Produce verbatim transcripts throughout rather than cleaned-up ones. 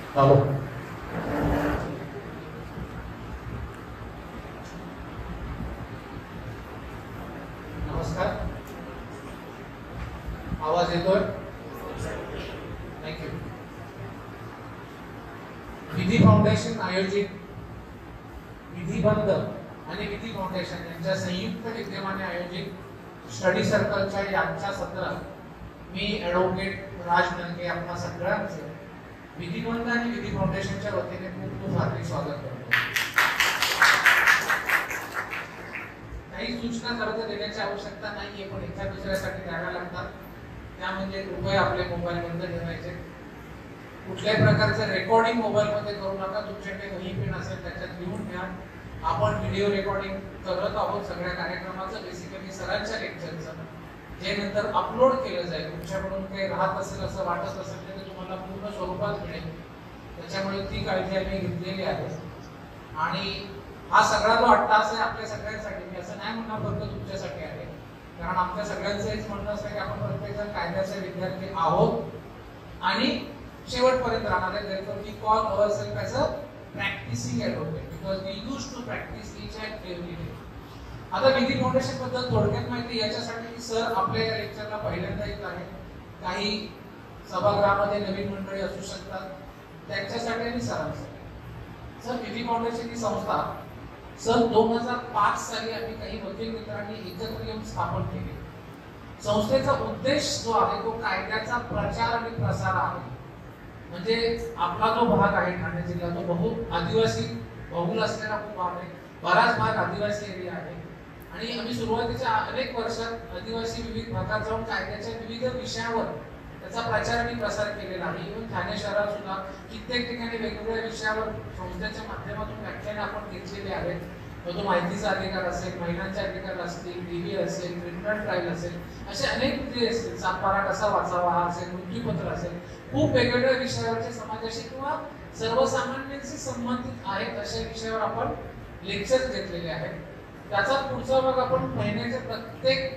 Hello, नमस्कार. आवाज येतोय? थँक्यू. विधी फाउंडेशन आयोजित विधिबंध आणि विधी फाउंडेशन यांच्या संयुक्त विद्यमाने आयोजित स्टडी सर्कलच्या यांच्या सत्रात मी ॲडव्होकेट राज नंगे आपल्या सगळ्यांचे विधिबंध आणि विधी फाउंडेशनच्या वतीने खूप खूप हार्दिक स्वागत करतो. काही सूचना खरं तर देण्याची आवश्यकता नाहीये, पण एका दुसऱ्यासाठी द्याव्या लागतात. त्या म्हणजे कृपया आपले मोबाईल बंद ठेवायचे. कुठल्याही प्रकारचं रेकॉर्डिंग मोबाईलमध्ये करू नका. तुमच्याकडे वही पेन असेल त्याच्यात लिहून घ्या. आपण व्हिडिओ रेकॉर्डिंग करत आहोत सगळ्या कार्यक्रमाचं, बेसिकली सरांच्या लेक्चरचं, जे नंतर अपलोड केलं जाईल. तुमच्याकडून काही राहत असेल असं वाटत असेल तर तुम्हाला पूर्ण स्वरूपात मिळेल. त्याच्यामुळे ती काळजी आम्ही घेतलेली आहे. आणि हा सगळा जो अट्टास आहे आपल्या सगळ्यांसाठी, मी असं नाही म्हणणार फक्त तुमच्यासाठी आहे, कारण आमच्या सगळ्यांचं हेच म्हणणं असतं की आपण प्रत्येकजण कायद्याचे विद्यार्थी आहोत आणि शेवटपर्यंत राहणार आहे. therefore we call ourselves as a practicing advocate because we used to practice each and every day. आता विधी फाउंडेशन बद्दल थोडक्यात माहिती याच्यासाठी की सर आपल्या या लेक्चरला पहिल्यांदा येत आहे. काही सभागृहामध्ये नवीन मंडळी असू शकतात, त्यांच्यासाठी आणि सरांसाठी. सर विधी फाउंडेशन ही संस्था सन दोन हजार पाच साली आम्ही काही वकील मित्रांनी एकत्र येऊन स्थापन केली. संस्थेचा उद्देश जो आहे तो कायद्याचा प्रचार आणि प्रसार आहे. म्हणजे आपला जो भाग आहे ठाणे जिल्हा तो बहु आदिवासी बहुल असलेला खूप भाग आहे. बराच भाग आदिवासी एरिया आहे आणि आम्ही सुरुवातीच्या अनेक वर्षात आदिवासी विविध भागात जाऊन कायद्याच्या विविध विषयावर त्याचा प्रचार आणि प्रसार केलेला आहे. इव्हन ठाणे शहरात सुद्धा कित्येक ठिकाणी वेगवेगळ्या विषयावर संस्थेच्या माध्यमातून व्याख्याने आपण घेतलेली आहेत. तो माहितीचा अधिकार असेल, महिलांचे अधिकार असतील, टीव्ही असेल, क्रिमिनल ट्रायल असेल, असे अनेक विषय असतील. सातबारा कसा वाचावा हा असेल, मृत्यूपत्र असेल, खूप वेगवेगळ्या विषयावरचे समाजाशी किंवा सर्वसामान्यांशी संबंधित आहेत अशा विषयावर आपण लेक्चर्स घेतलेले आहेत. त्याचा पुढचा भाग आपण महिन्याच्या प्रत्येक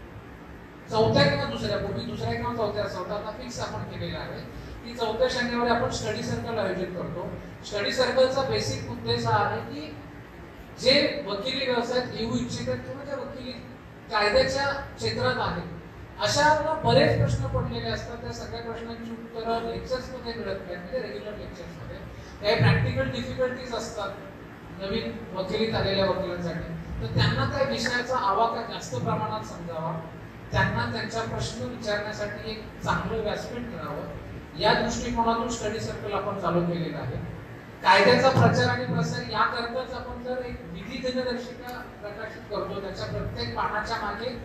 चौथ्या किंवा दुसऱ्या पूर्वी दुसऱ्या किंवा चौथ्या चौथा फिक्स आपण केलेला आहे की चौथ्या शनिवारी आपण स्टडी सर्कल आयोजित करतो. स्टडी सर्कलचा बेसिक उद्देश हा आहे की जे वकिली व्यवसायात येऊ इच्छितात किंवा ज्या वकिली कायद्याच्या क्षेत्रात आहेत अशा बरेच प्रश्न पडलेले असतात. त्या सगळ्या प्रश्नांची उत्तरं लेक्चर्स मध्ये मिळत नाहीत, म्हणजे रेग्युलर लेक्चर्स मध्ये. काही प्रॅक्टिकल डिफिकल्टीज असतात नवीन वकिलीत आलेल्या वकिलांसाठी, तर त्यांना त्या विषयाचा आवाका जास्त प्रमाणात समजावा, त्यांना त्यांच्या प्रश्न विचारण्यासाठी एक चांगलं व्यासपीठ मिळावं या दृष्टिकोनातून स्टडी सर्कल आपण चालू केलेलं आहे. कायद्याचा प्रचार आणि प्रसार याकरताच आपण जर एक विधी दिनदर्शिका प्रकाशित करतो, त्याच्या प्रत्येक पानाच्या मागे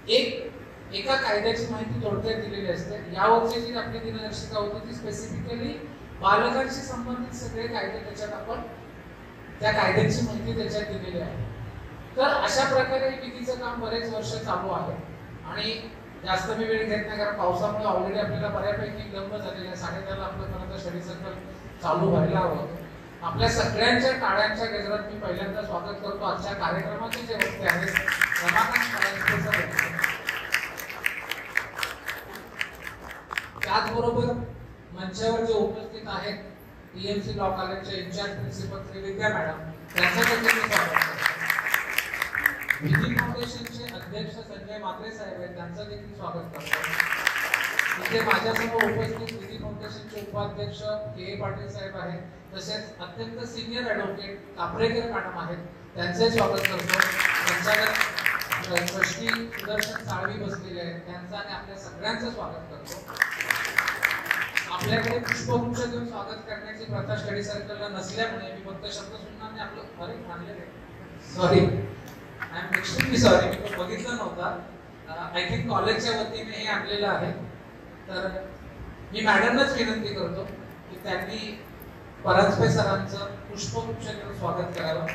एक एका कायद्याची माहिती थोडक्यात दिलेली असते. यावर्षी जी आपली दिनदर्शिका होती ती स्पेसिफिकली बालकांशी संबंधित सगळे कायदे त्याच्यात आपण त्या कायद्याची माहिती त्याच्यात दिलेली आहे. तर अशा प्रकारे विधीचं काम बरेच वर्ष चालू आहे आणि जास्त मी वेळ घेत नाही कारण पावसामुळे ऑलरेडी आपल्याला बऱ्यापैकी विलंब झालेला आहे. साडेदहाला आपलं खरं तर स्टडी सर्कल चालू व्हायला हवं. आपल्या सगळ्यांच्या टाळ्यांच्या गजरात मी पहिल्यांदा स्वागत करतो आजच्या कार्यक्रमाचे जे वक्ते आहेत रमाकांत पारांजपेचं. त्याचबरोबर मंचावर जे उपस्थित आहेत ईएमसी लॉ कॉलेजचे incharge principal Shri Vidya madam, त्यांचं देखील मी स्वागत करतो. विधी फाउंडेशनचे अध्यक्ष संजय मात्रे साहेब आहेत, त्यांचं देखील स्वागत करतो. इथे माझ्यासमोर उपस्थित विधी फाउंडेशनचे उपाध्यक्ष के ए पाटील साहेब आहेत, तसेच अत्यंत सिनियर ॲडव्होकेट कापरेकर मॅडम आहेत, त्यांचे स्वागत करतो. त्यांच्याकडे ट्रस्टी सुदर्शन साळवी बसलेले आहेत, त्यांचं आणि आपल्या सगळ्यांचं स्वागत करतो. आपल्याकडे पुष्पगुच्छ देऊन स्वागत करण्याची प्रथा स्टडी सर्कलला नसल्यामुळे मी फक्त शब्द सुनणार नाही. आपलं अरे मानले sorry, I am extremely sorry, मी तो बघितलं नव्हता. आय थिंक कॉलेजच्या वतीने हे आणलेलं आहे. तर मी मॅडमनाच विनंती करतो की त्यांनी परांजपे सरांचं पुष्पगुच्छ देऊन स्वागत करावं.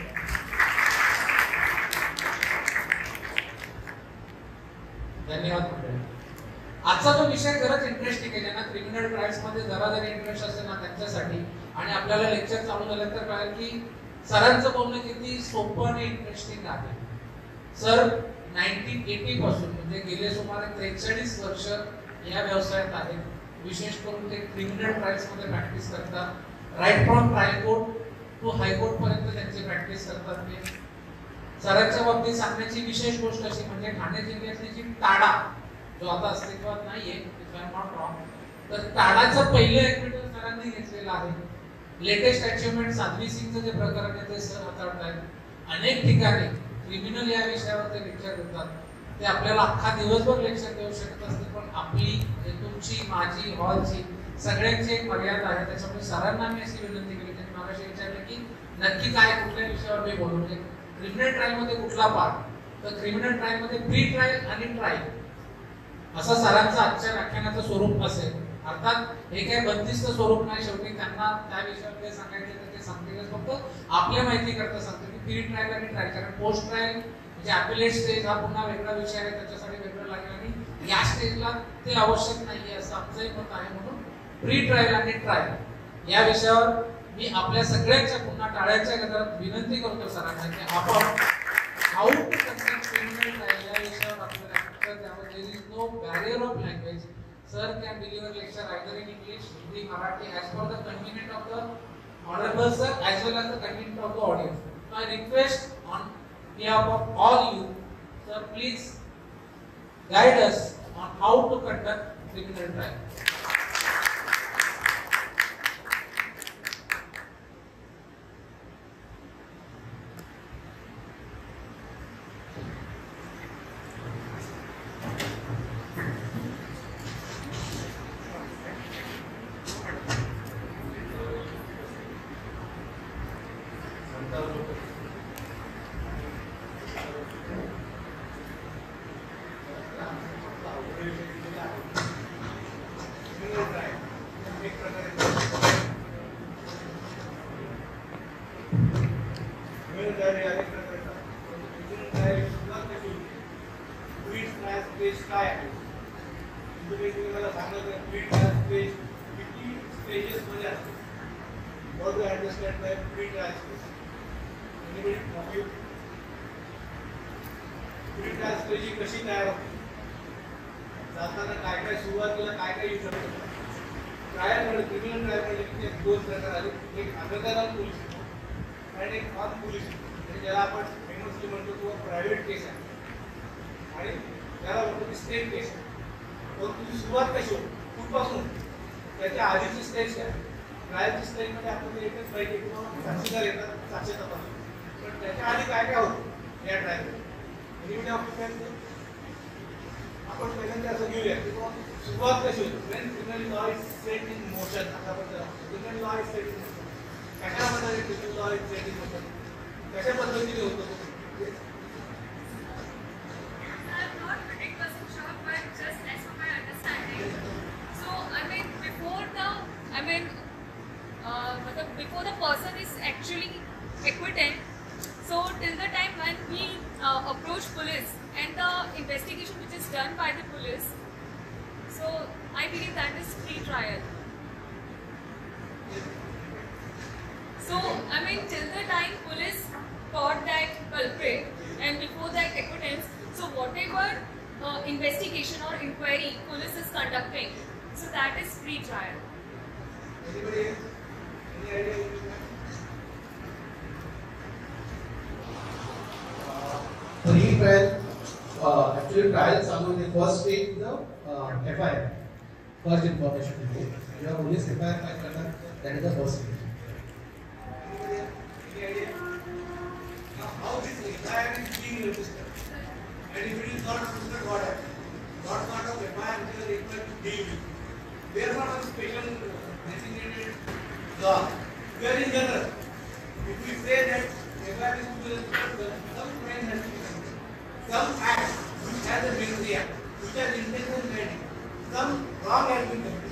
धन्यवाद मंडळी. आजचा जो विषय खरंच इंटरेस्टिंग आहे, ज्यांना क्रिमिनल ट्रायल्स मध्ये जरा जरी इंटरेस्ट असेल ना त्यांच्यासाठी, आणि आपल्याला लेक्चर चालू झाल्यानंतर कळेल की सरांचं बोलणं किती सोपं आणि इंटरेस्टिंग आहे. सर नाईन्टीन एटी पासून म्हणजे गेले सुमारे त्रेचाळीस वर्ष या व्यवसायात आहेत. विशेष करून ते क्रिमिनल ट्रायल्स मध्ये प्रॅक्टिस करतात. Right from trial court to high court पर्यंत त्यांची प्रॅक्टिस करतात ते. सरांच्या बाबतीत सांगण्याची विशेष गोष्ट अशी म्हणजे ठाणे जिल्ह्यातली जी टाडा जो आता अस्तित्वात नाहीये, if I am not wrong, तर टाडाचं पहिलं ऍडमिटल सरांनी घेतलेलं आहे. लेटेस्ट अचिव्हमेंट साध्वी सिंगचं जे प्रकरण आहे ते सर हाताळतायत. अनेक ठिकाणी क्रिमिनल या विषयावर ते लेक्चर देतात. ते आपल्याला अख्खा दिवसभर लेक्चर देऊ शकत असते, पण आपली तुमची माझी हॉलची सगळ्यांची एक मर्यादा आहे. त्याच्यामुळे सरांना मी अशी विनंती केली, त्यांनी मागाशी विचारलं की नक्की काय कुठल्या विषयावर मी बोलू. म्हणजे क्रिमिनल ट्रायल मध्ये कुठला पार्ट, तर क्रिमिनल ट्रायल मध्ये प्री ट्रायल आणि ट्रायल असं सरांचं आजच्या व्याख्यानाचं स्वरूप असेल. अर्थात हे काही बंदिस्त स्वरूप नाही, शेवटी त्यांना त्या विषयावर जे सांगायचे तर ते सांगतीलच, फक्त आपल्या माहिती करता सांगतो की प्री ट्रायल आणि ट्रायल. कारण पोस्ट ट्रायल म्हणजे अपिलेट स्टेज हा पुन्हा वेगळा विषय आहे, त्याच्यासाठी वेगळं लागेल आणि या स्टेजला ते आवश्यक नाहीये असं आमचंही मत आहे. म्हणून प्री ट्रायल आणि ट्रायल या विषयावर मी आपल्या सगळ्यांच्या पुन्हा टाळ्याच्या गजरात विनंती करतो सरांना की आपण how to conduct criminal trial या विषयावर आपल्याला लेक्चर द्यावं. There is no barrier of language. Sir can deliver lecture either in English, Hindi, Marathi as per the convenience of the honorable sir as well as the convenience of the audience. So I request on behalf of all you, sir, please guide us on how to conduct criminal trial. कशी तयार होते, जाताना काय काय सुरुवातीला काय काय येऊ शकतं. ट्रायल म्हणजे क्रिमिनल ट्रायल म्हणजे दोन प्रकार आले, एक अंडरग्राउंड पोलीस आणि एक ऑन पोलीस, म्हणजे ज्याला आपण फेमसली म्हणतो किंवा प्रायव्हेट केस आहे आणि त्याला म्हणतो की स्टेट केस आहे. पण तुझी सुरुवात कशी होती, कुठपासून, त्याच्या आधीची स्टेज काय. ट्रायलची स्टेजमध्ये आपण एकच पाहिजे किंवा साक्षीदार येतात, साक्ष तपासतो, पण त्याच्या आधी काय काय होतं या ट्रायलमध्ये आपण पहिल्यांदा असं घेऊया की सुरुवात कशी होती. When criminal law is set in motion, आता आपण criminal law is set in motion, कशामध्ये criminal law is set in motion, कशा पद्धतीने होतं. Before the person is actually acquitted, so till the time when we uh, approach police and the investigation which is done by the police, so I believe that is pre-trial. So I mean till the time police caught that culprit and before that acquittance, so whatever uh, investigation or inquiry police is conducting, so that is pre-trial. Anybody else? Any idea? Pre-trial, uh, actually trial चालू होते. First stage the uh, F I R, first information report. जेव्हा police F I R file करतात, that is the first stage. Any idea? Now how this F I R is being registered, and if it is not registered, what happens? What sort of F I R is required to deal with? There are not special designated law. We are in general. If we say that F I R is to be registered, some crime has to be committed, some act which has a memory act, which has intention guiding, some wrong has been committed.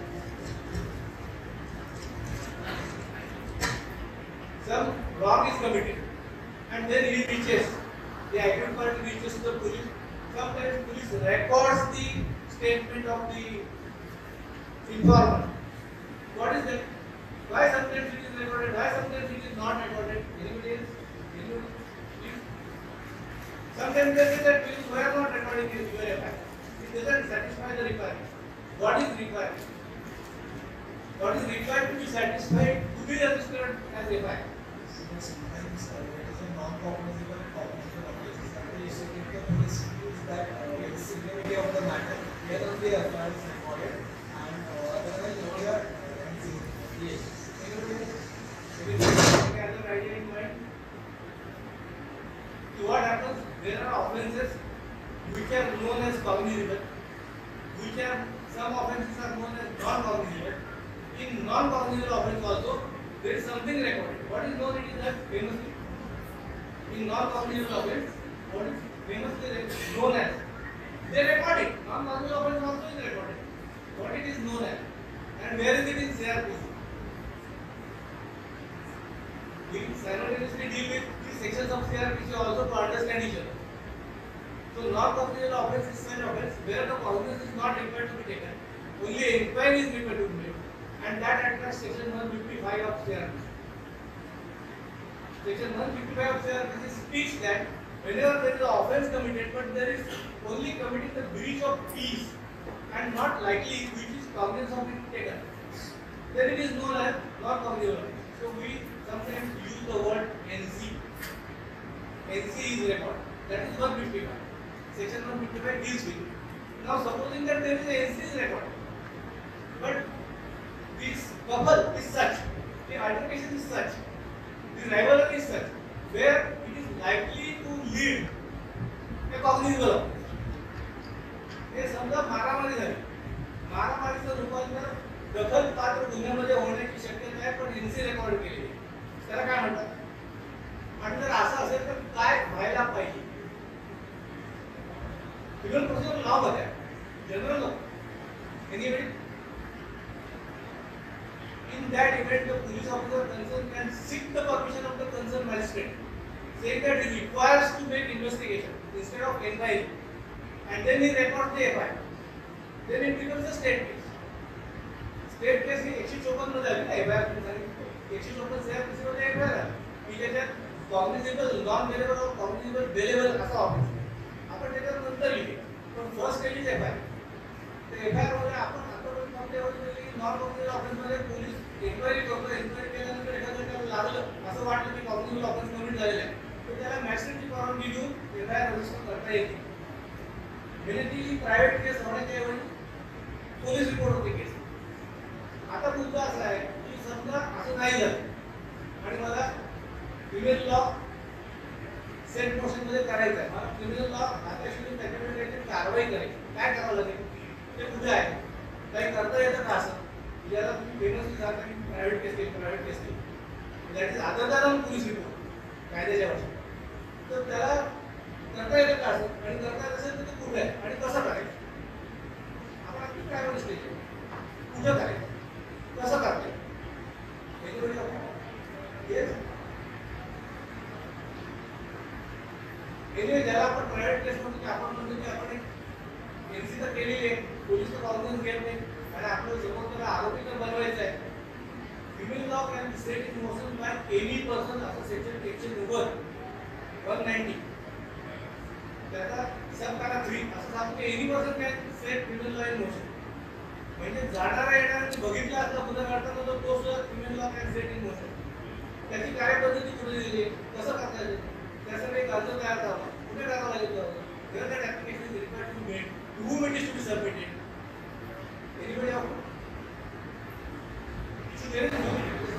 Some wrong is committed, and then he reaches, the accused party reaches to the police. Sometimes police records the statement of the informant. What is that? Why sometimes it is recorded? Why sometimes it is not recorded? Anybody else? Anybody? Please. Sometimes they say that police were not recording this. You are a fact. It doesn't satisfy the requirement. What is required? What is required to be satisfied? as F I R. Sometimes uh, it is a non-cognizable cognitive offense. If the police use that uh, with the severity of the matter, then only F I R is recorded, and uh, otherwise only a N C. Yes. Anybody? Anybody has an idea in mind? So what happens? There are offences which are known as cognizable, which are some offences are known as non-cognizable. In non-cognizable offence also, there is something recorded. What is known? It is that famously. In non-cognizable offence, what is famously known as? They record it. Non-cognizable offence also is recorded. What it is known as, and where is it in C R P C? We simultaneously deal with these sections of C R P C also to understand each other. So non-cognizable offence is such offence where the cognizance is not required to be taken. Only inquiry is required to be made, and that attracts section one fifty-five of C R P C. Section one fifty-five of C R P C speaks that whenever there is an offence committed, but there is only committing the breach of peace and not likely which is cognizance of it taken, then it is known as non-cognizable offence. So we sometimes use the word N C. N C is record. That is one fifty-five. Section one fifty-five deals with it. Now supposing that there is a N C is record, but this couple is such, the altercation is such, the rivalry is such, where it is likely to lead a cognizable offense. हे समजा मारामारी झाली, मारामारीचं रूपांतर दखल पात्र गुन्ह्यामध्ये होण्याची शक्यता आहे, पण एनसी रेकॉर्ड केली आहे. त्याला काय म्हणतात? आणि जर असं असेल तर काय व्हायला पाहिजे? क्रिमिनल प्रोसिजर लॉ मध्ये general law, anybody in that event the police officer concerned can seek the permission of the concerned magistrate, saying that he requires to make investigation instead of inquiry, and then he records the F I R. Then it becomes a state case. State case ही एकशे चौपन्न मध्ये आली ना, F I R एकशे चौपन्न C R P C मध्ये F I R आहे की ज्याच्यात कॉग्निझेबल, नॉन बेलेबल और कॉग्निझेबल बेलेबल असा ऑफेन्स आहे. आपण त्याच्यात नंतर लिहिले, पण first stage is F I R. तर F I R मध्ये आपण आतापर्यंत आपल्यावर नॉन कॉग्निझेबल ऑफेन्स मध्ये पोलीस इन्क्वायरी करतो, इन्क्वायरी केल्यानंतर एखाद्या त्याला लागलं असं वाटलं की कॉग्निझेबल ऑफेन्स कमिट झालेला आहे, तर त्याला मॅजिस्ट्रेटची परवानगी घेऊन F I R रजिस्टर करता येते. म्हणजे ती प्रायव्हेट केस होण्याच्या ऐवजी पोलीस रिपोर्ट होते केस. आता मुद्दा असा आहे की समजा असं नाही झालं आणि मला क्रिमिनल लॉ सेट मोशन मध्ये करायचं आहे, मला क्रिमिनल लॉ हाताशी त्याच्यामध्ये काहीतरी कारवाई करायची, काय करावं लागेल? ते कुठे आहे? काही करता येतं का असं? ज्याला तुम्ही फेमसली जाता की प्रायव्हेट केस केली, प्रायव्हेट केस केली, that is other than police report कायद्याच्या भाषेत. तर त्याला करता येतं का असं? आणि करता येत असेल तर ते कुठे आहे आणि कसं करायचं? आपण आपली प्रायव्हेट स्टेज कुठं करायचं, कसं करता येईल? एनिवे ज्याला आपण प्रायव्हेट केस म्हणतो आपण म्हणतो की आपण एक एनसी तर केलेली आहे, पोलीस तर कॉग्निझन्स घेत नाही आणि आपलं समोर त्याला आरोपी तर बनवायचं आहे. Criminal law can be set in motion by any person असं सेक्शन एकशे नव्वद वन नाईन्टी त्याचा सब काना थ्री असं सांगतो की any person can set criminal law in motion. म्हणजे जाणारा येणारा बघितला असला गुन्हा करताना तो तो सुद्धा criminal law can set in motion. त्याची कार्यपद्धती कुठे दिली आहे, कसं करता येईल, त्यासाठी एक अर्ज तयार करावा, कुठे करावं लागेल, where that application is required to be made, to whom it is to be submitted. Anybody out? So there is no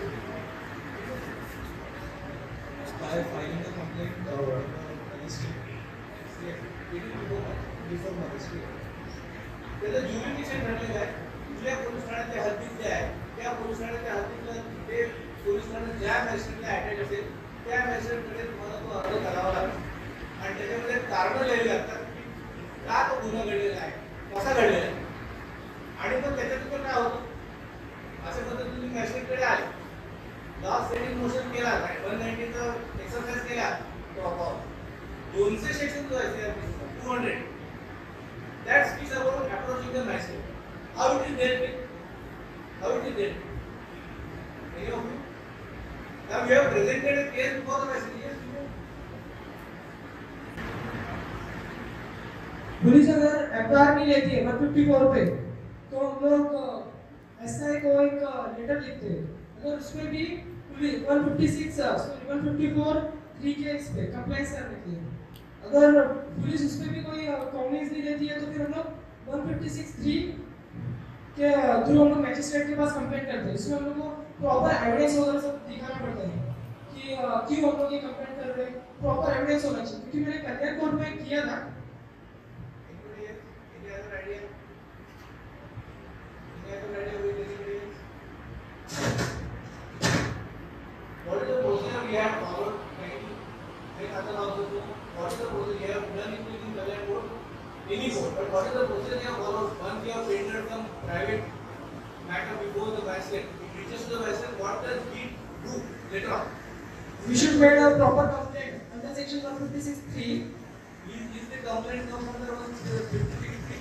By filing a complaint uh, magistrate, it will go before magistrate. त्याचं jurisdiction ठरलेलं आहे. कुठल्या police ठाण्याच्या हद्दीत जे आहे त्या police ठाण्याच्या हद्दीतलं ते पोलीस ठाणे ज्या मॅजिस्ट्रेटला अटॅच असेल त्या मॅजिस्ट्रेटकडे तुम्हाला तो अर्ज करावा लागेल आणि त्याच्यामध्ये कारणं लिहिली लागतात की का तो गुन्हा घडलेला आहे, कसा घडलेला आहे. आणि मग त्याच्यातून काय होतं, अशा पद्धतीने मॅजिस्ट्रेटकडे आले, लॉ सेटिंग मोशन केला, वन नाईन्टीचा एक्सरसाइज केला, तो दोनशे सेक्शन जो आहे two hundred that speaks about approaching the magistrate. How it is dealt with? How it is dealt with? Any of you? Now we have presented a case before the magistrate. Police अगर F I R नहीं लेती है one fifty four पे तो हम लोग S I को एक लेटर लिखते हैं अगर उसमें भी one fifty six one fifty four three के इस पे कंप्लाइंस करने के लिए अगर पुलिस उस पर भी कोई कॉग्निज नहीं लेती है तो फिर हम लोग वन फिफ्टी सिक्स थ्री के थ्रू हम लोग मैजिस्ट्रेट के पास कंप्लेंट करते हैं। इसमें हम लोग को प्रॉपर एविडेंस वगैरह सब दिखाना पड़ता है कि uh, क्यों हम लोग ये कंप्लेंट कर रहे हैं, प्रॉपर एविडेंस होना चाहिए। क्योंकि मैंने कल्याण कोर्ट में किया था। What is the procedure we have followed? Like other also, what is the procedure you have done it in Kalian Court? Any court, but what is the procedure you have followed? Once you have painted some private matter before the magistrate, it reaches to the magistrate, what does he do later on? We should make a proper complaint under section one fifty-six three. Is, is the complaint come under one fifty-six three?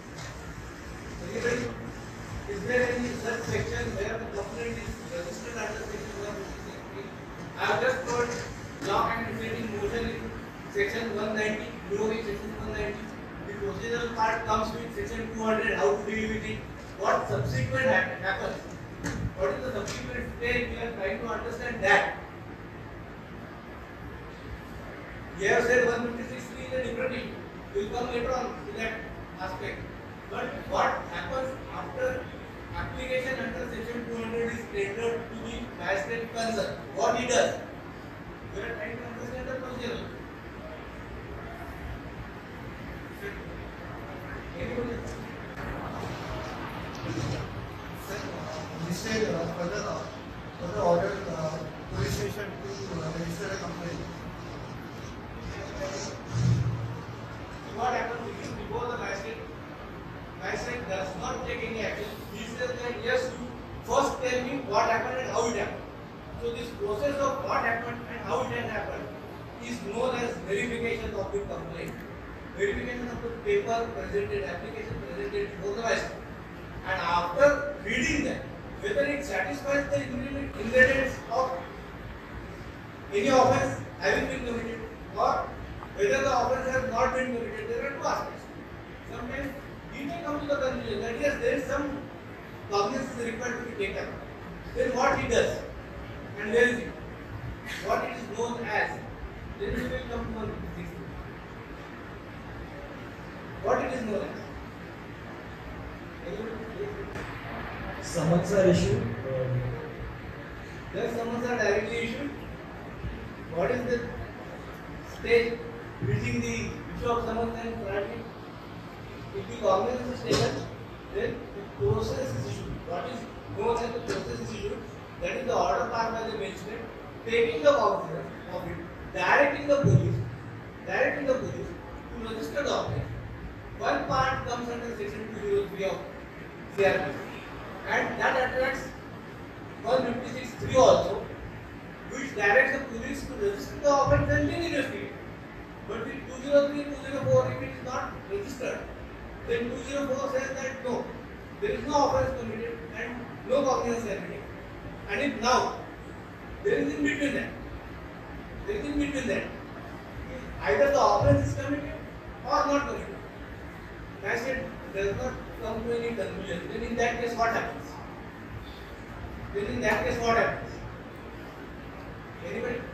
Is there any such section where the complaint is registered under section one fifty-six three? I have just told law and regulating motion in section one ninety, below in section one ninety. The procedural part comes with section two hundred, how to deal with it. What subsequent ha- happens? What is the subsequent stage? We are trying to understand that. You have said one fifty-six three is a different thing. We will come later on to that aspect. But what happens after application under section two hundred is tendered to the magistrate concerned? What he does? We are trying to understand the procedure. Anybody? Instead, uh, further, uh, further order uh, police station to uh, register a complaint. What happens is before the magistrate, magistrate does not take any action. He says that yes, you first tell me what happened and how it happened. So this process of what happened and how it has happened is known as verification of the complaint. Verification of the paper presented, application presented before the magistrate. And after reading that, whether it satisfies the ingredients of any offence having been committed or whether the offence has not been committed, there are two aspects. Sometimes he may come to the conclusion that yes, there is some cognizance required to be taken. Then what he does and where is it? What it is known as. Then we will come to one thing. What it is known as. Summons are issued. Then summons are directly issued. What is the stage reaching the issue of summons and priority? If the cognizance is taken, then the process is issued. What is known as the process is issued? That is the order passed by the magistrate, taking the cognizance of it, directing the police, directing the police to register the offence. One part comes under section two oh three of C R P, and that attracts one fifty-six three also, which directs the police to register the offence and then investigate. But with two oh three, two oh four, if it is not registered, then two oh four says that no, there is no offence committed and no cognizance is taken. And if now there is in between that, there is in between that, either the offence is committed or not committed. Magistrate does not come to any conclusion. Then in that case, what happens? Then in that case, what happens? Anybody?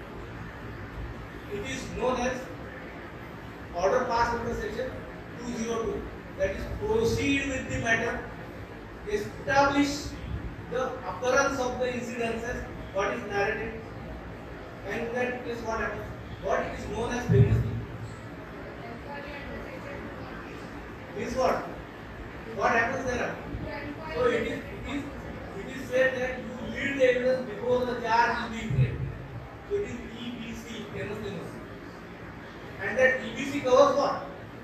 It is known as order passed under section two oh two. That is, proceed with the matter, establish the occurrence of the incidences, what is narrated, and in that case, what happens? What it is known as famously is what? What happens there? So it is, it is, it is said that you lead the evidence before the charge is being made. So it is E B C, famously known. And that E B C covers what?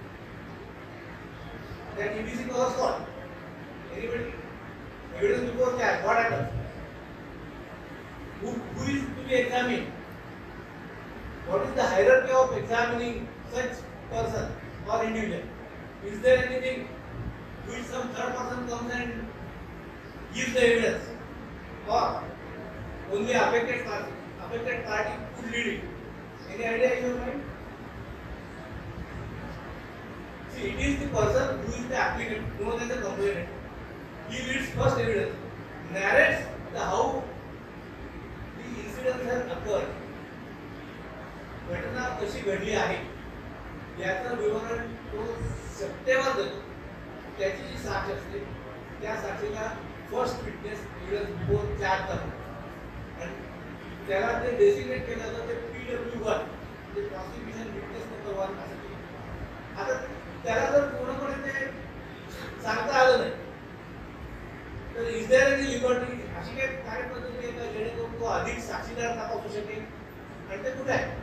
That E B C covers what? Anybody? Evidence before charge, what happens? Who, who is to be examined? What is the hierarchy of examining such person or individual? Is there anything which some third person comes and gives the evidence? Or only affected party, affected party could lead it? Any idea in your mind? See, it is the person who is the applicant, known as the complainant. He leads first evidence, narrates आता how the incidents have occurred, घटना कशी घडली आहे याचं विवरण तो सत्तेवर देतो. त्याची जी साक्ष असते त्या साक्षीला first witness evidence before charge करतात आणि त्याला ते डेसिग्नेट केलं जातं ते पी डब्ल्यू वन, ते प्रॉसिक्युशन विटनेस नंबर वन असं केलं. आता त्याला जर पूर्णपणे ते सांगता आलं नाही तर इज देअर एनी लिबर्टी, अशी काही कार्यपद्धती आहे का जेणेकरून तो अधिक साक्षीदार तपासू शकेल आणि ते कुठे आहे?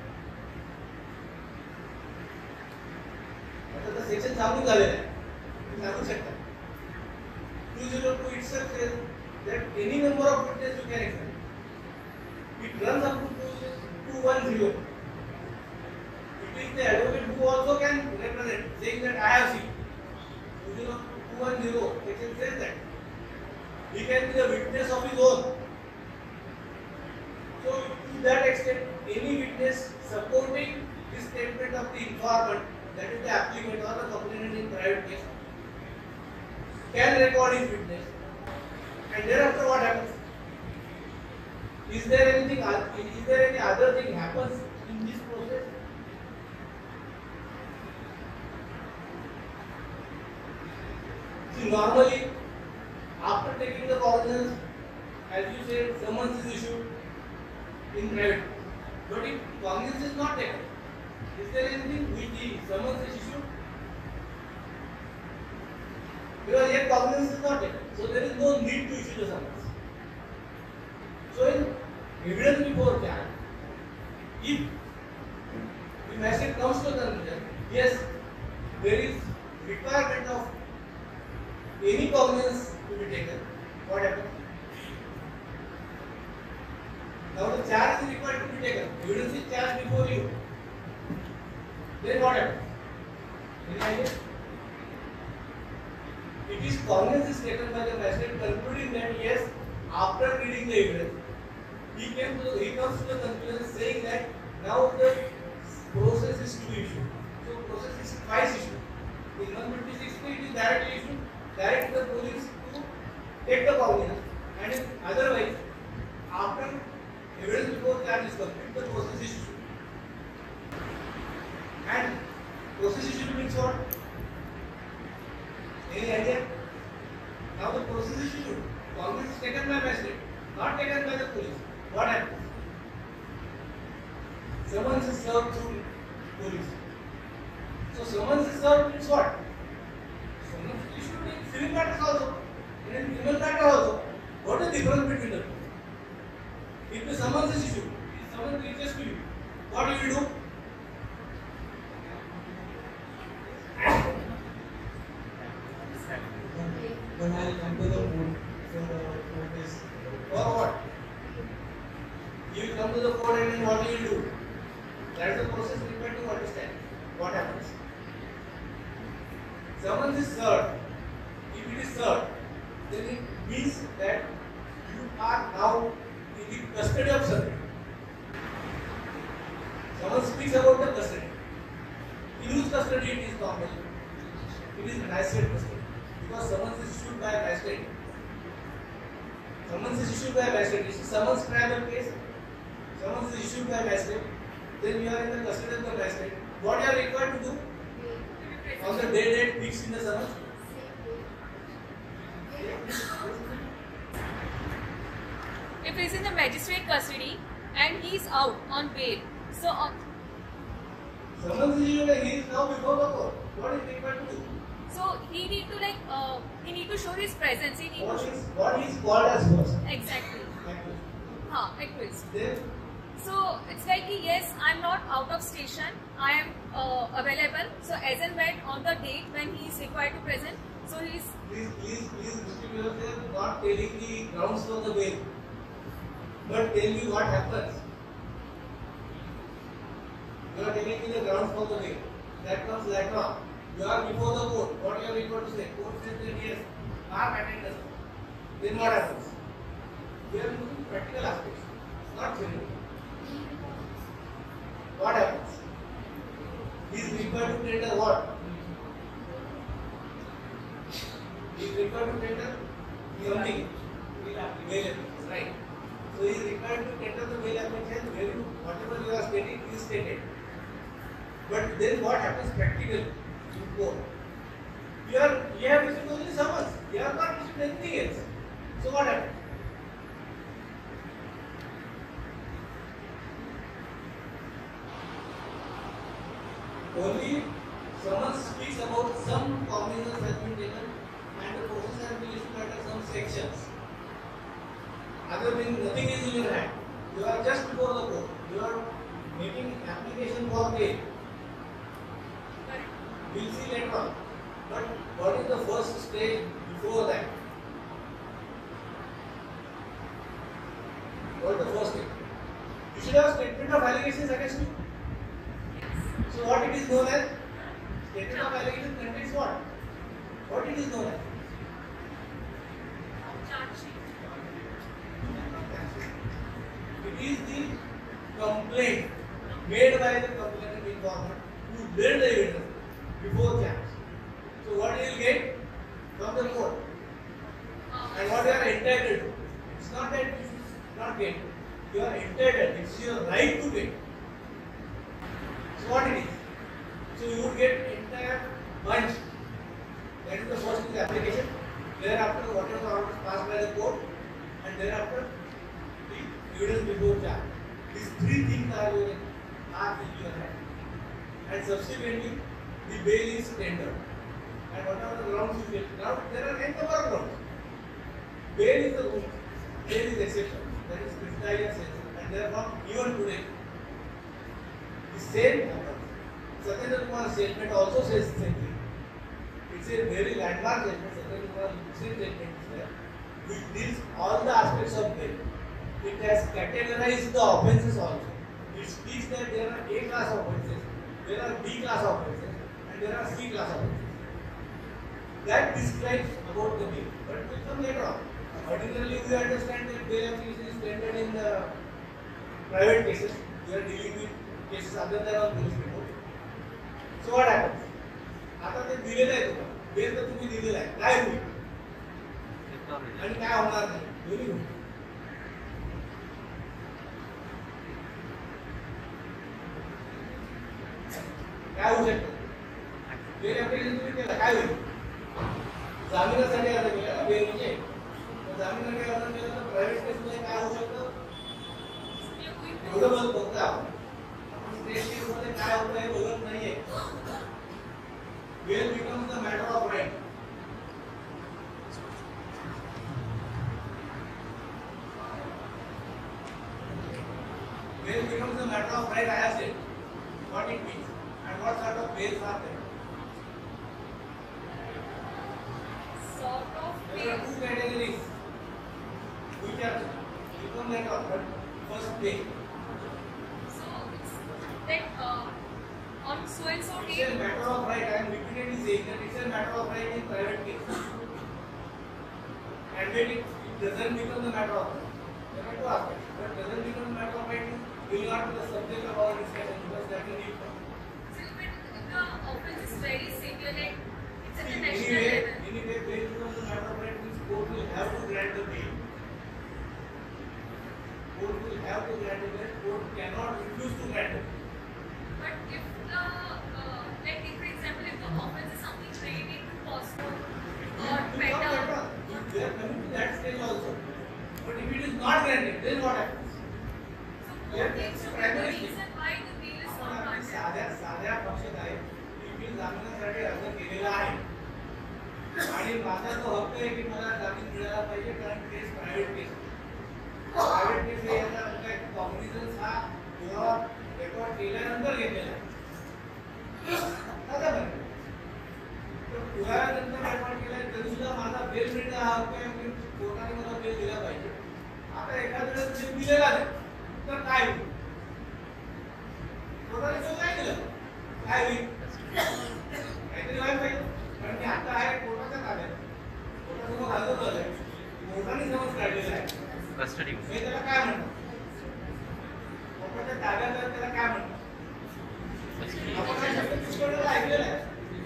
आता सेक्शन चालू झालेलं आहे, तुम्ही सांगू शकता. two oh two itself says that any number of witnesses you can examine. It runs up to two ten. It is the advocate who also can represent, saying that I have seen. two oh two ten section says that he can be the witness of his own. So to that extent, any witness supporting the statement of the informant, that is the applicant or the complainant in private case, can record his witness. And thereafter what happens? Is there anything? Is there any other thing happens in this process? See, normally, after taking the cognizance, as you said, summons is issued in private. But if cognizance is not taken, is there anything which the summons is issued? Because yet cognizance is not taken, so there is no need to issue the summons. So in evidence before trial, if the magistrate comes to the conclusion, yes, there is requirement of any cognizance to be taken, what happens? Now the charge is required to be taken. Evidence is charged before you. Then what happens? Any idea? It is cognizance taken by the magistrate concluding that yes, after reading the evidence, he came to the, he comes to the conclusion saying that now the process is to issue. So process is twice issued. In one fifty-six it is directly issued, direct the police to take the cognizance, and if otherwise, after evidence before charge is complete, the process is issued. And process issued means what? Any idea? Now the process is issued. Cognizance is taken by magistrate, not taken by the police. What happens? Summons is served through police. So summons is served means what? Summons is issued in civil matters also, and in criminal matter also. What is the difference between the two? If the summons is issued, if summons reaches to you, what will you do? Then I'll come to the court for the court is. For what? You will come to the court and then what you will do? That is the process required to understand. What happens? Summons is served. If it is served, then it means that you are now in the custody of something. Someone speaks about the custody. In whose custody it is normally? It is magistrate custody. Because summons is issued by a magistrate. Summons is issued by a magistrate. This is summons trial case. Summons is issued by a magistrate. Then you are in the custody of the magistrate. What you are required to do? On the day date fixed in the summons. If he is in the magistrate custody and he is out on bail, so on. Summons is issued and he is now before the court. What is required to do? So he need to like uh, he need to show his presence. He need What to is what is called as first? exactly. Ha, accused. Then So it's like yes, I'm not out of station. I am uh, available. So as and when on the date when he is required to present, so he is. please please please Mister They are not telling the grounds for the bail, but tell me what happens. You are telling me the grounds for the bail. That comes later on. You are before the court. What you are required to say? Court says that yes, mark attendance. Then what happens? We are looking practical aspects, not theory. What happens? He is required to tender what? He is required to tender something. Bail, right? is required to enter the bail application where you, whatever you are stating is stated. But then what happens practically in court? You are you have received only summons. You have not received anything else. So what happens? Only summons speaks about some cognizance has been taken and the process has been issued under some sections. Other than nothing is in your hand. You are just before the court. You are making application for bail. We will see later on. But what is the first stage before that? What is the first stage? You should have statement of allegations against you. So what it is known as? Statement of allegations contains what? What it is known as? Charge sheet. It is the complaint made by the complainant informer who build the evidence before charge. So what you will get from the court and what you are entitled to. It's not that you should not get. You are entitled. It's your right to get. So what it is? So you would get entire bunch. That is the first is application. Thereafter whatever the order passed by the court and thereafter the evidence before charge. These three things are your are in your hand. And subsequently the bail is tendered. And what are the grounds you get? Now there are n number of grounds. Bail is the rule. Bail is exception. That is crystallized and therefore even today the same happens. Satyendra Kumar's statement also says the same thing. It's a very landmark statement. Satyendra Kumar's statement is there, which deals all the aspects of bail. It has categorized the offences also. It speaks that there are A class offences, there are B class offences, and there are C class offences. That describes about the bail, but it will come later on. Particularly, we understand that bail application is tendered in the private cases. We are dealing with cases other than on police report. So what happens? आता ते दिलेलं आहे तुम्हाला, bell तर तुम्ही दिलेलं आहे, काय होईल आणि काय होणार नाही दोन्ही होईल. काय होऊ शकतं? बेल ऍप्लिकेशन तुम्ही केलं काय होईल? जामिनासाठी अर्ज केला ना बेल म्हणजे जामिनासाठी अर्ज केला तर प्रायव्हेट केसमध्ये काय होऊ शकतं? एवढं बघ बघतो आपण स्टेट केसमध्ये काय होतं हे बघत नाहीये. Bail becomes the matter of right. Bail becomes the matter of right. I have said what it means and what sort of bails are there. Sort of There are bail. two categories which are become matter of right. First bail. So it's that uh, on so and so It's a date. matter of right. I am repeatedly saying that it's a matter of right in private case. And when it, it doesn't become the matter of right, there are two aspects. When it doesn't become the matter of right, it will not be the subject of our discussion because that will need from. So if the offense is very severe, like it's at the national Anyway, level. anyway, bail becomes the matter of right means court will have to grant the bail. Court will have to grant the bail. Court cannot refuse to grant the bail. But if the uh, like if for example if the offense is something related to passport or We pet are coming to that stage also. But if it is not granted, then what happens? so court takes to be the reason why the bail is not granted. साध्या साध्या पक्षात आहे की मी जामिनासाठी अर्ज केलेला आहे आणि माझा तो हक्क आहे की मला जामीन मिळाला पाहिजे कारण case private case private case हे याचा काय कॉग्निझन्स हा पुरावा रेकॉर्ड केल्यानंतर घेतलेला आहे आता बरं पुराव्यानंतर रेकॉर्ड केलाय तरी सुद्धा माझा बेल मिळणं हा हक्क आहे की कोर्टाने मला बेल दिला पाहिजे. आता एखाद्या वेळेस बेल दिलेला नाही तर काय होईल? कोर्टाने बेल नाही दिलं काय होईल? काहीतरी व्हायला पाहिजे कारण की आता आहे कोर्टाच्या ताब्यात कोर्टासमोर हजर झालंय कोर्टाने समज काढलेला आहे कस्टडी हे त्याला काय म्हणतात? कोर्टाच्या ताब्यात आहे त्याला काय म्हणतात? आपण काय शब्द पुष्कळ ऐकलेला आहे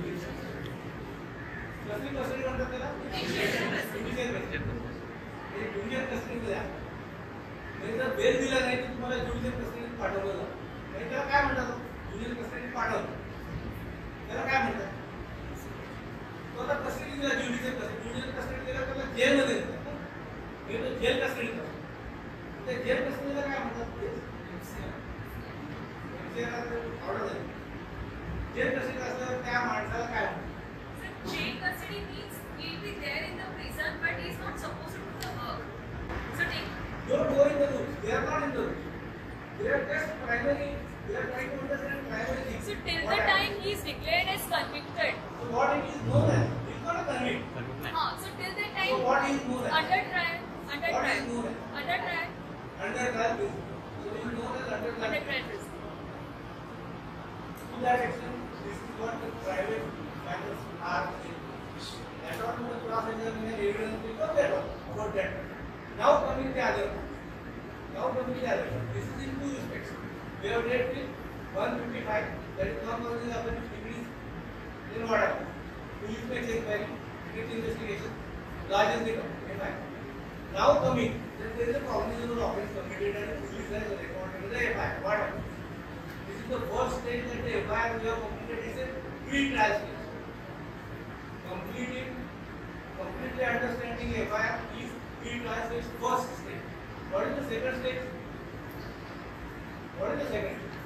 कसली कस्टडी म्हणतात त्याला? Judicial custody. हे ज्युडिशियल कस्टडीमध्ये आहे. म्हणजे जर बेल दिला नाही तर तुम्हाला ज्युडिशियल कस्टडीत पाठवलं जातं. आणि त्याला काय म्हणतात? ज्युडिशियल कस्टडीत पाठवलं. त्याला काय म्हणतात? तो आता कस्टडी दिला, ज्युडिशियल कस्टडी. ज्युडिशियल कस्टडी दिला त्याला जेलमध्ये देतात. हे तो जेल कस्टडीत असतो. त्या जेल कस्टडीला काय म्हणतात? ऑर्डर झाली. जेल कस्टडीत असल्यावर त्या माणसाला काय म्हणतात? So jail custody means he'll be there in the prison, but he's not supposed to do the work. So take. Don't go in the rooms. They are not in the rooms. They are just primary. They are trying to understand primary things. So till What the happened? time he is declared as convicted. So what it is known as? It is not a convict. Ah, so till that So time. what is known as? Under trial. Under What is trial. known as? Under trial. Under trial prison. So it is known as under trial. Under trial prison. To that extent, this is what the private matters are. That's what the cross examination evidence will come there about that. Now coming to the other one. Now coming to the other one. This is in two respects. We have read till one fifty-five. That is one thousand eleven degrees. Then what happens? Police makes inquiry, gets investigation, lodges the F I R. Now coming, then there is a cognizable offence committed and police has recorded the F I R. What happens? This is the first stage that the F I R we have completed is a pre-trial stage. Completing, completely understanding F I R is pre-trial stage, first stage. What is the second stage? What is the second stage?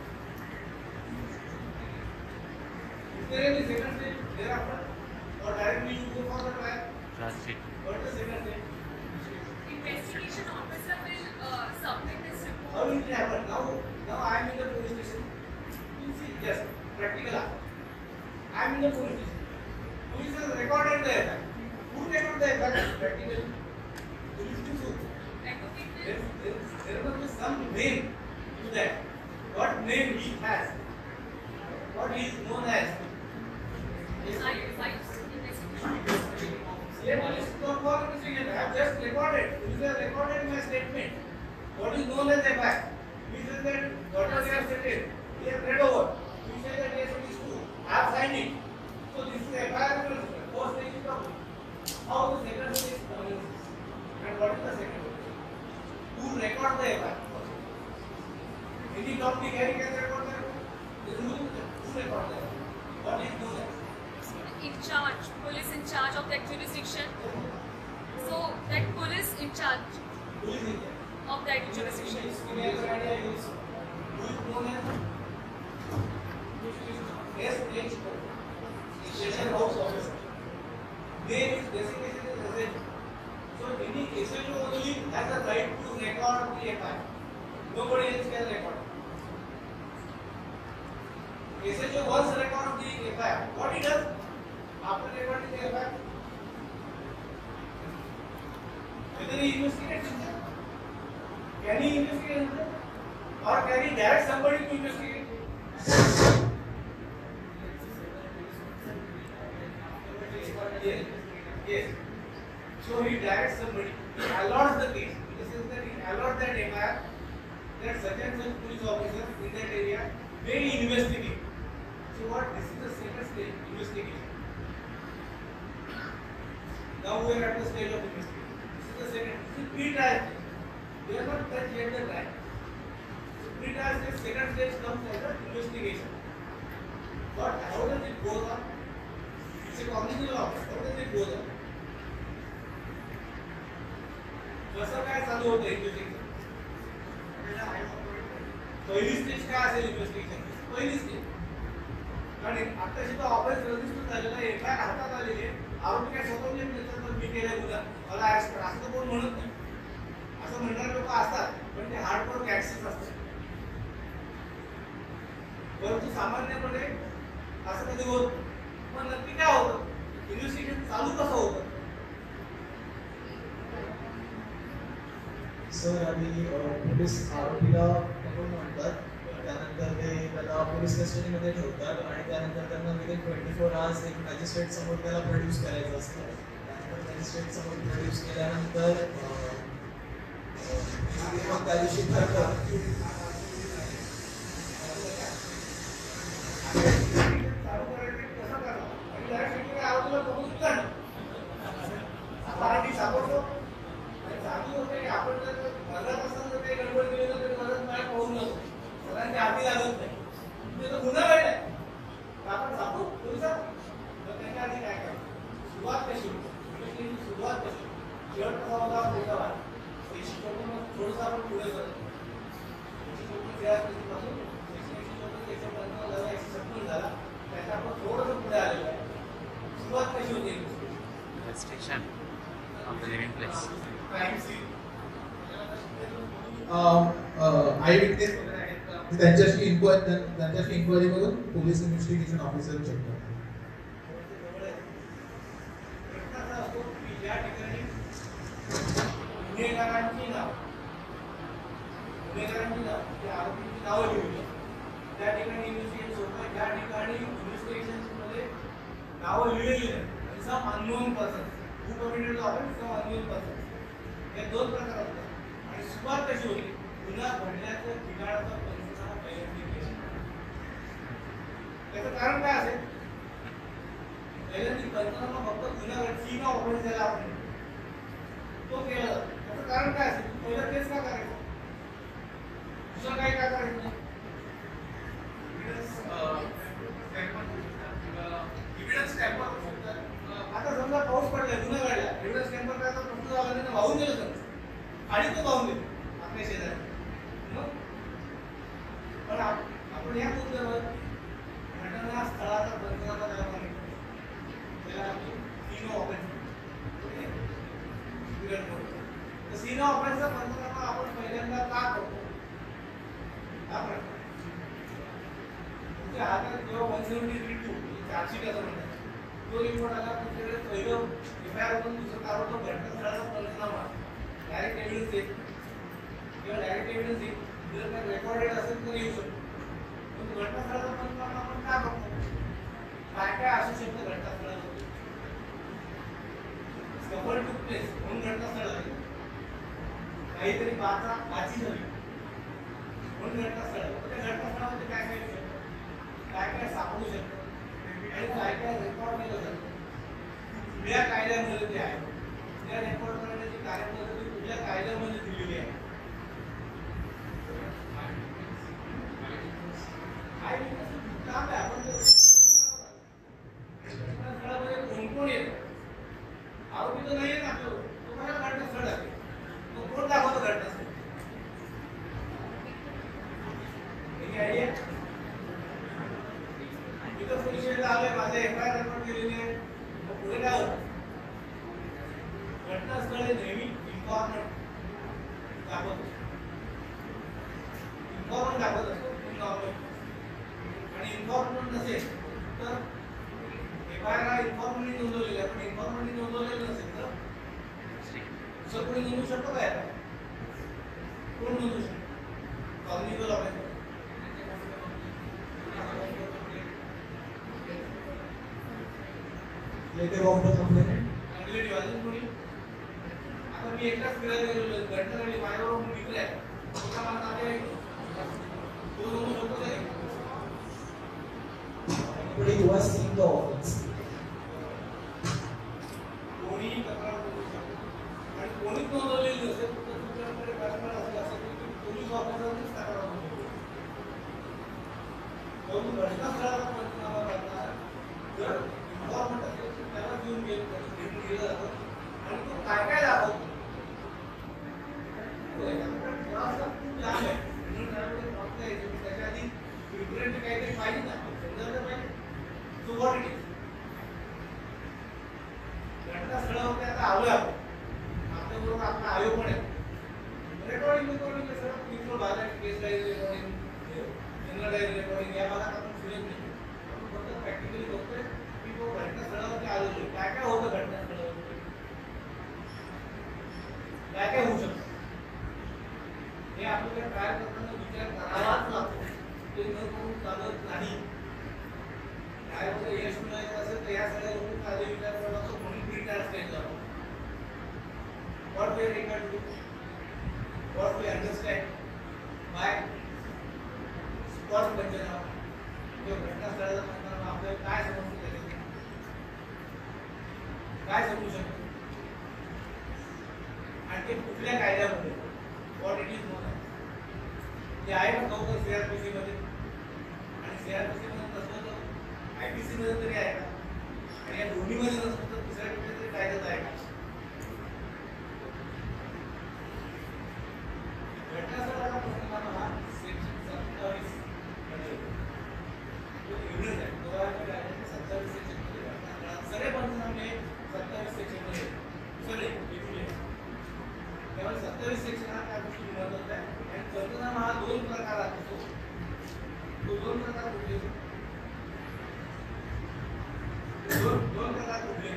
Is there any second stage thereafter? Or directly you go for the trial? What is the second stage? Investigation officer will uh, submit this report. How will it happen? Now, now I am in the police station. You see, just practical. I am in the police station. Police has recorded the F I R. Who recorded the F I R? Practically. Police will sue. Advocate There, will. there, there must be some name to that. What name he has? What he is known as? I, I, investigation. Let police don't call investigation. I have just recorded. Police have recorded my statement. What is known as F I R? He says that whatever they have stated, he has read over. He says that yes, it is true. I have signed it. So this is F I R. First stage is complete. How the second stage is analysis. And what is the second stage? Who record the F I R? Any Tom, Dick, Harry can record the F I R? Who who record the F I R? What is known as? In charge, police in charge of that jurisdiction. So that police in charge Who is in there? of that jurisdiction. Who is known as? S H O. Station House Officer. Name is designation as S H O. So any S H O only has the right to record the F I R. Nobody else can record. S H O once record the F I R. What he does after recording the F I R? Whether he investigates himself? Can he investigate himself? Or can he direct somebody to investigate? Yes. Yes. So he directs somebody. He allots the case. In the sense that he allots that F I R that such and such police officer in that area may investigate. So what? This is the second stage, investigation. Now we are at the stage of investigation. This is the second. This is pre-trial stage. We are not touched yet the trial. So pre-trial stage, second stage comes as the investigation. But how does it go on? It's a cognitive office. How does it go on? कसं काय चालू होतं investigation? पहिली stage काय असेल investigation? पहिली stage. आणि आता सुद्धा ऑफिस रजिस्टर झालेला आहे, एफ आय आर हातात आलेली आहे, आरोपी काय स्वतःहून येतात तर मी केलंय गुन्हा मला अरेस्ट करा असं कोण म्हणत नाही. असं म्हणणारे लोक असतात पण ते हार्डकोर गॅंगस्टर्स असतात. परंतु सामान्यपणे असं कधी होत नाही. पण नक्की काय होतं? इन्व्हेस्टिगेशन चालू कसं होतं? सर आधी पोलीस आरोपीला पकडून आणतात, त्यानंतर ते त्याला पोलीस कस्टडीमध्ये ठेवतात आणि त्यानंतर त्यांना विदिन ट्वेंटी फोर आवर्स एक मॅजिस्ट्रेट समोर त्याला प्रोड्यूस करायचं असतं. त्यानंतर मॅजिस्ट्रेट समोर प्रोड्यूस केल्यानंतर मग त्या दिवशी ठरतं आपण जर मनात असताना काही गडबड केली पाठी लागत नाही, म्हणजे तो गुन्हा घडलाय, आपण सांगू पोलिसात. तर त्याच्या आधी काय करायचं, सुरुवात कशी होती, सुरुवात कशी शेवट कसा होता पुढचा भाग एकशे चौपन्न थोडंसं आपण पुढे जातो. एकशे चौपन्न तेरापासून एकशे चौपन्न एकशे पंचावन्न झाला, एकशे छप्पन्न झाला, त्याच्या आपण थोडंसं पुढे आलेलो आहे. सुरुवात कशी होती, Restriction of the living place. Crime scene, eye witness वगैरे आहेत का त्यांच्याशी इन्क्वायरी त्यांच्याशी इन्क्वायरी करून पोलीस इन्व्हेस्टिगेशन ऑफिसर चेक करतात. या ठिकाणी गुन्हेगारांची नाव गुन्हेगारांची नाव त्या आरोपींची नावं लिहिली त्या ठिकाणी इन्व्हेस्टिगेशन होतं. त्या ठिकाणी इन्व्हेस्टिगेशनमध्ये नावं लिहिलेली नाही, some unknown person, who committed the offence, some unknown person, हे दोन प्रकार होतात. आणि सुरुवात कशी होती, गुन्हा घडल्याचं ठिकाणाचा पंचनामा पहिल्यांदा केला. त्याचं कारण काय असेल, पहिल्यांदा पंचनामा फक्त गुन्हा सीन ऑफ ऑफेन्स झाला आपण तो केला जातो. त्याचं कारण काय असेल, पहिलं तेच का करायचं, दुसरं काही का करायचं नाही. एव्हिडन्स टॅम्पर करू शकतात. आता समजा पाऊस पडला, गुन्हा घडला, एव्हिडन्स टॅम्पर करायचा प्रश्न झाला, त्याने वाहून गेलं समजा आणि तो वाहून गेलो आपल्या शेजारी. पण आपण या मुद्द्यावर घटना स्थळाचा पंचनामा करावा नाही, त्याला सीन ऑफ ऑफेन्स तर सीन ऑफ ऑफेन्सचा पंचनामा आपण पहिल्यांदा का करतो, आपण तुमच्या हातात जेव्हा one seventy three two chargesheet असं म्हणतात, तो रिपोर्ट आला तुमच्याकडे पहिलं एफ आय आर होतं, दुसरं काय होतं, घटनास्थळाचा पंचनामा, डायरेक्ट एव्हिडन्स येईल किंवा डायरेक्ट एव्हिडन्स येईल, जर काय रेकॉर्डेड असेल तर येऊ शकतो. पण घटनास्थळाचा पंचनामा आपण का करतो, काय काय असू शकतं घटनास्थळाला, स्कफल टूक प्लेस म्हणून घटनास्थळाला काहीतरी बाचा बाची झाली म्हणून घटनास्थळाला, त्या घटनास्थळामध्ये काय काय येऊ शकतं, काय काय सापडू शकतं आणि काय काय रेकॉर्ड केलं जातं, कुठल्या कायद्यामध्ये ते आहे, त्या रेकॉर्ड करण्याची कार्यपद्धती कुठल्या कायद्यामध्ये दिलेली आहे. आपण घटनास्थळामध्ये कोण कोण येतं, आरोपी तर नाही आहे ना आपल्याला, तो मला घटनास्थळ आहे, मग कोण दाखवतो घटनास्थळ, आयडिया इथं पोलीस स्टेशनला आले, माझे एफ आय आर रेकॉर्ड केलेली आहे, मग पुढे काय होतं, घटनास्थळ हे नेहमी इन्फॉर्मंट दाखवत इन्फॉर्मंट दाखवत असतो नॉर्मल. आणि इन्फॉर्मंट नसेल तर एफ आय आर हा इन्फॉर्मंटनी नोंदवलेला आहे, पण इन्फॉर्मंटनी नोंदवलेलं नसेल तर दुसरं कोणी नोंदवू शकतो काय, कोण नोंदवू शकतो, cognitive offence letter of the complaint cognitive अजून कोणी. आता मी एकटाच फिरायला गेलो, घटना घडली, माझ्याबरोबर मित्र आहे, एका मला नाते तो नोंदवू शकतो काय, anybody who has seen the offense. कोणीही तक्रार करू शकतो आणि कोणीच नोंदवलेली नसेल तर तुमच्याकडे वारंवार असं लक्षात येईल की पोलीस ऑफिसरनेच तक्रार नोंदवली. म्हणून घटनास्थळाला पंचनामा करताना जर इन्फॉर्मंट असेल तर त्याला घेऊन गेलं भेटून गेलं जातं आणि तो काय काय दाखवतो खूप लांब आहे म्हणून त्यामध्ये फक्त यायचं त्याच्या आधी प्रिपरेटरी काहीतरी पाहिजे ना, समजायला पाहिजे तो व्हॉट इट इज. घटनास्थळावरती आता आलोय आपण, आपल्याबरोबर आपला आयोग पण आहे, रेकॉर्डिंग रेकॉर्डिंग सगळं पिंपळ भाग आहे, case diary recording, general diary recording, या भागात आपण फिरत नाही, आपण फक्त प्रॅक्टिकली बघतोय की तो घटनास्थळावरती आलेलो काय काय होतं, घटनास्थळावरती काय काय होऊ शकतं हे आपल्याला ट्राय करताना विचार करावाच लागतो, ते न करून चालत नाही. काय होतं, यश मिळायचं असेल तर या सगळ्या गोष्टी आधी विचार करावा लागतो, म्हणून प्री ट्रान्सलेट जातो. What we are able to do, what we understand by spot panchnama किंवा घटनास्थळाचा पंचनामा, आपल्याला काय समजतं त्याच्यातून, काय समजू शकतो आणि ते कुठल्या कायद्यामध्ये, व्हॉट इट इज नोन हे आहे का लवकर सीआरपीसी मध्ये आणि सीआरपीसी मध्ये नसलं तर आयपीसी मध्ये तरी आहे का आणि या दोन्ही मध्ये नसलं तर दुसऱ्या कुठे तरी कायद्यात आहे का? घटनास्थळाचा प्रसंग हा सेक्शन सत्तावीस मध्ये तो एवढंच आहे तो आहे सत्तावीस सेक्शन मध्ये घटनास्थळात सगळे पंचनामे सत्तावीस सेक्शन मध्ये सगळे एकूण त्यामुळे सत्तावीस सेक्शन हा त्या गोष्टी महत्वाचा आहे आणि पंचनामा हा दोन प्रकारात असतो. तो दोन प्रकार कुठले दोन दोन प्रकार कुठले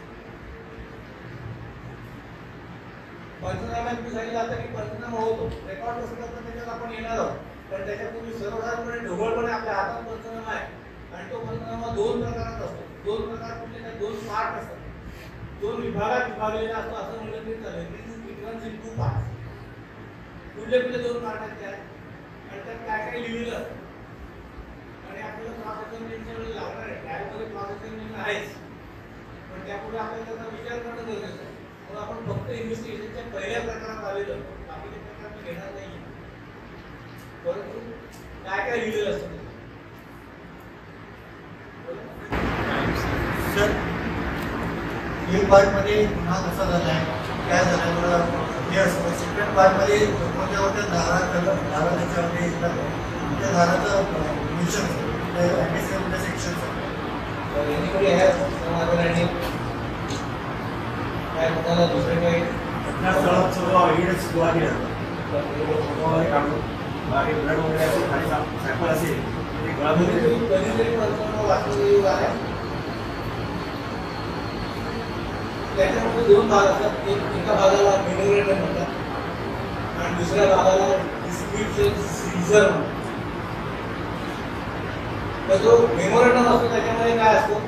पंचनाम्यात मी सांगितलं आता की पंचनामा होतो रेकॉर्ड कसं करतात त्याच्यात आपण येणार आहोत पण त्याच्यापूर्वी सर्वसाधारणपणे ढोबळपणे आपल्या हातात पंचनामा आहे आणि तो पंचनामा दोन प्रकारात असतो. दोन प्रकार कुठले काय दोन पार्ट असतात. दोन विभागात विभागलेला असतो असं म्हणलं तरी चालेल. It runs in two parts. कुठले कुठले दोन पार्ट आहेत त्या आणि त्यात काय काय लिहिलेलं असतं आणि आपल्याला क्रॉस एक्झामिनेशनच्या वेळी लागणार आहे ट्रायलमध्ये क्रॉस एक्झामिनेशन आहेच पण त्यापुढे आपल्याला त्याचा विचार करणं गरजेचं आहे. म्हणून आपण फक्त इन्व्हेस्टिगेशनच्या पहिल्या प्रकारात आलेलो बाकीचे प्रकार मी घेणार नाही परंतु काय काय लिहिलेलं असतं सर एक पार्ट मध्ये हा कसा झाला आहे काय झालं मला हे असतं सेकंड पार्ट मध्ये कोणत्या कोणत्या धारा धारा त्याच्यामध्ये येतात त्या धाराचं मिशन कोणत्या सेक्शन काय म्हणाला दुसरे काही घटनास्थळात सर्व एव्हिडन्स गोळा केला काढून बाकी ब्लड वगैरे असेल खाली सॅम्पल असेल ते गोळा करून कधीतरी वाचलेलं आहे त्याच्यामध्ये दोन भाग असतात एक एका भागाला मेमोरेंडम म्हणतात आणि दुसऱ्या भागाला डिस्क्रिप्शन सीझर म्हणतात. तर जो मेमोरेंडम असतो त्याच्यामध्ये काय असतो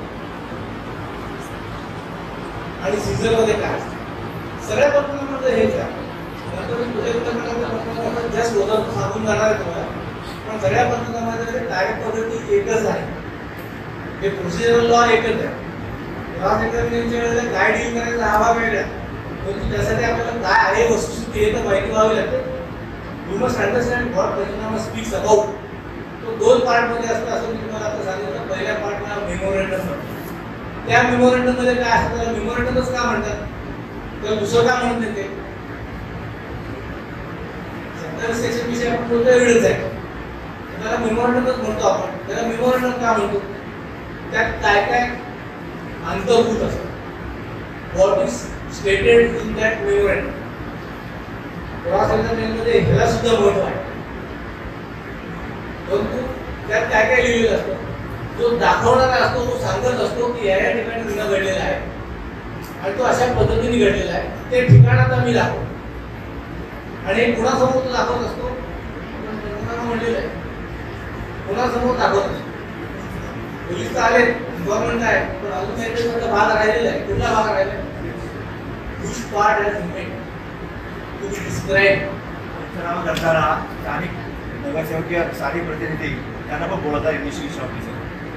आणि सीझर मध्ये काय असतं सगळ्या पद्धतीमध्ये हेच आहे. नंतर मी जस्ट उदाहरण सांगून जाणार आहे तुम्हाला पण सगळ्या पद्धतीमध्ये डायरेक्ट पद्धती एकच आहे. हे प्रोसिजरल लॉ एकच आहे. क्रॉस एक्झामिनेशनच्या वेळेला काय डील करायचा हा भाग वेगळा परंतु त्यासाठी आपल्याला काय आहे वस्तुस्थिती हे तर माहिती व्हावी लागते. You must understand what panchnama speaks about. तो दोन पार्ट मध्ये असतो असं मी तुम्हाला आता सांगितलं. पहिल्या पार्टला मेमोरेंडम म्हणतात. त्या मेमोरेंडम मध्ये काय असतं त्याला मेमोरेंडमच का म्हणतात तर दुसरं का म्हणत नाही ते सत्तावीस सेक्शन विषयी आपण बोलतो एवढंच आहे त्याला मेमोरेंडमच म्हणतो आपण. त्याला मेमोरेंडम का म्हणतो त्यात काय काय अंतर्भूत असतं what is stated in that memorandum. Cross एक्झामिनेशनमध्ये ह्याला सुद्धा महत्व आहे परंतु त्यात काय काय लिहिलेलं असतं जो दाखवणारा असतो तो सांगत असतो की या या ठिकाणी गुन्हा घडलेला आहे आणि तो अशा पद्धतीने घडलेला आहे ते ठिकाण आता मी दाखवतो आणि कुणासमोर तो दाखवत असतो म्हणलेलं आहे कुणासमोर दाखवत असतो. पोलीस तर आले गव्हर्नमेंट आहे पण अजून काहीतरी भाग राहिलेला आहे. कुठला भाग राहिला which part has remained to be described. पंचनामा करताना स्थानिक नगरसेवकीय स्थानिक प्रतिनिधी त्यांना पण बोलतात investigation officer.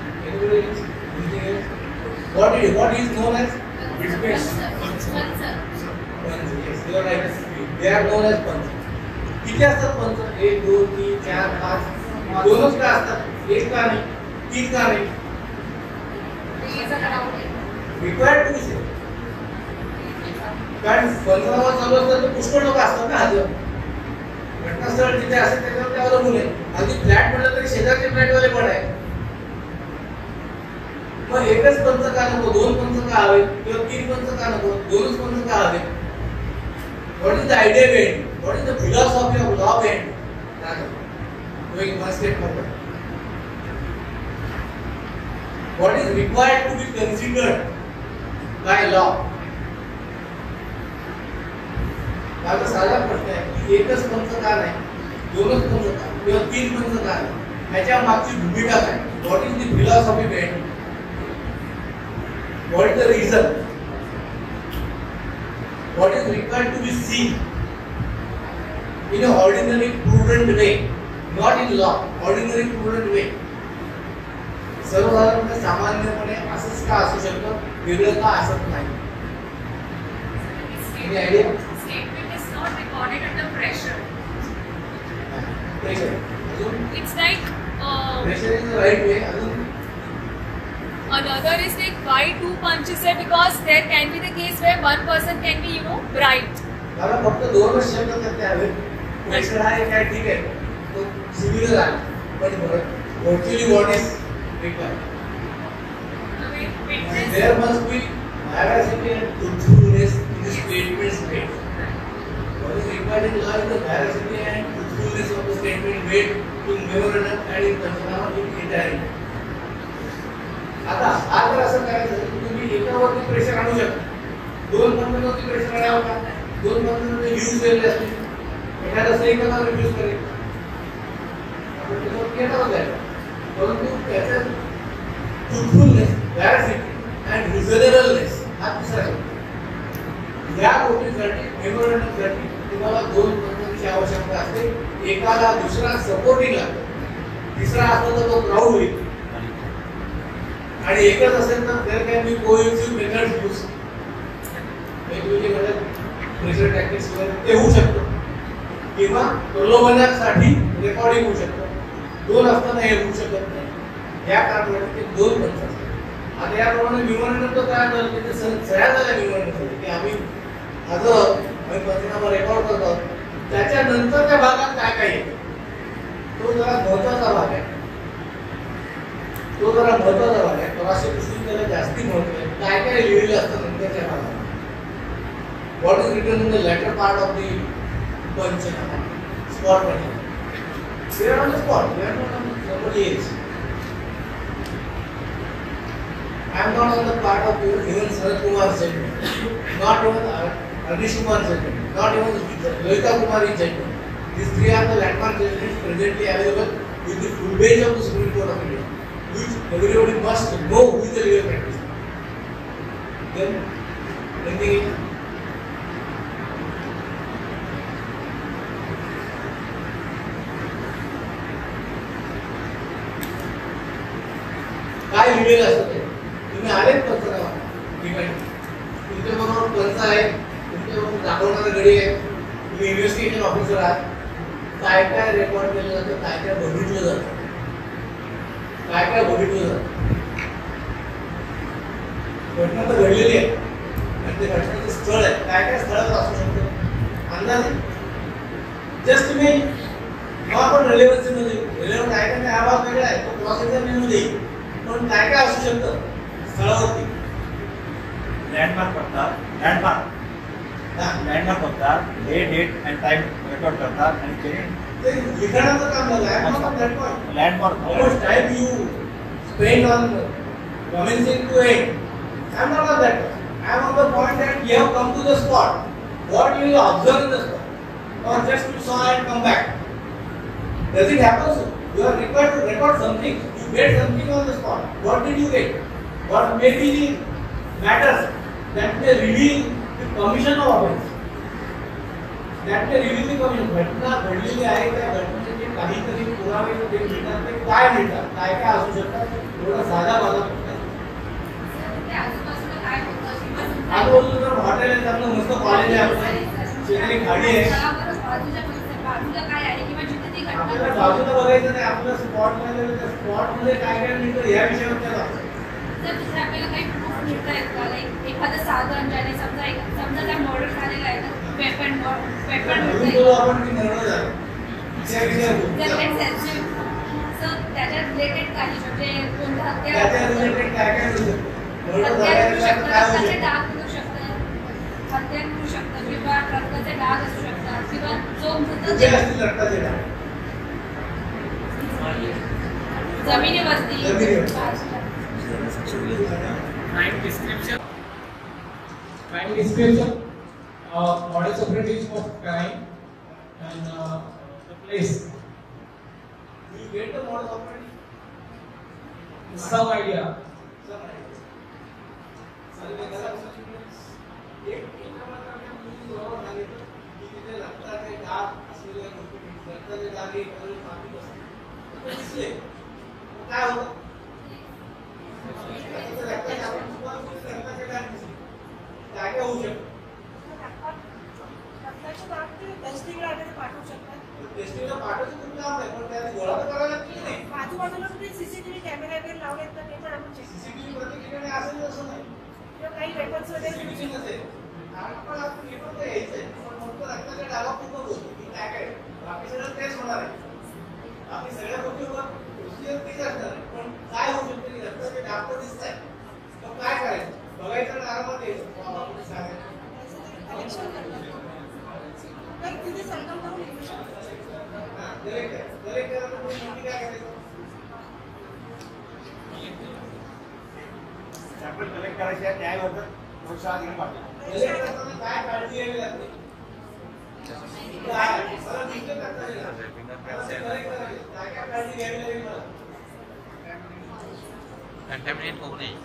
What is what is known as witness? Panch, sir. Yes, you are right. They are known as panch. किती असतात पंच? एक दोन तीन चार पाच दोनच का असतात एक का नाही तीन का नाही रिक्वायर्ड टू बी कारण पंचनामा चालू असतात तर पुष्कळ लोक असतात ना हजर. घटनास्थळ जिथे असेल त्याच्यावर ते अवलंबून आहे. अगदी फ्लॅट म्हटलं तरी शेजारचे फ्लॅटवाले पण आहे. मग एकच पंच का नको दोन पंच का हवे किंवा तीन पंच का नको दोनच पंच का हवे. What is the idea behind what is the philosophy of law behind doing one state forward. What is required to be considered by law. माझा साधा प्रश्न आहे की एकच पंच का नाही दोनच पंच का किंवा तीन पंच का नाही याच्या मागची भूमिका काय. What is the philosophy behind what is the reason what is required to be seen in a ordinary prudent way not in law ordinary prudent way. सर्वसाधारणपणे सामान्यपणे असंच का असू शकतं वेगळं का असत नाही. Statement is not recorded under pressure. Pressure अजून It's like uh, pressure is the right way अजून another is like why two punches है because there can be the case where one person can be you know bright. मला फक्त दोनच शब्द करते हवे pressure आहे काय ठीक आहे तो सिव्हिल आहे पण virtually what is required I mean, fitness. there must be veracity and truthfulness in the statements made. What is required in law is the veracity and truthfulness of the statement made in memorandum and in Panchanaमा in entirety. आता आज जर असं करायचं की तुम्ही एकावरती pressure आणू शकता दोन कंपन्यांवरती प्रेशर आणावं का दोन कंपन्यांमध्ये यूज केलेले असतील एखादा सही करणार रिफ्यूज करेल आपण त्याच्यावर येणारच आहे परंतु त्याचं ट्रूथफुलनेस व्हॅरासिटी अँड रिझनेबलनेस हा तिसरा शब्द या गोष्टीसाठी मेमोरंडमसाठी तुम्हाला दोन कंपनीची आवश्यकता असते एकाला दुसरा सपोर्टिंग लागतो तिसरा असला तर तो प्राऊड होईल आणि एकच असेल तर there can be coercive methods use वेगवेगळे प्रेशर टॅक्टिक्स वगैरे ते होऊ शकतं किंवा प्रलोभनासाठी रेकॉर्डिंग होऊ शकतं दोन असताना हे होऊ शकत नाही या कारणामुळे ते दोन बनतात आता याप्रमाणे विमानानंतर तर काय झालं की सह्या झाल्या विमानानंतर की आम्ही आज आम्ही पंचनामा रेकॉर्ड करतो त्याच्यानंतरच्या भागात काय काय येतं तो जरा महत्वाचा भाग आहे तो जरा महत्वाचा भाग आहे प्रवासी दृष्टीने त्याला जास्ती महत्व आहे काय काय लिहिलेलं असतं नंतरच्या भागात what is written in the latter part of the panchnama spot मध्ये We are on the spot. We are not on somebody else. I am not on the part of even Sarat Kumar's judgment, not even Anish Kumar's judgment, not even Lalita Kumari's judgment. These three are the landmark judgments presently available with the full bench of the Supreme Court of India, which everybody must know who is the legal practitioner. Then, anything else? काय लिहिलेलं असतं ते तुम्ही आलेत पंचनामा ठिकाणी तुमच्याबरोबर पंच आहे तुमच्याबरोबर दाखवणारा गडी आहे तुम्ही इन्व्हेस्टिगेशन ऑफिसर आहात काय काय रेकॉर्ड केलं जातं काय काय बघितलं जातं काय काय बघितलं जातं घटना तर घडलेली आहे आणि ते घटनेचं स्थळ आहे काय काय स्थळावर असू शकतं अंदाज जस्ट तुम्ही जेव्हा आपण रेलेव्हन्सी मध्ये रेलेव्हन्स आहे का नाही हा भाग वेगळा आहे तो क्रॉस एक्झामिनेशन येईल पण काय काय असू शकतं स्थळावरती लँडमार्क करतात लँडमार्क लँडमार्क करतात हे डेट अँड टाइम रेकॉर्ड करतात आणि ते ते लिखाणाचं काम झालं landmark landmark how much time you spend on commencing to end I am not on that I am on the point that you have come to the spot what you will observe in the spot or just you saw and come back does it happen so you are required to record something get something on the spot. What did you get? What may be the matters that may reveal the commission of offense? That may reveal the commission. घटना घडलेली आहे त्या घटनेचे काहीतरी पुरावे ते मिळतात ते काय मिळतात काय काय असू शकतात थोडा साधा बाधा आजूबाजूला हॉटेल आहे चांगलं मस्त कॉलेज आहे आपलं शेजारी खाडी आहे आपल्याला बाजूला बघायचं नाही आपलं स्पॉट मध्ये त्या स्पॉट मध्ये काय काय मिळतं या विषयावर त्या सर दुसरं आपल्याला काही प्रूफ मिळता आहेत का लाईक एखादं साधन ज्याने समजा एक समजा त्या मर्डर झालेला आहे तर वेपन वेपन मिळतं आपण की मर्डर झालं त्या विषयावर सर त्याच्या रिलेटेड काही म्हणजे कोणत्या हत्या त्याच्या रिलेटेड काय काय मिळतं मर्डर हत्या करू झालं शकतात काय रक्ताचे होतं डाग करू शकतात हत्या करू शकतात किंवा रक्ताचे डाग असू शकतात किंवा जो कुठे मृत असतील रक्ताचे डाग जमिनीवरती Crime description. Crime description. Uh, modus operandi of crime and uh, the place. You get the modus operandi? Some idea. Some idea. Some idea. एक एक प्रमाणात तुम्ही बरोबर सांगितलं की तिथे रक्ताचे डाग असलेल्या गोष्टी रक्ताचे डाग एक माती असते ते दिसले काय होतं रक्ताचे आपण तुम्हाला रक्ताचे डाग दिसले काय काय होऊ शकतं टेस्टिंगला वगैरे पाठवू शकतात. टेस्टिंगला पाठवतो तुम्ही काम आहे, पण त्याला गोळा तर करायला लागतील नाही. आजूबाजूला कुठे सीसीटीव्ही कॅमेरा वगैरे लावलेत तर ते पण आपण चेक. सीसीटीव्ही प्रत्येक ठिकाणी असेल असं नाही. किंवा काही वेपन्स वगैरे सीसीटीव्ही नसेल. आपण आपण पेपर तर यायचंय, पण फक्त रक्ताच्या डागा पूर्ण होतो की काय काय बाकी सगळं तेच होणार आहे. बाकी सगळ्या गोष्टीवर प्रोसिजर तीच असणार आहे, पण काय होऊ शकतं की रक्ताचे डाग तर दिसत आहे, तर काय करायचं बघायचं आणि आरामात यायचं. सांगायचं कलेक्शन करतात तर तिथे संकल्प करून घेऊ शकतो. कलेक्ट कलेक्ट करायला कोणी काय करायचं सॅम्पल कलेक्ट करायचे आहे त्यावर प्रोत्साहन घेऊन पाठवतो. कलेक्ट करताना काय काळजी घ्यावी लागते काय मला दिसलं करता येईल कलेक्ट करायचं काय काय काळजी घ्यावी लागेल मला कंटॅमिनेट होऊ नये.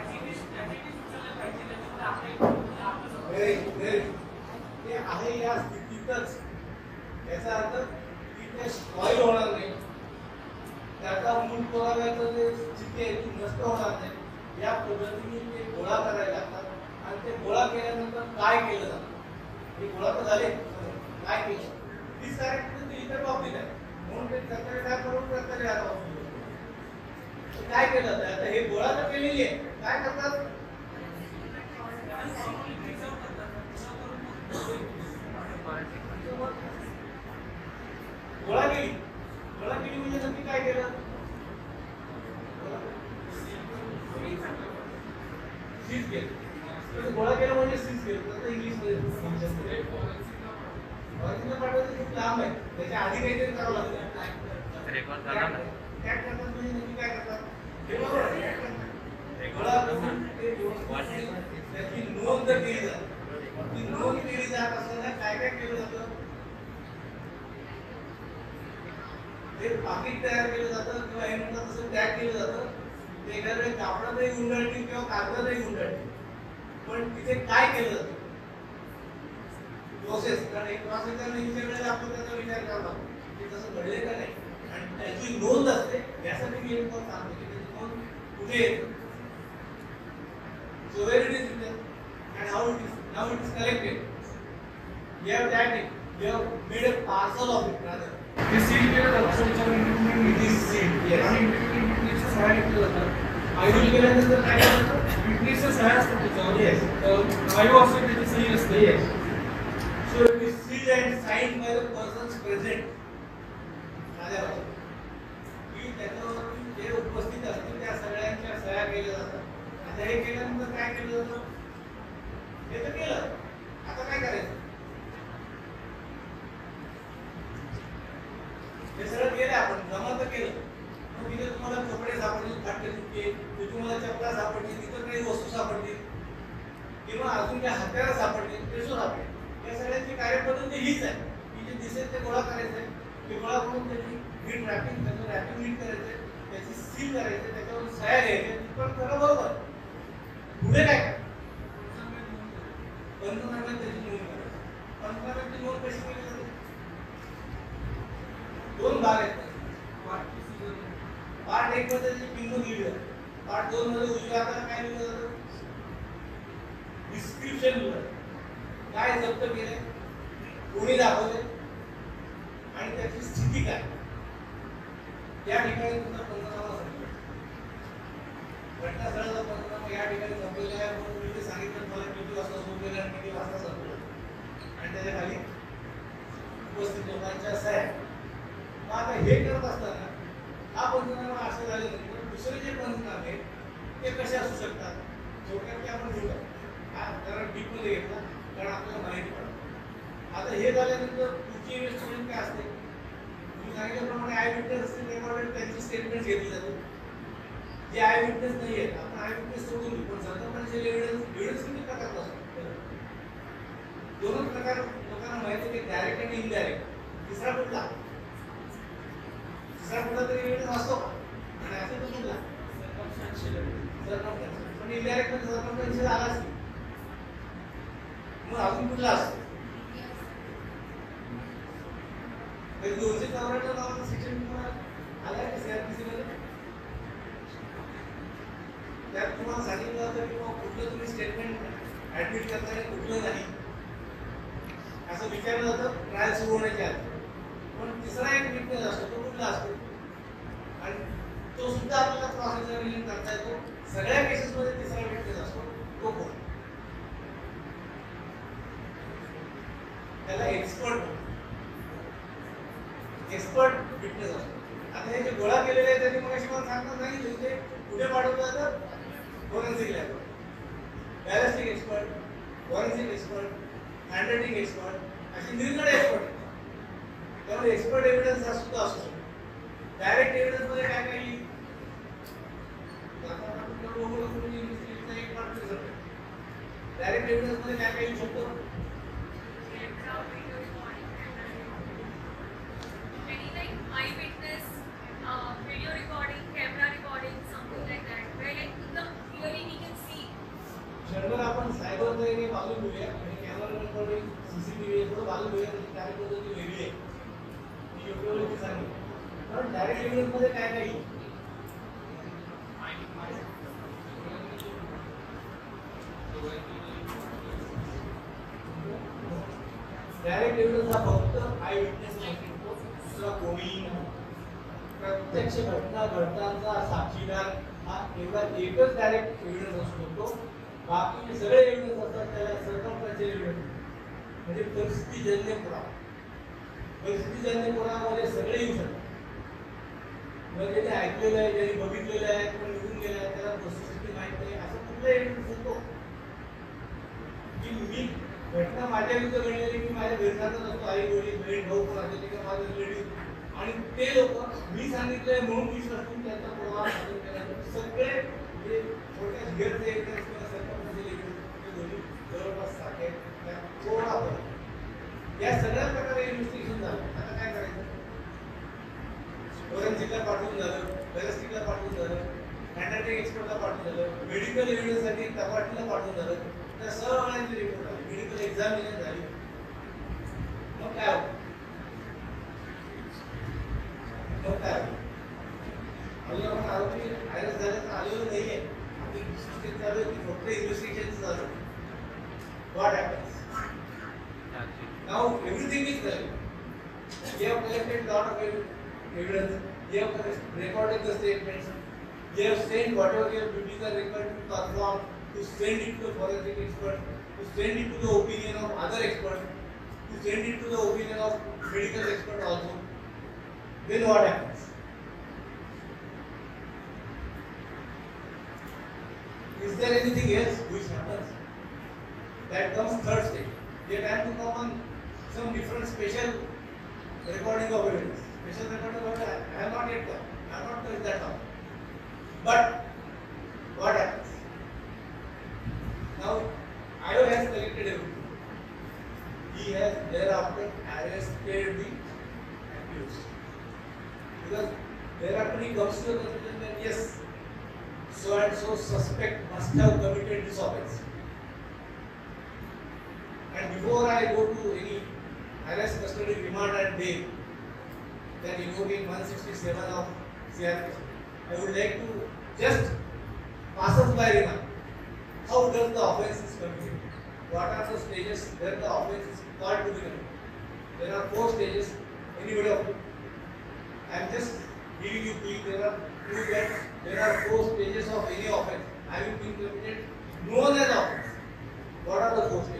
ते आहे या स्थितीतच याचा अर्थ की ते स्पॉइल होणार नाही, त्याचा मूळ पुराव्याचं जे स्थिती आहे ती नष्ट होणार नाही. या पद्धतीने ते गोळा करायला लागतात आणि ते गोळा केल्यानंतर काय केलं जातं हे गोळा तर झाले काय केलं तीच कार्यक्रम इतर बाबतीत आहे म्हणून ते कर्तव्य करून कर्तव्य काय केलं जातं. आता हे गोळा तर केलेली आहे काय करतात गोळा केली गोळा केली म्हणजे नक्की काय केलं सीज केलं. गोळा केलं म्हणजे सीज केलं तर इंग्लिश मध्ये पाठवायचं खूप लांब आहे त्याच्या आधी काहीतरी करावं लागतं. टॅग करतात म्हणजे नक्की काय करतात गोळा करून त्याची नोंद केली जाते. ती नोंद केली जात असताना काय काय केलं जातं ते पाकिट तयार केलं जातं किंवा हे म्हणतात तसं टॅग केलं जातं. ते एखाद्या कापडातही गुंडाळतील किंवा कागदातही गुंडाळतील, पण तिथे काय केलं जातं प्रोसेस कारण एक प्रोसेस वेळेला आपण त्याचा विचार करावा लागतो की तसं घडले का नाही आणि त्याची नोंद असते. यासाठी मी एक पण सांगतो की त्याची नोंद कुठे येते so where it is written and how it is now it is collected. You have tagged it, you have made a parcel of it rather. हे सील केलं जातं असं विचारून It is sealed. Yes. आणि विटनेसचं सहाय्य केलं जातं. आयडील केल्यानंतर काय करतात विटनेसचं सहाय्य असतं त्याच्यावर. Yes. आयु असते त्याची सही असते. Yes. So it is sealed and signed by the persons present. की त्याच्यावर जे उपस्थित असतील त्या सगळ्यांच्या सह्या केल्या जातात. आता हे केल्यानंतर काय केलं जातं हे तर केलं आता काय करायचं हे सगळं केलं आपण जमा तर केलं मग तिथे तुम्हाला कपडे सापडतील फाटके तुटके तिथे तुम्हाला चपला सापडतील तिथं काही वस्तू सापडतील किंवा अजून काही हत्यारं सापडतील पेशो सापडेल. या सगळ्यांची कार्यपद्धती हीच आहे की जे दिसेल ते गोळा करायचं आहे ते गोळा करून त्याची नीट रॅपिंग त्याचं रॅपिंग नीट करायचं त्याची सील करायचं त्याच्यावर सह्या घ्यायच्या पण सगळं बरोबर. पुढे काय पंचनाम्यात त्याची नोंद करायची. पंचनाम्याची नोंद कशी केली जाते दोन भाग आहेत पार्ट एक मध्ये त्याची किंमत लिहिली जाते पार्ट दोन मध्ये उजव्या हाताला काय लिहिलं जातं डिस्क्रिप्शन लिहिलं काय जप्त केले कोणी दाखवले आणि त्याची स्थिती काय या ठिकाणी तुमचा पंचनामा संपला. घटनास्थळाचा पंचनामा या ठिकाणी संपलेला आहे म्हणून मी ते सांगितलं मला किती वाजता सुरू केलं आणि किती वाजता संपलं आणि त्याच्या खाली उपस्थित लोकांच्या सह्या. मग आता हे करत असताना हा पंचनामा असं झाल्यानंतर दुसरे जे पंचनामे ते कसे असू शकतात थोडक्यात ते आपण घेऊ हा कारण डीपमध्ये घेतला कारण आपल्याला माहिती पडतं. आता हे झाल्यानंतर पुढची इन्व्हेस्टिगेशन काय असते तुम्ही सांगितल्याप्रमाणे आय विटनेस असतील रेकॉर्डेड त्यांची स्टेटमेंट घेतली जाते. जे आय विटनेस नाही आहेत आपण आय विटनेस सोडून देऊ पण सर्कमस्टन्शियल एव्हिडन्स एव्हिडन्स किती प्रकारचा असतो दोनच प्रकार लोकांना माहिती आहे की डायरेक्ट आणि इनडायरेक्ट. तिसरा कुठला तिसरा कुठला तरी एव्हिडन्स असतो का आणि असे तो कुठला सर्कमस्टन्शियल पण इनडायरेक्ट मध्ये सर्कमस्टन्शियल आला असतो मग अजून कुठला असतो दोनशे चौऱ्याण्णव नावाचं शिक्षण तुम्हाला आलाय का सीआरपीसी मध्ये त्यात तुम्हाला सांगितलं जातं की कुठलं तुम्ही स्टेटमेंट ऍडमिट करताना कुठलं नाही असं विचारलं जातं ट्रायल सुरू होण्याच्या आधी. पण तिसरा एक विटनेस असतो, तो कुठला असतो आणि तो सुद्धा आपल्याला क्रॉस एक्झामिनेशन करता येतो. सगळ्या केसेसमध्ये तिसरा विटनेस असतो, तो कोण? त्याला एक्सपर्ट एक्सपर्ट विटनेस असतो. आता हे जे गोळा केलेले आहे त्यांनी मग अशी मला सांगतात नाही ते कुठे पाठवलं जातं? Forensic lab, ballistic expert, forensic expert, handwriting expert, अशी निर्णय एक्सपर्ट. त्यामुळे एक्सपर्ट एव्हिडन्स हा सुद्धा असतो. डायरेक्ट एव्हिडन्स मध्ये काय काय येईल? डायरेक्ट एव्हिडन्स मध्ये काय काय येऊ शकतो? Any like eyewitness, uh, video recording, camera recording, something like that, where like एकदम clearly we can see. क्षणभर आपण सायबरचं एक बाजू घेऊया आणि कॅमेरा रेकॉर्डिंग सीसीटीव्ही हे थोडं बाजू घेऊया. त्या पद्धती वेगळी आहे ती योग्य वेळी सांगितली. पण डायरेक्ट एव्हिडन्स मध्ये काय काय येईल? डायरेक्ट एव्हिडन्स हा फक्त आय विटनेस असतो, दुसरा कोणी प्रत्यक्ष घटना घडताना साक्षीदार हा एवढा एकच डायरेक्ट एव्हिडन्स असू शकतो. बाकी सगळे एव्हिडन्स असतात त्याला सर्कमस्टन्शियल एव्हिडन्स म्हणजे परिस्थितीजन्य पुरावा. परिस्थितीजन्य पुरावामध्ये सगळे येऊ शकतात. म्हणजे ते ऐकलेलं आहे, ज्यांनी बघितलेलं आहे, कोण निघून गेला आहे, त्याला वस्तुस्थिती माहित नाही, असं कुठलं एव्हिडन्स असतो की मी घटना माझ्या विरुद्ध घडलेली मी माझ्या घरच्यांना नसतो, आई वडील बहीण भाऊ कोण असेल ते माझं रिलेटिव्ह आणि ते लोक मी सांगितलंय म्हणून विश्वास करून त्यांचा प्रभाव सादर केला. सगळे जे थोडक्यात घेरचे एव्हिडन्स किंवा सर्कमस्टन्शियल एव्हिडन्स ते दोन्ही जवळपास सारखे थोडा फरक. या सगळ्या प्रकारे इन्व्हेस्टिगेशन झालं. आता काय करायचं? फॉरेन्सिकला पाठवून झालं, बॅलिस्टिकला पाठवून झालं, हँडरायटिंग एक्सपर्टला पाठवून झालं, मेडिकल एव्हिडन्ससाठी तपासणीला पाठवून झालं. त्या सगळ्यांची रिपोर्ट आली, मेडिकल एक्झामिनेशन झाली. मग काय होतं? मग काय होतं? अजून आपण आरोपी अरेस्ट झाल्याचं आलेलं नाहीये. आपली सिस्टीम चालू आहे की फक्त इन्व्हेस्टिगेशन चालू आहे. What happens? Now everything is there. You have collected lot of evidence. You have recorded the statements. You have sent whatever your duties are required to perform, to send it to the forensic expert, to send it to the opinion of other experts, to send it to the opinion of medical expert also. Then what happens? Is there anything else which happens? That comes third stage. Yet I have to come on some different special recording of evidence. Special recording of evidence I have not yet done. I have not touched that out. But what happens? Now, I O has collected everything. He has thereafter arrested the accused. Because thereafter he comes to the conclusion that yes, so and so suspect must have committed this offense. And before I go to any arrest, custody, remand and bail that invoking one sixty-seven of C R P C, I would like to just pass us by remark. How does the offense is committed? What are the stages where the offense is called to be committed? There are four stages. Anybody of you? I am just giving you clue. There are two that there are four stages of any offense having been committed known as offense. What are the four stages?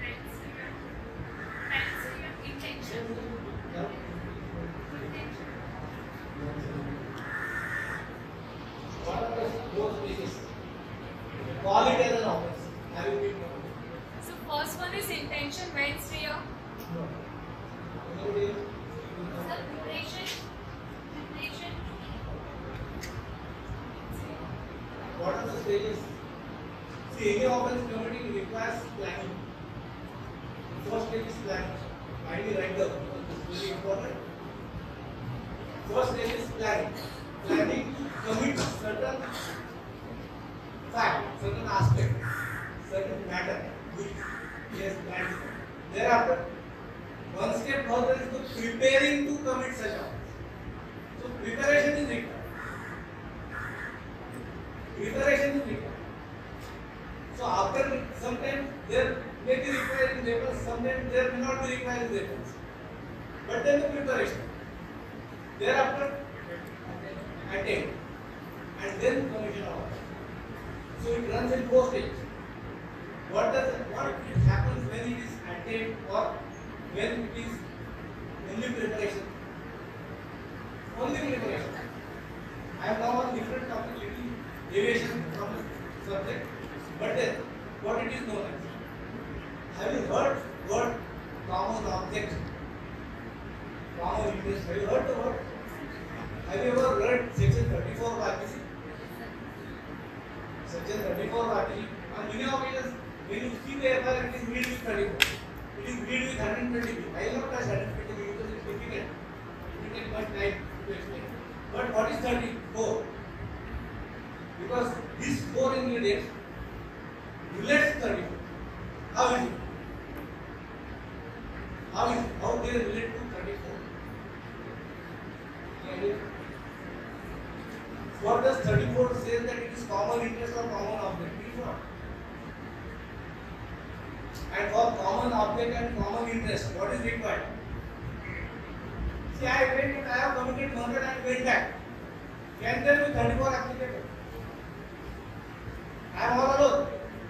Intention. Yeah. Intention. What are the four stages? Call it as an offense. Having been committed. So first one is intention. When say a No. Nobody. Sir, preparation. Preparation. What are the stages? See, any offense committing requires planning. First stage is planning. Kindly write down. This is very important. First stage is planning. Planning to commit certain fact, certain aspect, certain matter which he has planned. Thereafter, one step further is the preparing to commit such offense. So preparation is required. Preparation is required. So after sometimes there may be required in labor, sometimes there may not be required. happens? Attempt. And then commission of offense. So it runs in four stages. What does what it happens when it is attempt or when it is only preparation? Only preparation. I am now on different topic, little deviation from the subject, but then what it is known as. Have you heard word common object? Common interest. Have you heard the word? Have you ever read section thirty-four of R P C? Section thirty-four of R P C. On many occasions, when you see the F I R, it is read with thirty-four. It is read with one hundred twenty B. I will not touch one hundred twenty B because it is difficult. It will take much time to explain. But what is thirty-four? Because these four ingredients relate to thirty-four. How is it? How is it? How they relate to thirty-four? What does thirty-four say that it is common interest or common object? It is not. And for common object and common interest, what is required? See, I went, I have committed murder and went back. Can there be thirty-four applicable? I am all alone.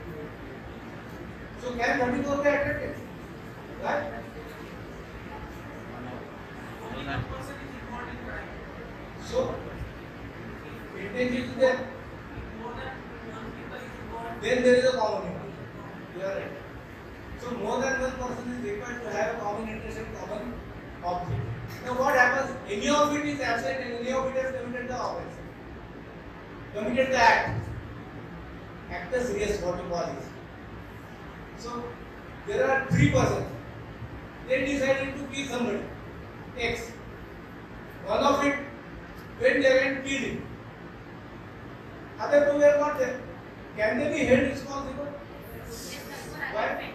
So can thirty-four be attractive? Right? So, intention is there. Then there is a common interest. You are right. So more than one person is required to have a common interest and common object. Now what happens? Any of it is absent and any of it has committed the offense. Committed the act. Actus reus, what you call this. So there are three persons. They decided to kill somebody. X. One of it went there and killed him. Other two were not there. Can they be held responsible? Why?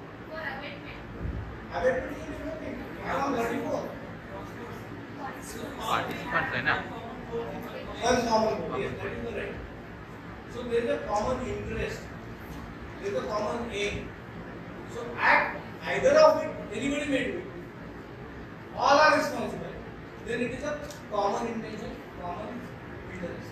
Abatement is a different thing. I am thirty-four. Participants है ना? One common, yes, that is the right. So there is a common interest. There is a common aim. So act either of it, anybody may do it. All are responsible. Then it is a common intention, common interest.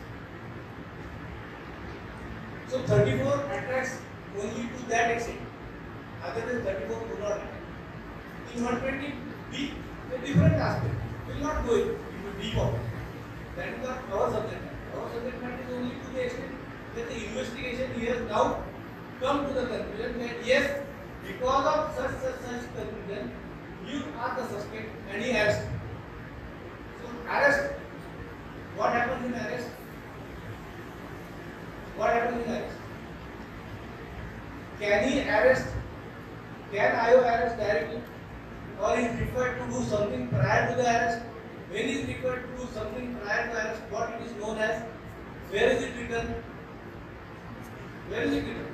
So thirty-four attracts only to that extent. Other than thirty-four do not attract. In one twenty B, a different aspect. We will not go into deep of it. That is our subject matter. Our subject matter is only to the extent that the investigation has now come to the conclusion that yes, because of such such such conclusion, you are the suspect and he arrested. So arrest. What happens in arrest? What happens in arrest? Can he arrest? Can I O arrest directly? Or is required to do something prior to the arrest? When is required to do something prior to arrest? What it is known as? Where is it written? Where is it written?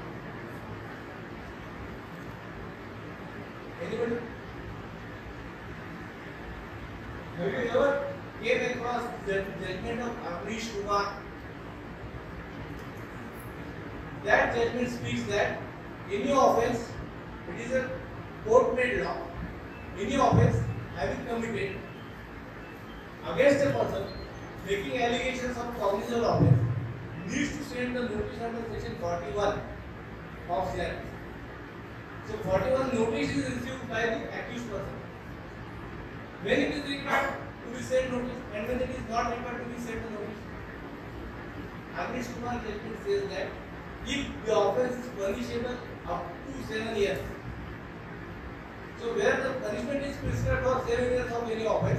Anybody? Have you ever came across the judgment of Amrish Kumar? That judgment speaks that any offence, it is a court-made law. Any offence having committed against a person making allegations of cognizable offence needs to send the notice under section forty-one of C R P C. So forty-one notice is received by the accused person. When it is required to be sent notice and when it is not required to be sent the notice. Amrish Kumar judgment says that if the offence is punishable up to seven years. So where the punishment is prescribed for seven years of any offence,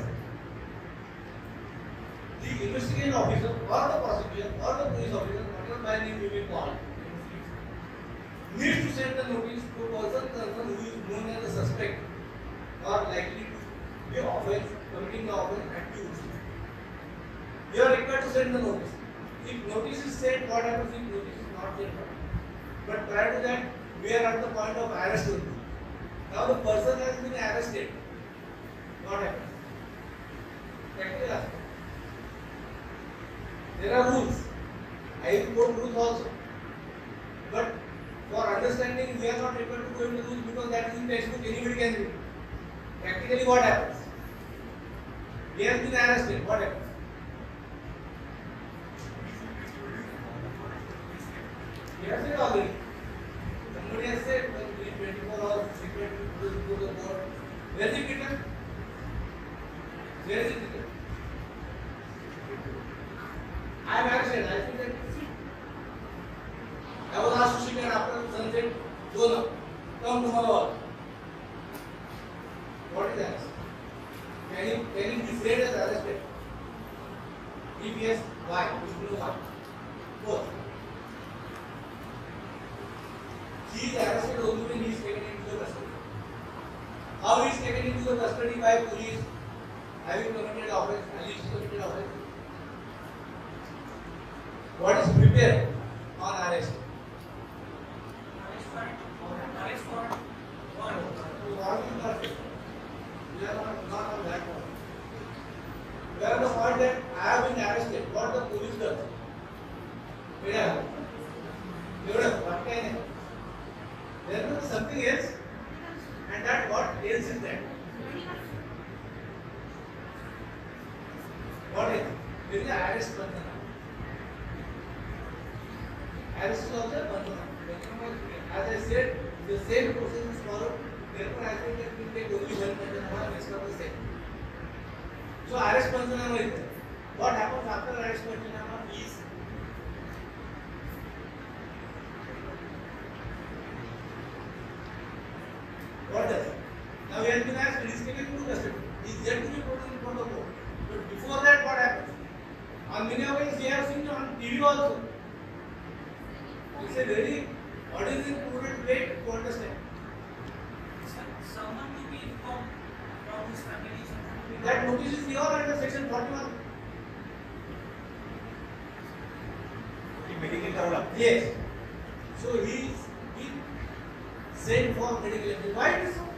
the investigation officer or the prosecutor or the police officer, whatever by name you may call, needs to send the notice to a person concerned who is known as a suspect or likely to be offence, committing the offence accused. You are required to send the notice. If notice is sent, what happens if notice is not sent? But prior to that, we are at the point of arrest only. Now the person has been arrested. What happens? Practical aspect. There are rules. I will quote rules also. But for understanding, we are not able to go into rules because that is in textbook. Anybody can read. Practically, what happens? He has been arrested. What happened? He has said already. Somebody has said within twenty-four hours, secret to the court. Where is it written? Where is it written? I am arrested. I think that I was asked to sit there after sunset. Go now. Come tomorrow. What is arrest? Can he, can he be said as arrested? If yes, why? If no, why? Both. He is arrested only when he is taken into the custody. How he is taken into the custody by police having committed offence, alleged committed offence? What is prepared on arrest? Arrest warrant. Warrant is not prepared. We are not, not on that point. We are on the point that I have been arrested. What the police does? There what can there is something else, and that what else is that? What is? There is an arrest bandhana. Arrest is also a bandhana. As I said, the same process is followed. Therefore, I think that we take only one bandhana, rest of the same. So, arrest bandhana is there. What happens after arrest bandhana is what does? Now he has been asked, he is taken into custody. He is yet to be put in front of court. But before that, what happens? On many occasions, we have seen on T V also. It's a very, what is it prudent way to understand? Someone to be informed from his family. That notice is here under section forty-one. medical करावं लागतं. Yes. So he is he sent for medical exam. Why it is so?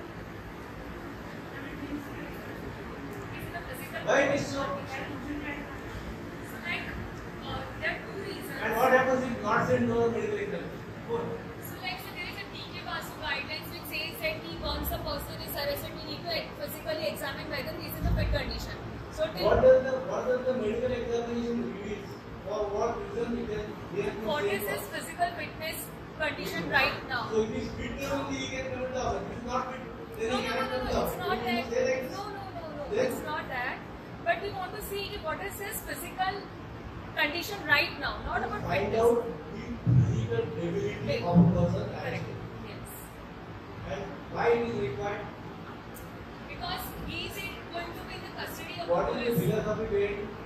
Why it is so? So like, uh, there are two reasons. And what happens if not sent for medical exam? Go. So like, so there is a T K Basu guidelines which says that he, once a person is arrested, we need to physically examine whether he is in a fit condition. So till What does the what does the medical examination reveal? For what reason it is there to what say is his for? physical fitness condition right now? So if he is fit only he can commit the offence. If he is not fit, then No, he no, cannot no, no, commit the no, it's offence. not You that. say like this. No, no, no, no, Then? it's not that. But we want to see what is his physical condition right now, not about Find fitness. out the physical ability of a person Correct. arrested. Yes. And why it is required? Because he is in, going to be in the custody of What the is the police. philosophy behind it?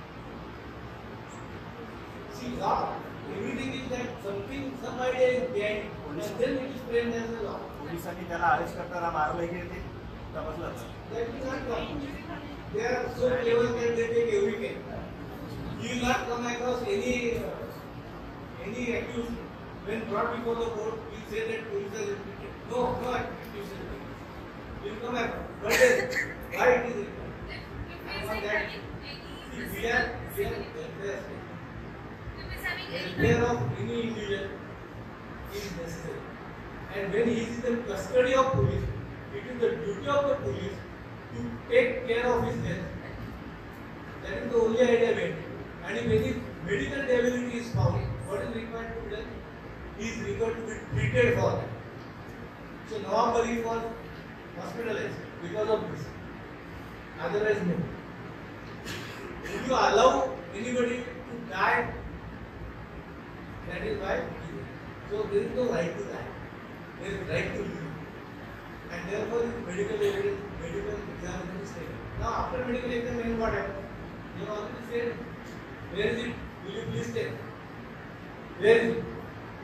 See, law, everything is that something, some idea is behind it, and then it is framed as a law. पोलिसांनी त्याला arrest करताना मारलं की ते समजलं. That is not wrong. They are so clever that they take every case. You will not come across any uh, any accused when brought before the court. You say that police has repeated. No, no accusation. You will come across. But yes, why it is required? If he is On like that, having any see, we are we are welfare state. if he is having any Welfare kind of any individual is necessary. And when he is in the custody of police, it is the duty of the police to take care of his health. That is the only idea behind it. And if any medical debility is found, what is required to be done? He is required to be treated for that. So November he was hospitalized because of this. Otherwise no. Would you allow anybody to die? That is why. So there is no right to die. There is right to live. And therefore medical evidence, medical examination is taken. Now after medical examination what happens? You have already said, where is it? Will you please tell? Where is it?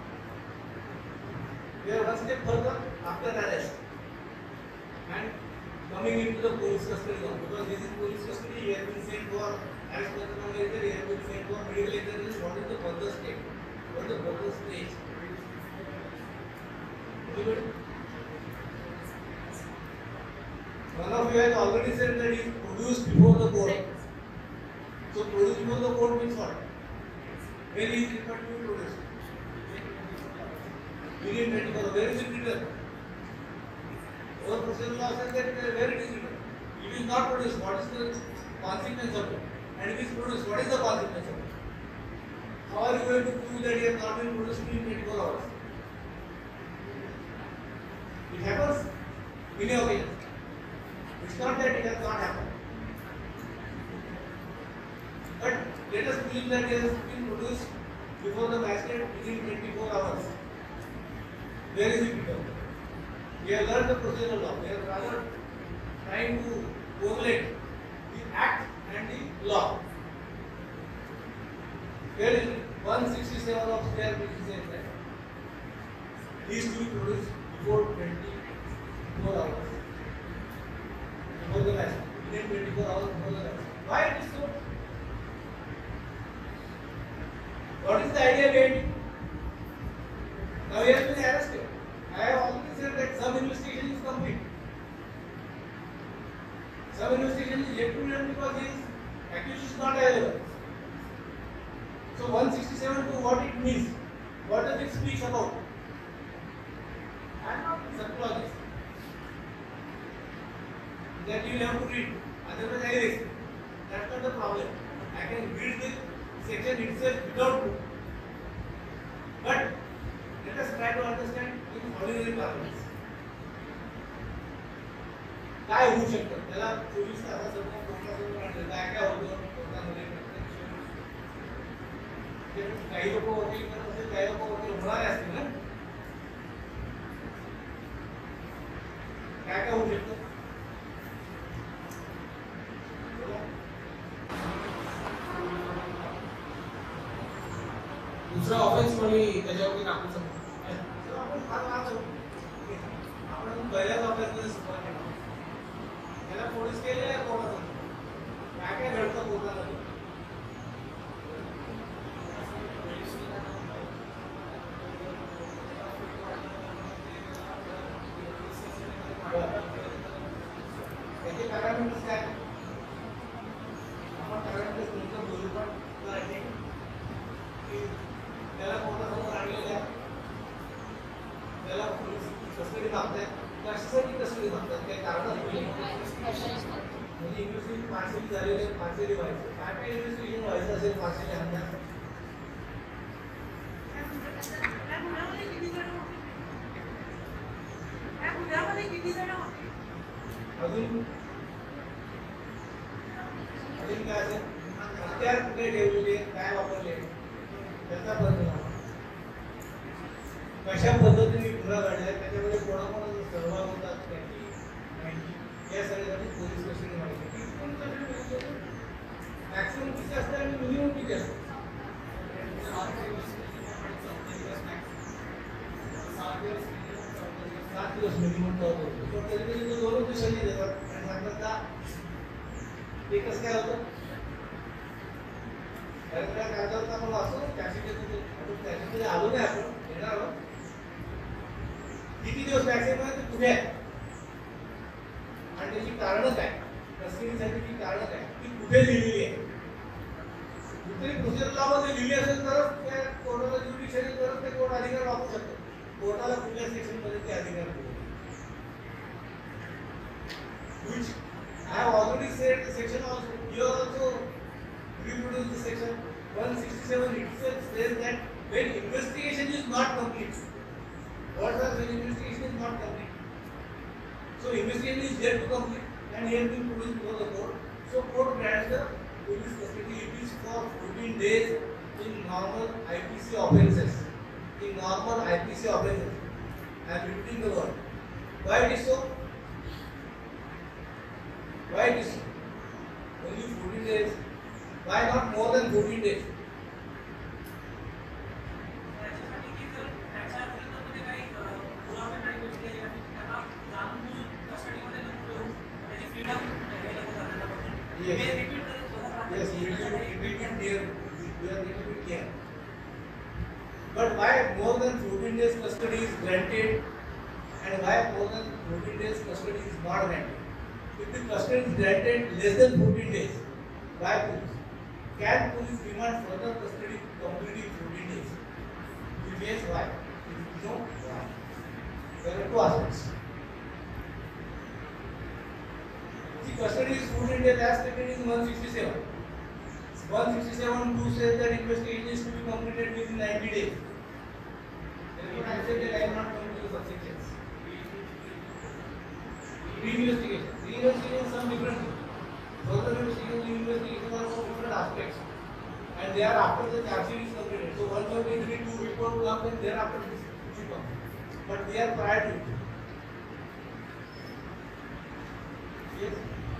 We are one step further after arrest. And coming into the police custody now. Because this is police custody, he has been sent for arrest control later, he has been sent for medical examination. What is the further step? What is the further stage? Anybody? One of you has already said that he is produced before the court. So produced before the court means what? When he is referred to be produced? Within twenty-four. Where is it written? Our procedure law says that uh, where it is written. It is not produced. What is the consequence of it. And if it's produced, what is the consequence of it? How are you going to prove that it has not been produced in twenty-four hours? It happens many occasions. It's not that it has not happened. But let us believe that it has been produced before the basket within twenty-four hours. Where is it become? We have learned the procedural law. We are rather trying to correlate the act and the law. Where is it? one sixty-seven of square which is that these to be produced before twenty-four hours. Before the basket. Within twenty-four hours before the basket. Why it is so? What is the idea behind it? Now he has been arrested. I have already said that some investigation is complete. Some investigation is yet to be done because his accused is not available. So one sixty-seven to what it means? What does it speak about? I am not a psychologist. That you will have to read. Otherwise I will explain. That's not the problem. I can read the section itself without book. But let us try to understand in ordinary parlance. काय होऊ शकतं त्याला चोवीस तासासमोर कोर्टासमोर आणलं काय काय होतं कोर्टामध्ये काही लोक वकील करत असेल काही लोक वकील होणारे असतील ना काय काय होऊ शकतं दुसरा ऑफेन्स कोणी त्याच्यावरती टाकू शकतो आपण फार वाद आपण पहिल्याच ऑफेन्समध्ये सुरुवात केली त्याला पोलीस केले आहे कोर्टात काय काय घडतं कोर्टामध्ये त्याचे पॅरामीटर्स काय आपण पॅरामीटर्स नंतर बोलू पण त्याला कोर्टासमोर आणलेलं आहे त्याला पोलीस कस्टडी मागतात कशासाठी कस्टडी मागतात काही कारण म्हणजे इन्व्हेस्टिगेशन फारसी झालेले फारसी व्हायचं काय काय इन्व्हेस्टिगेशन व्हायचं असेल फारसी आणतात अजून अजून काय असेल हत्यार कुठे ठेवलेले काय वापरले त्याचा परिणाम कशा पद्धतीने गुन्हा घडलाय त्याच्यामध्ये कोणाकोणाचा सहभाग होता त्याची माहिती या सगळ्यासाठी पोलीस कस्टडी माहिती मॅक्सिमम किती असते आणि मिनिमम किती असते सात दिवस मिनिमम होतो कधी कधी दोन दिवसांनी देतात आणि सांगतात का एकच काय होतं कागदावर आपण वाचतो त्याच्यामध्ये आलो नाही आपण येणार किती दिवस मॅक्सिमम आहे ते कुठे आहे आणि त्याची कारणं काय कस्टडीसाठीची कारणं काय ती कुठे लिहिलेली आहे कुठेही प्रोसिजर लॉमध्ये लिहिली असेल तरच त्या कोर्टाला ज्युडिशियरी तरच ते कोर्ट अधिकार वापरू शकतो कोर्टाला कुठल्या सेक्शनमध्ये ते अधिकार मिळतो which I have already said the section also you are also reproduce the section one sixty-seven itself says that when investigation is not complete what are when investigation is not complete so investigation is yet to complete and he has been produced before the court so court grants the police custody it is for fourteen days in normal I P C offences in normal I P C offences I am repeating the word why it is so why it is so only fourteen days why not more than fourteen days yes yes you will repeat it here you are little bit here but why more than fourteen days custody is granted and why more than fourteen days custody is not granted if the custody is granted less than fourteen days why police can police demand further custody completing fourteen days if yes why if no why there are two aspects See, custody is food in India as stated in one sixty-seven. one sixty-seven two says that investigation is to be completed within ninety days. Therefore, I said that I am not going to use subsections. Reinvestigation. Reinvestigation is some different thing. Further investigation, investigation are for different aspects. And they are after the charge sheet is completed. So once you have been two report will come, then thereafter this should come. But they are prior to it. Yes.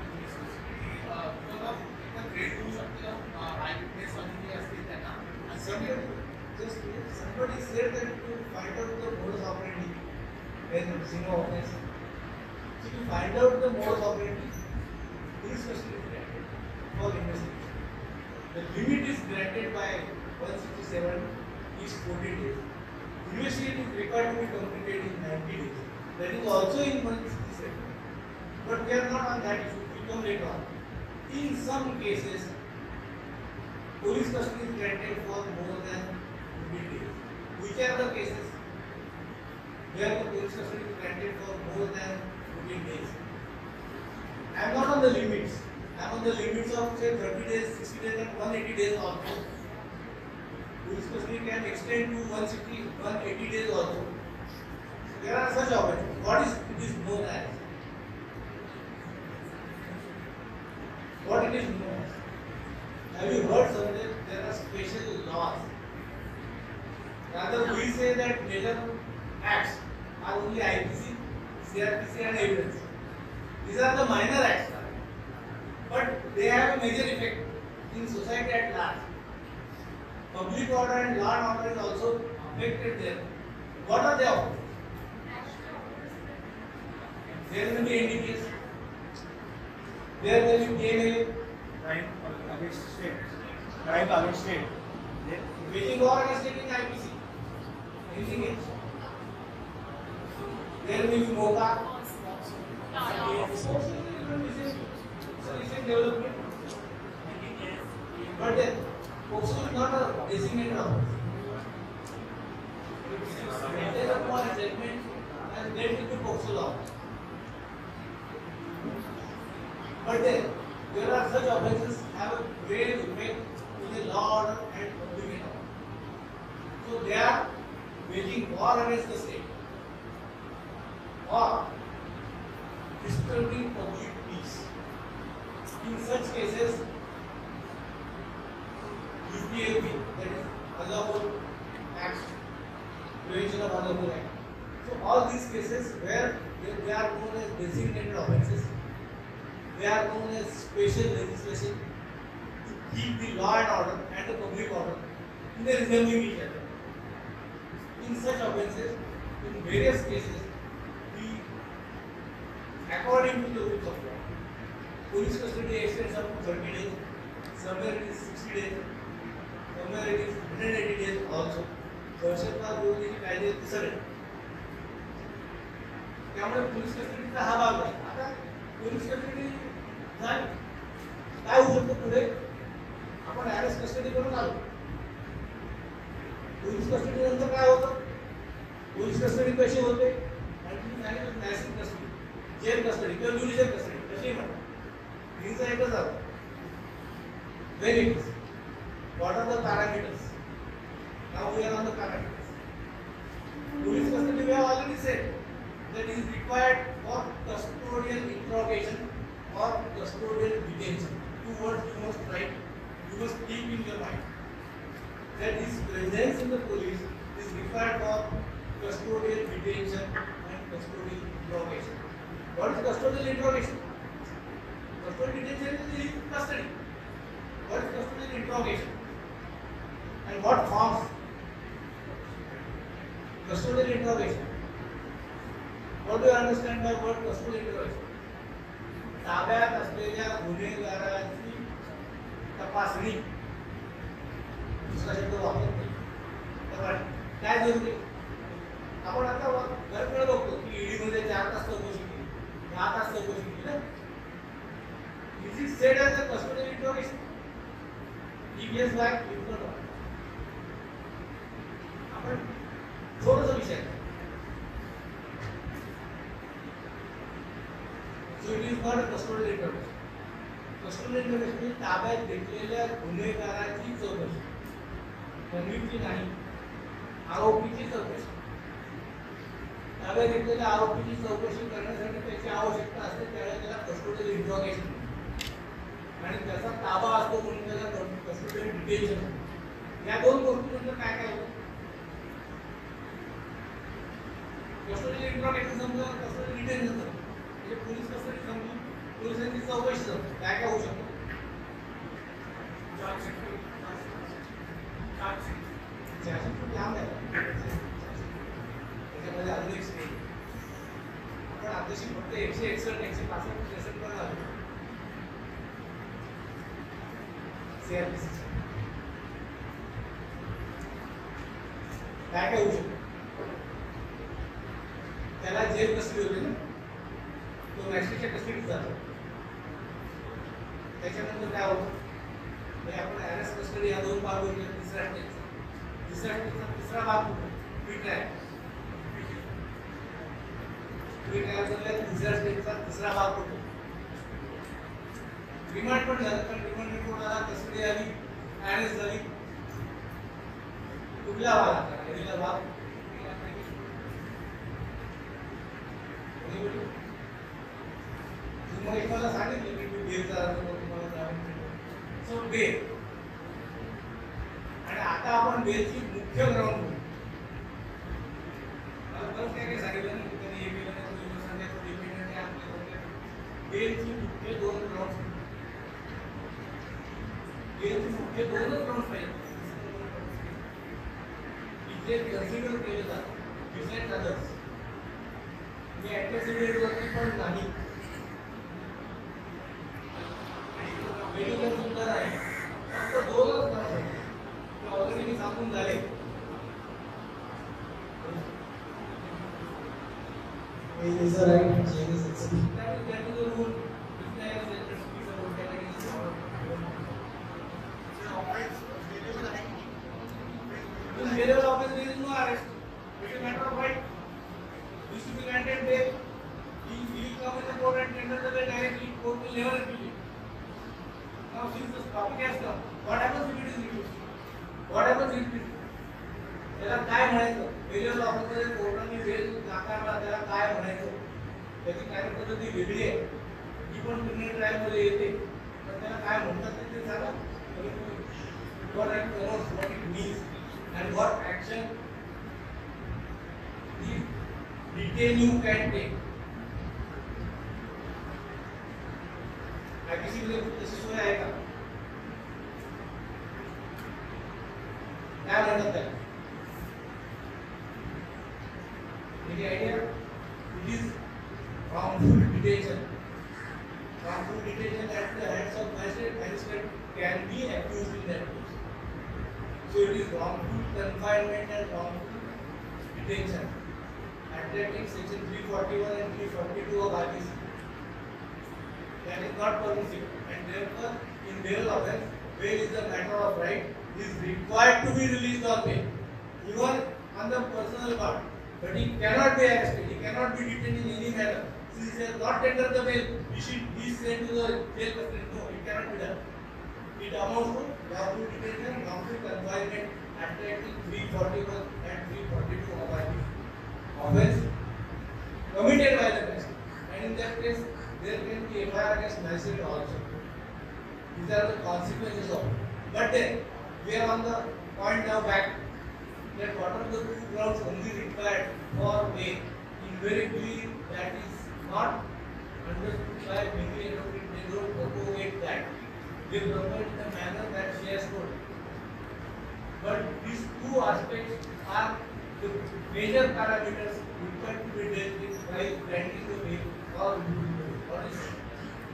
Somebody, just somebody said that to find out the modus operandi when Singapore offense. So to find out the modus operandi, police custody is granted for investigation. The limit is granted by one sixty-seven is forty days. Investigation is required to be completed in ninety days. That is also in one sixty-seven. But we are not on that issue. We come later on. In some cases, police custody is granted for more than fifty days. Which are the cases where the police custody is granted for more than fifteen days? I am not on the limits. I am on the limits of say thirty days, sixty days, and one hundred eighty days also. Police custody can extend to one hundred sixty, one hundred eighty days also. So there are such options. What is it is known as? What it is known as? Have you heard somewhere there are special laws? Rather, we say that major acts are only I P C, C R P C, and evidence. These are the minor acts, but they have a major effect in society at large. Public order and law and order is also affected there. What are they of? There will be N D P S. There will be K M A. Crime against state. Crime against state. Waging war against state in I P C. Anything else? There will be MOCA. Development. But then, POCSO is not a designated offense. It is upon judgment and then it will be POCSO law. But then, there are such offences have a grave effect to the law order and public order. So they are waging war against the state or disturbing public peace. In such cases, U P A P, that is Unlawful Acts, Prevention of Unlawful Acts. So all these cases where they are known as designated offences, they are known as special legislation to keep the law and order and the public order in the resembling each other. In such offences, in various cases, we, according to the rules of law, police custody extends up to thirty days, somewhere it is sixty days, somewhere it is one hundred eighty days also. दहशतवाद विरोधी कायदे तिसरे त्यामुळे police कस्टडीचा हा भाग आहे. आता police custody झाली काय होऊ शकतं पुढे आपण अरेस्ट कस्टडी करून आलो. पोलीस कस्टडी नंतर काय होतं? पोलीस कस्टडी कशी होते? नॅशनल कस्टडी, जेल कस्टडी किंवा ज्युडिशियल कस्टडी कशी म्हणतात. हिंसा एकच आहे. Benefits. What are the parameters? Now we are on the parameters. Police custody we have already said that is required for custodial interrogation or custodial detention. Two words you must write, you must keep in your mind. That his presence in the police is required for custodial detention and custodial interrogation. What is custodial interrogation? Custodial detention is custody. What is custodial interrogation? And what forms? Custodial interrogation. What do you understand by word custodial interrogation? ताब्यात असलेल्या गुन्हेगाराची तपासणी. दुसरा शब्द वापरतो. काय जरुरी? आपण आता घरकडे बघतो की ईडी मध्ये चार तास चौकशी केली, दहा तास चौकशी केली ना. Is it said as a custodial interrogation? He years back, you don't know. आपण थोडासा विषय. So it is is not a custodial intervention. Custodial intervention ताब्यात घेतलेल्या गुन्हेगाराची चौकशी, कन्व्हिक्टची नाही, आरोपीची चौकशी. ताब्यात घेतलेल्या आरोपीची चौकशी करण्यासाठी त्याची आवश्यकता असते, त्यावेळेला त्याला कस्टोडियल इंट्रॉगेशन आणि त्याचा ताबा असतो म्हणून त्याला कस्टोडियल डिटेन्शन. या दोन गोष्टी म्हणजे काय काय होतं? कस्टोडियल इंट्रॉगेशन समजा, कस्टोडियल डिटेन्शन म्हणजे पोलीस कस्टडी समजून पोलिसांची चौकशी समजून काय काय होऊ शकतं? चार्जशीट खूप लांब आहे, त्याच्यामध्ये अजून एक स्टेज. आपण आताशी फक्त एकशे एकसष्ट एकशे पासष्ट सेशन पण आलो सीआरपीसी. काय काय होऊ शकतं? त्याला जेल कस्टडी होते ना, तो मॅजिस्ट्रेटच्या कस्टडीत जातो. त्याच्यानंतर काय होतं? आपण अरेस्ट कस्टडी या दोन भाग होते. तिसरा स्टेजचा तिसरा स्टेजचा तिसरा भाग होतो प्री ट्रायल. प्री ट्रायल तिसऱ्या स्टेजचा तिसरा भाग होतो रिमांड. पण झालं पण रिमांड रिपोर्ट आला, कस्टडी आली, अरेस्ट झाली. कुठला भाग आता पहिला भाग? मग एक मला सांगितलं की मी बेल झाला तर तुम्हाला जामीन. So bail. आणि आता आपण बेलची मुख्य ग्राउंड बघू. मला परत काय काय सांगितलं ना, त्यांनी हे केलं नाही, तुम्ही सांगितलं डिपेंडंट आहे आपल्या. बेलची मुख्य दोन ग्राउंड, बेलची मुख्य दोनच ग्राउंड पाहिजे इथे कन्सिडर केले जातात. डिसाइड अदर्स मी अँटेसिडेंट वरती पण नाही. मेडिकल सुद्धा आहे, फक्त दोनच ग्राउंड ऑलरेडी सांगून झाले. is a right and jail is excluded. That is that is the rule. If there is a speech about categories or in variable offense there is no arrest. It is a matter of right. This is granted bail. He will come in the court and tender the bail directly. Court will never appeal it. Now since the topic has come, what happens if it is refused? What happens if it is? त्याला काय म्हणायचं? वेगवेगळ्या ऑफिसमध्ये कोर्टाने bell नाकारला, त्याला काय म्हणायचं? त्याची कार्यपद्धती वेगळी आहे, जी पण क्रिमिनल ट्रायलमध्ये येते. पण त्याला काय म्हणतात ते सांगा. What it connotes, what it means, and what action the detainee can take. IPC मध्ये तशी सोय आहे का? काय म्हणतात त्याला? Any idea? It is wrongful detention. Wrongful detention at the hands of magistrate. Magistrate can be accused in that case. So it is wrongful confinement and wrongful detention. Attracting section three forty-one and three forty-two of I P C. That is not permissible, and therefore, in bail offence, bail is a matter of right. He is required to be released on bail, even on the personal part. But he cannot be arrested, he cannot be detained in any manner. Since he has not tendered the bail, he should be sent to the jail custody. No, it cannot be done. It amounts to wrongful detention, wrongful confinement, attracting three forty-one and three forty-two of I P C. Offence committed by the magistrate, and in that case, there can be F I R against magistrate also. These are the consequences of it. But then, we are on the point now back. That what are the two grounds only required for bail? Invariably, that is not understood by many advocates. They don't propagate that. They propagate in the manner that she has told. But these two aspects are the major parameters required to be dealt with while granting the bail or removing the bail. What is it?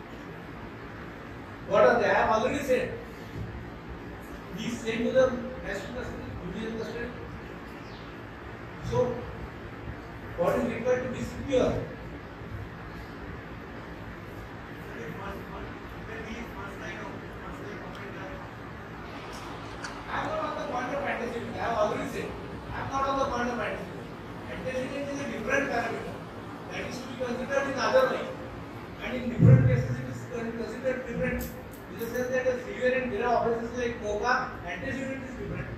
What are they? I have already said. He is sent to the national custody, judicial custody. So, what is required to be secure? I am not on the point of antecedent. I have already said. I am not on the point of antecedent. Antecedent is a different parameter that is to be considered in other life. And in different cases, it is considered different. In the sense that the severe and rare offenses like MOCA, antecedent is different.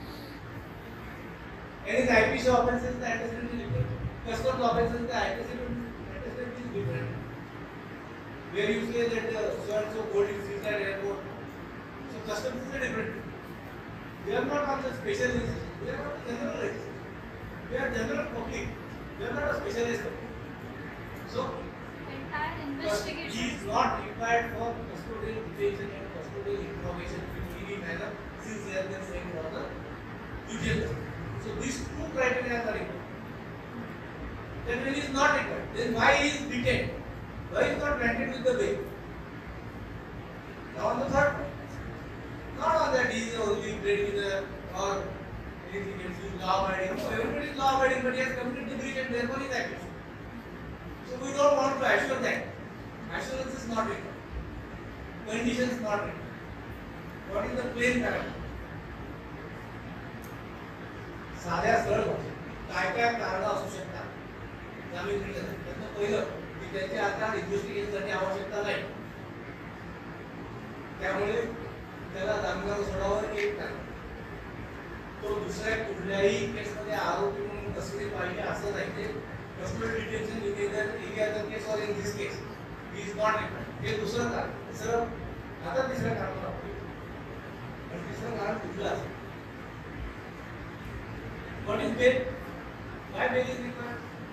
And in I P C offenses, the antecedent is different. Customs offenses, the antecedent, antecedent is different. Where you say that the so and so board is seized at airport. So customs is different. We are not on the special list. We are not the general list. We are general public. We are not a specialist. So Entire he investigation. is not required for custodial detention and custodial information in any manner since he has been saying for the judicial. So these two criteria are required. Then when he is not required, then why he is detained? Why is not granted with the bail? Now on the third point, not on that he is only breaking the or anything else, he is law abiding. No, everybody is law abiding, but he has committed the breach and therefore he is accused. So we don't want to assure that. Assurance is not required. Condition is not required. What is the plain parameter? साध्या सरळ भाषेत काय काय कारण असू शकतात जामीन मिळण्यासाठी त्यातलं पहिलं की त्याची आता इन्व्हेस्टिगेशनसाठी आवश्यकता नाही त्यामुळे त्याला जामिनावर सोडावं एक कारण तो दुसऱ्या कुठल्याही केसमध्ये आरोपी म्हणून कस्टडी पाहिजे असं नाही ते custody detention in either any other case or in this case he is not required हे दुसरं कारण तिसरं आता तिसऱ्या कारणाला आणि तिसरं कारण कुठलं असेल What is bail? Why bail is required?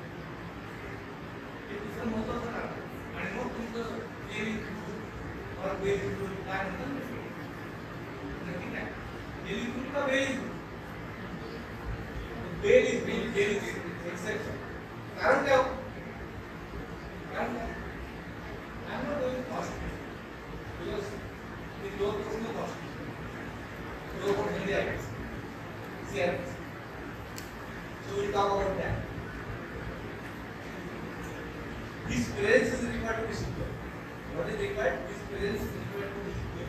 हे दुसरं महत्त्वाचं कारण आणि मग तुमचं bail include or bail include काय म्हणतात नक्की काय bail include का bail include bail is bail bail is exception कारण काय कारण काय I am not going to hospital because the law is not hospital law for healthy acts C R S. So we'll talk about that. This presence is required to be secure. What is required? This presence is required to be secure.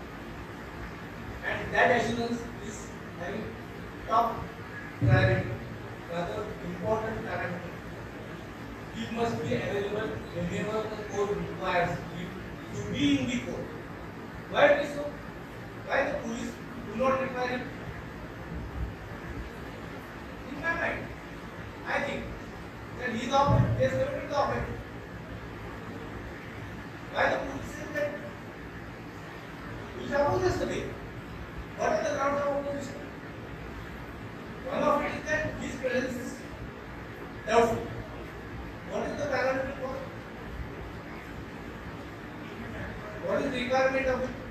And that assurance is having top priority, rather important parameter. It must be available whenever the court requires it to be in the court. Why it is so? Why the police do not require it? In my mind, I think that he is offended, he has committed the offense. Why the police say that he is opposed to me? What is the ground of opposition? One of it is that his presence is doubtful. What is the parameter for? What is the requirement of it?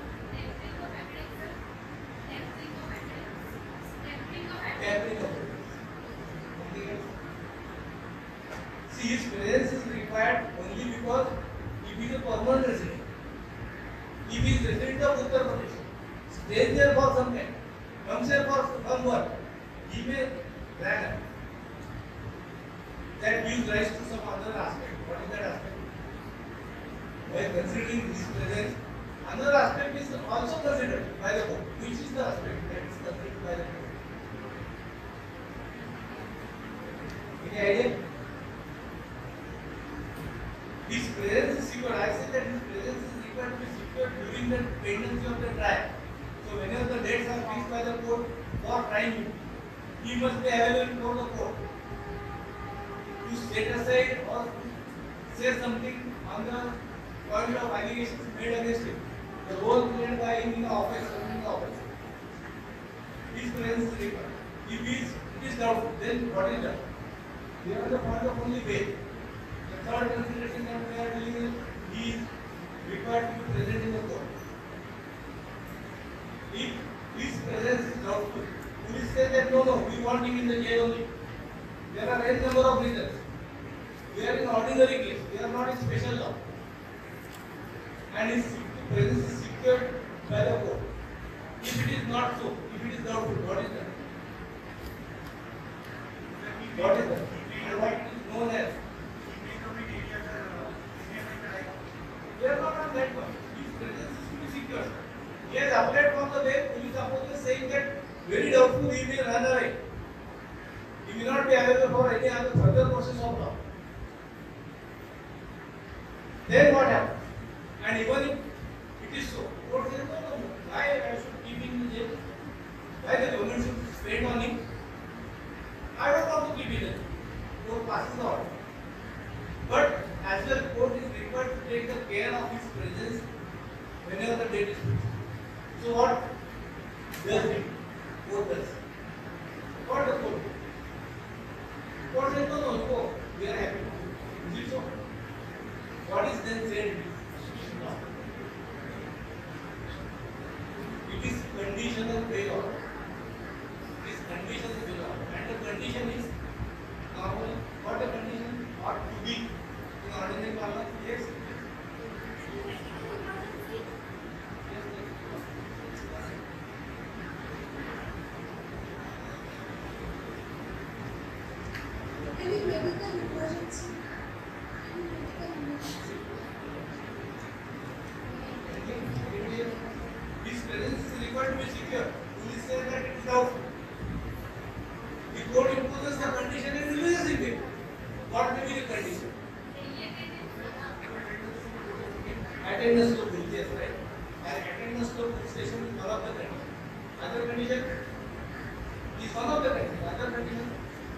Tampering of it. See, his presence is required only because if he is a permanent resident, if he is resident of Uttar Pradesh, stays there for some time, comes here for some work, he may drag up. That gives rise to some other aspect. What is that aspect? By considering his presence, another aspect is also considered by the court. Which is the aspect that is considered by the court? Any idea? His presence is secured. I say that his presence is required to be secured during the pendency of the trial. So whenever the dates are fixed by the court for trying him, he must be available before the court to set aside or say something on the point of allegations made against him. The role played by him in the office or in the office. His presence is required. If he is, it is doubtful, then what is done? We are on the point of only bail. The third consideration that we are doing is he is required to be present in the court. If his presence is doubtful, police say that no, no, we want him in the jail only. There are a number of reasons. We are in ordinary case. We are not in special law. And his presence is secured by the court. If it is not so, if it is doubtful, what is that? What is that? And what is known as? We are not on that point. His presence is to be secured. He has applied for the bail. Police officer is saying that very doubtful he may run away. He may not be available for any other further process of law. Then what happens? And even if it is so, court says, no, no, no, why I should keep him in jail? Why the government should spend on him? I don't want to keep him in jail. Court passes the order. But as well, court is required to take the care of his presence whenever the date is fixed. So what does it? Court does. What does court do? Court says, no, no, go. We are happy. Is it so? What is then said? It is conditional bail order. It is conditional bail order. And the condition is normally what the condition ought to be in ordinary parlance? Yes. Any medical emergency? Any medical emergency? His presence is required to be secure. Police say that it is doubtful. The court imposes a condition and releases him. What may be the condition? Attendance to police, yes, right? And attendance to police station is one of the conditions. Other condition is one of the conditions. Other condition.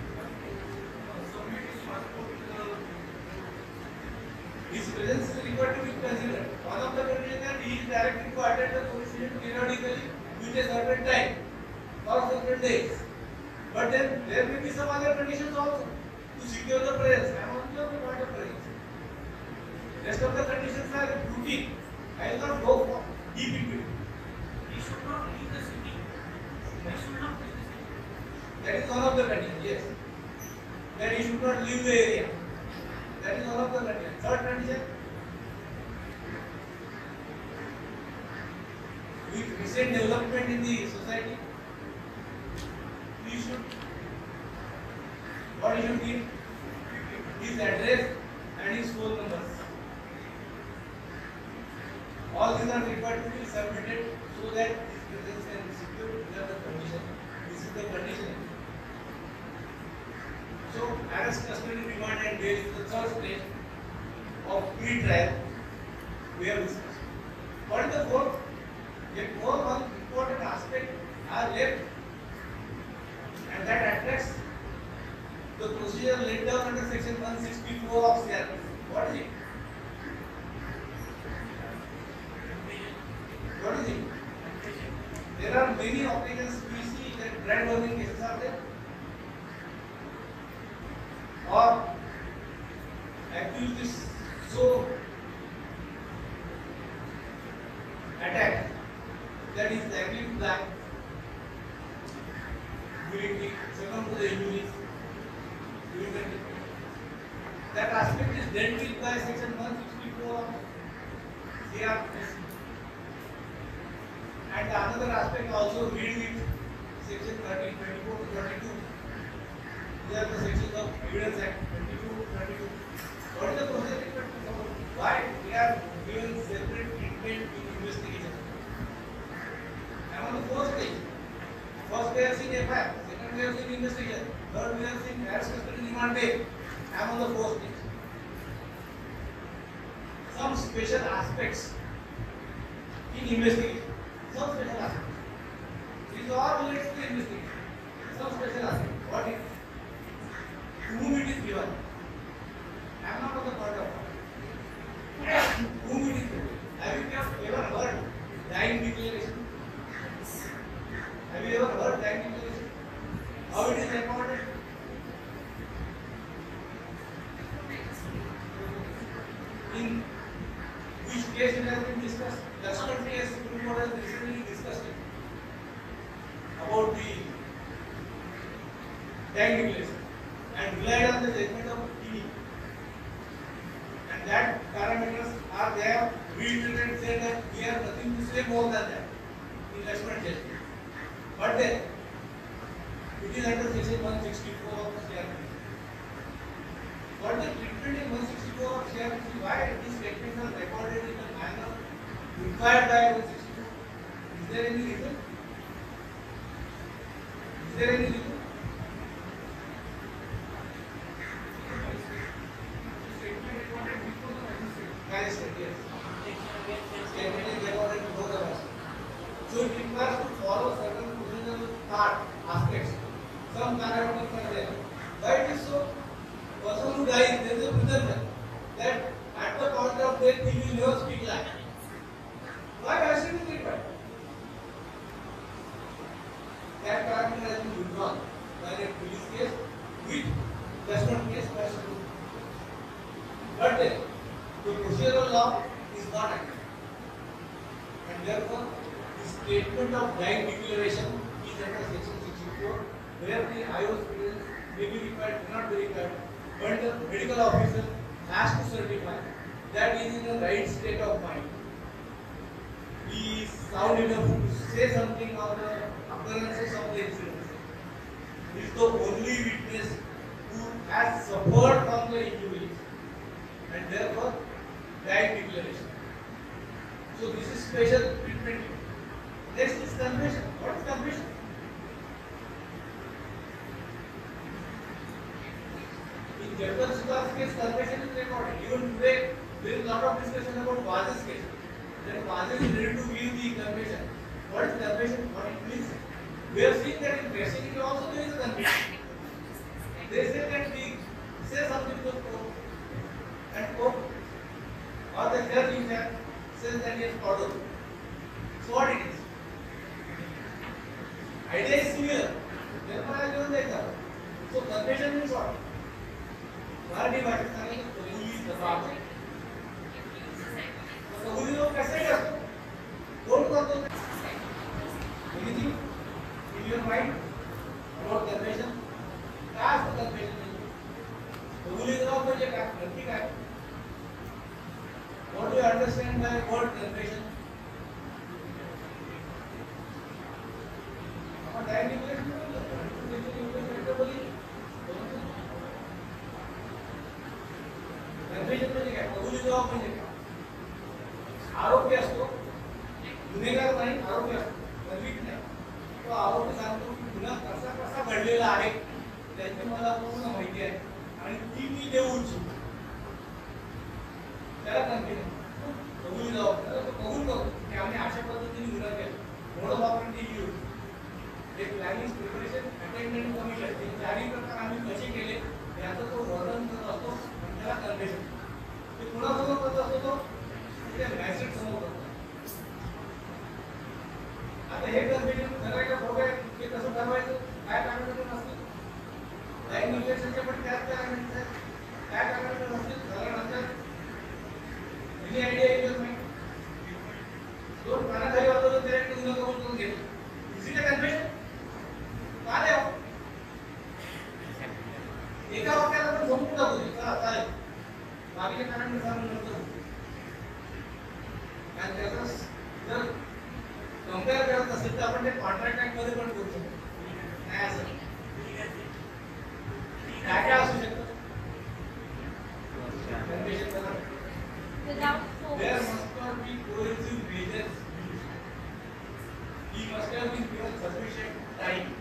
His presence is required to be considered. One of the conditions that he is directed to attend the police station periodically with a certain time or certain days. But then there may be some other conditions also to secure the presence. I am only on the point of presence. Rest of the conditions are routine. I will not go for deep into it. He should not leave the city. He should not leave the city. That is one of the conditions, yes. That he should not leave the area. That is one of the conditions. Third condition, with recent development in the society, he should, what he should give? His address and his phone numbers. All these are required to be submitted so that his presence can be secured. These are the condition. This is the condition. So, arrest, custody, remand, and bail is the third stage of pre-trial we have discussed. What is the fourth? Yet more one important aspect are left, and that attracts the procedure laid down under section one sixty-four of C R P C. What is it? What is it? There are many occasions we see that brand burning cases are there. Or accused is so attacked that is likely to die during the succumb to the injuries during the treatment. That aspect is dealt with by section one sixty-four of C R P C. And the another aspect also read with section thirty, twenty-four to thirty-two. These are the sections of Evidence Act twenty-two to thirty-two. What is the process? Why we are given separate treatment in investigation? I am on the first stage. First we have seen F I R, second we have seen investigation, third we have seen arrest, custody, remand, bail. I am on the fourth stage. Some special aspects in investigation. Some special aspects. These are related to investigation. Some special aspects. What is? To whom it is given? I am not on the point of view. Whom it is given? Have you ever heard dying declaration? Have you ever heard dying declaration? How it is recorded? In which case it has been discussed? The current case Supreme Court has recently discussed it about the dying declaration and relied on the judgment of T. And that parameters are there. Reiterated and said that we have nothing to say more than that in judgment judgment. But then it is under section one sixty-four of C R P C. What is the treatment in one sixty-four of C R P C? Why these statements are recorded in the manner required by one sixty-four? Is there any reason? Is there any reason? Guys, certain procedural part aspects. Some parameters are there. Why it is so? Person who dies, there is a presumption that at the point of death he will never speak lie. Why acid is required? That parameter has been withdrawn by a police case with judgment case by Supreme Court. But then, the procedural law is not active. And therefore, the statement of dying declaration is under section sixty-four, where the I O experience may be required, may not be required, but the medical officer has to certify that he is in the right state of mind. He is sound enough to say something on the occurrences of the incident. He is the only witness who has suffered from the injuries, and therefore dying declaration. So this is special treatment. Next is confession. What is confession? In Jeffrey Sudar's case, confession is recorded. Even today, there is a lot of discussion about Vaz's case. Then Vaz is ready to give the confession. What is confession? What it means? We have seen that in dressing also there is a confession. They say that we say something to the court, and court or the judge in that says that he has followed. So what it is? Idea is similar. Therefore, I don't like that. So confession means what? Marathi Pakistani is the problem. So who is कैसे करते? कौन करते? Anything in your mind about confession? क्या है confession? तो who is the म्हणजे काय? नक्की काय? What do you understand by word confession? आपण डायरेक्ट इंग्लिश में बोलतो. confession म्हणजे काय? कबुली जबाब म्हणजे काय? आरोपी असतो, गुन्हेगार नाही, आरोपी असतो, कन्व्हिक्ट नाही. तो आरोपी सांगतो की गुन्हा कसा कसा घडलेला आहे त्याची मला पूर्ण माहिती आहे आणि ती मी देऊ इच्छितो. त्याला कन्व्हिक्ट कबुली जबाब तो कबूल करतो की आम्ही अशा पद्धतीने गुन्हा केला. मोड ऑफ ती यूज एक प्लॅनिंग प्रिपरेशन अटेंडमेंट कमिशन हे चारही प्रकार आम्ही कसे केले याचं तो वर्णन करत असतो. त्याला कन्व्हेशन ते कुणासमोर करत असतो तो मॅसेज समोर करतो. आता हे कन्व्हेशन करायला बघा हे कसं ठरवायचं काय पॅरामीटर असतील लाईन रिलेशनचे पण त्याच पॅरामीटर आहेत. काय पॅरामीटर असतील झालं नंतर एनी आयडिया येत नाही. दोन पानाखाली वाजवलं तरी गुन्हा कबूल करून घेतो. इझी ते कन्व्हेशन का द्यावं? एका वाक्याला पण संपून टाकू दे. चला चालेल बाकीचे पॅरामीटर सांगून नंतर आणि त्याचा जर कंपेअर करत असेल तर आपण ते कॉन्ट्रॅक्ट ऍक्ट मध्ये पण करू शकतो. नाही असं काय काय असू शकतं? कन्व्हेशन करा. There must not be coercive measures. He must have been given sufficient time.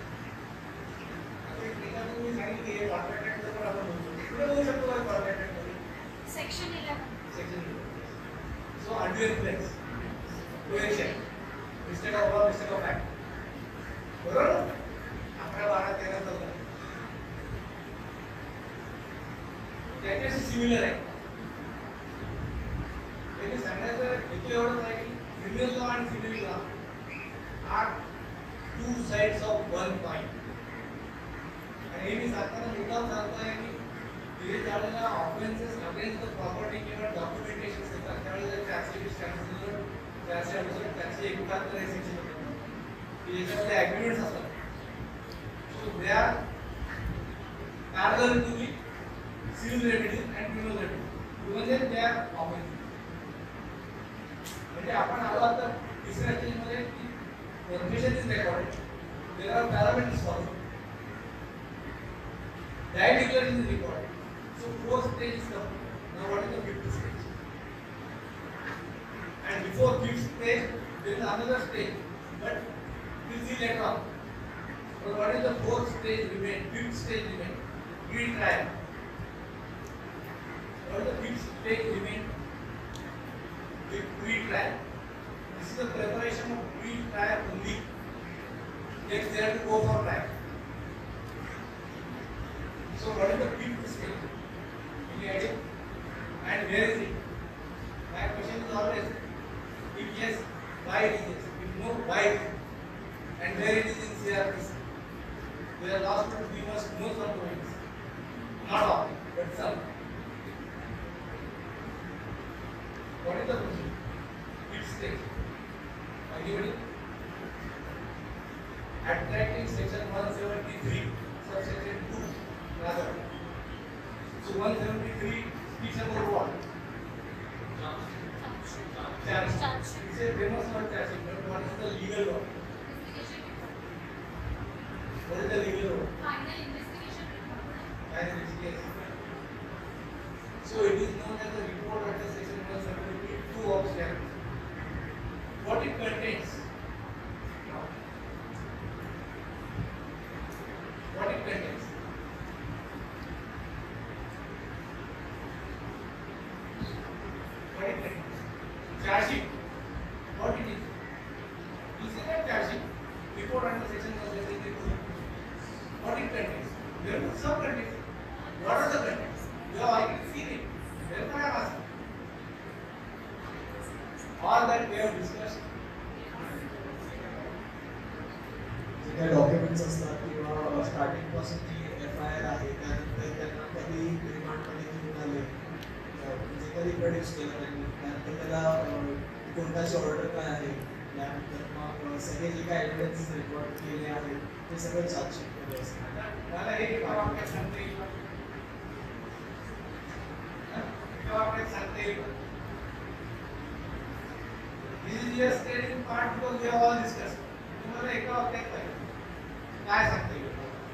आता एका तुम्ही सांगितले हे कॉन्ट्रॅक्ट ऍक्ट मध्ये पण आपण बोलू शकतो. कुठे बोलू शकतो का कॉन्ट्रॅक्ट ऍक्ट मध्ये? Section eleven. Section eleven. So undue influence, coercion, mistake of law, mistake of fact. बरोबर? अकरा बारा तेरा चौदा. त्याच्याशी सिमिलर आहे. त्यांनी सांगायचं हेतू एवढंच आहे की क्रिमिनल लॉ आणि civil law are two sides of one coin. आणि हे मी सांगताना मुद्दाम सांगतोय की तिथे ज्यावेळेला ऑफेन्सेस अगेन्स्ट द प्रॉपर्टी किंवा डॉक्युमेंटेशन असतात त्यावेळेला चारशे वीस चारशे चारशे अडुसष्ट चारशे एकाहत्तर सेक्शन होतं की याच्यामध्ये ॲग्रीमेंट्स असतात. So they are parallel to the civil remedies and criminal remedies even then they are offences. म्हणजे आपण आलो आता तिसऱ्या स्टेजमध्ये की confession is recorded. There are parameters follow. Dying declaration is recorded. So fourth stage is complete. Now what is the fifth stage? And before fifth stage, there is another stage, but we'll see later on. But what is the fourth stage remain? Fifth stage remain. Pre-trial. What is the fifth stage remain? Pre-trial. This is the preparation of pre-trial only. they have to go for trial. So what is the fifth stage? Any idea? And where is it? My question is always, if yes, why it is this? If no, why it is? And where it is in C R P C? We are last but we must know some points. Not all, but some. What is the question? Fifth stage. Anybody? Attracting section one seventy-three, subsection two, rather. So one seventy-three speaks about what? Charge. It's a famous word charging, but what is the legal word? What is the legal word? Final investigation report. Final investigation. So it is known as the report under section one seventy-two of C R P C. What it contains? What it contains? What it contains? Charge sheet. What it is? You see that charge sheet? Report under section one seventy-two. What it contains? There are some contents. What are the contents? You have already seen it. Therefore, I am asking. All that we have discussed. जे काही documents असतात किंवा starting पासून जी F I are आहे त्यानंतर त्यांना कधी रिमांडमध्ये घेऊन आले म्हणजे कधी प्रोड्यूस केलं त्यांनी त्यानंतर त्याला कोणताची ऑर्डर काय आहे त्यानंतर मग सगळे जे काही एव्हिडन्स रेकॉर्ड केले आहेत ते सगळं चार्जशीटमध्ये असतं. मला एक वाक्यात सांगता येईल का? एका वाक्यात सांगता येईल का? This is just stated in part because we have all discussed. तुम्हाला एका वाक्यात पाहिजे काय सांगता येईल?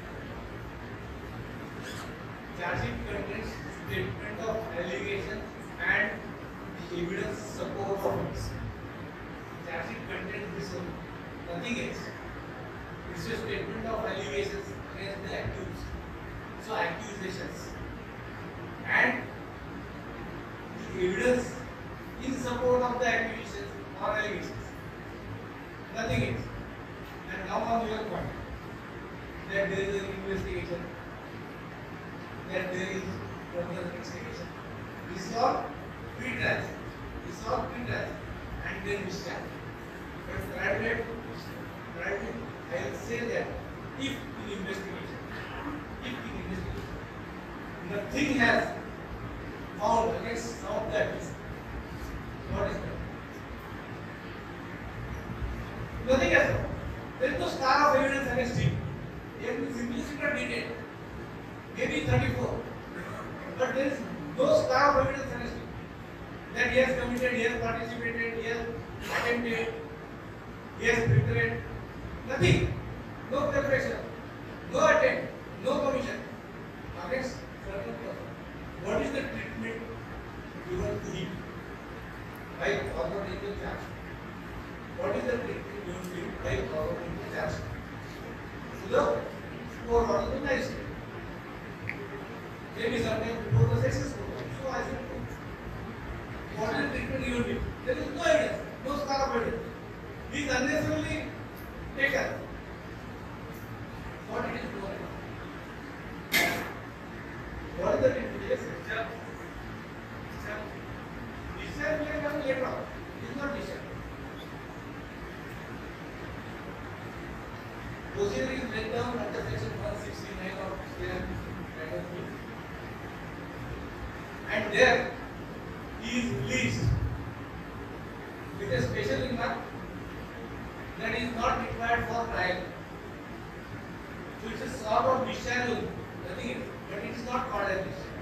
Charging contains statement of allegation and evidence support of it. Charging contains this one, nothing else. It's a statement of allegations against the accused. So accusations and the evidence in support of the accusations or allegations. Nothing else. And now on your point that there is an investigation, that there is further investigation. This is all pre-trial. This is all pre-trial. And then discharge. But private, private, I will say that if in investigation, if in investigation, nothing has found against some of the accused, what is that? Nothing has found. There is no star of evidence against him. He has been simply detained. Maybe thirty-four. But there is no star of evidence against him. That he has committed, he has participated, he has attempted, he has prepared. Nothing. No preparation. No attempt. No commission. Against certain person. What is the treatment given to him by forward legal charge? What is the treatment given to him by forward legal charge? So the score what is the nice state? Maybe sometimes before the successful one. So I said, what is the treatment given to him? There is no evidence, no star of evidence. He is unnecessarily taken. What it is no evidence. What is the treatment? Yes, discharge. Discharge. Discharge will come later on. It is not discharge. Procedure is laid down under section one sixty-nine of C R P C. And there he is released with a special remark that is not required for trial. So it's a sort of discharge only, nothing else, but it is not called as discharge.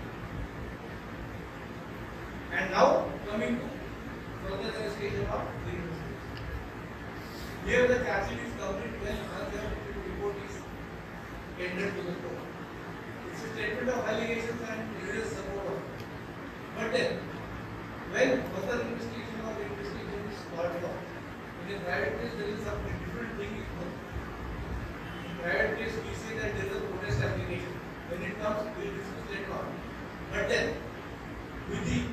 And now coming to further investigation of the investigation. Here the charge sheet is complete when the report is tendered to the court. It's a statement of allegations and evidence support of it. But then, when further investigation or investigation is called for, in a private case there is some different thing is known. In private case we say that there is a protest application. When it comes, we will discuss later on. But then, with the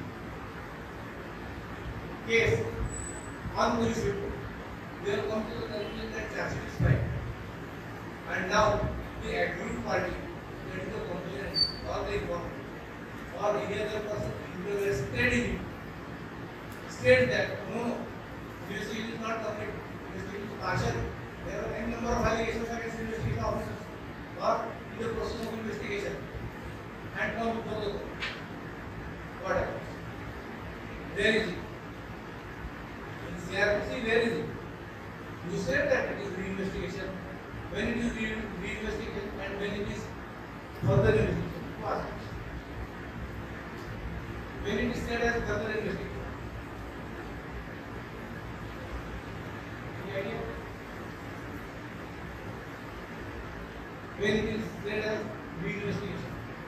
case on police report, we have come to the conclusion that charge sheet is fine. and now the accused party, that is the complainant or the informant or any other person interested in it, state that no, investigation is not complete, investigation is partial. There are any number of allegations against investigation officers or in the process of investigation and come before the court. What happens? Where is it? In C R P C, where is it? You said that it is reinvestigation. When it is re reinvestigation and when it is further investigation. What? When it is said as further investigation. Any idea? When it is said as reinvestigation.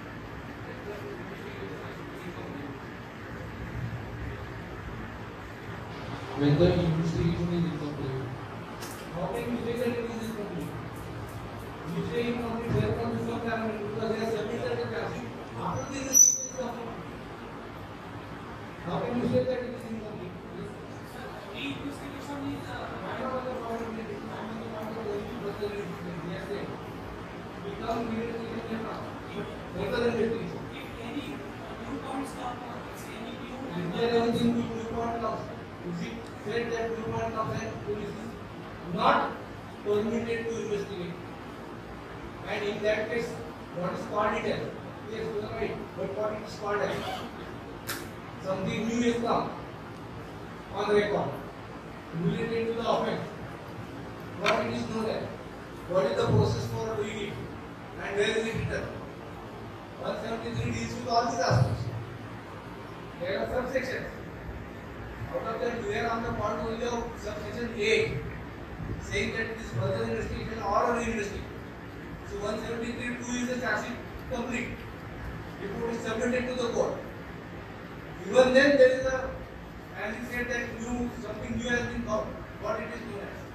When the investigation is incomplete. How can you say that it is incomplete? You say incomplete, there comes some parameter because they are submitted the task. After the investigation is complete. How can you say that it is incomplete? The investigation is uh, I am on the point of it. I am on the point of only further investigation. Yes, sir. Become investigation now. Further investigation. if any new counts come or if any new Is there anything new new point comes? Is it said that new point comes and police is not permitted to investigate? And in that case, what is called it as? Yes, you are right. But what it is called as? Something new is come on record related to the offense. What it is known as? What is the process for doing it? And where is it written? one seventy-three deals with all these aspects. There are subsections. Out of that, we are on the point only of subsection A, saying that it is further investigation or a reinvestigation. So one seventy-three two is the charge sheet complete. Report is submitted to the court. Even then, there is a, as you said, that new something new has been found. What it is known as?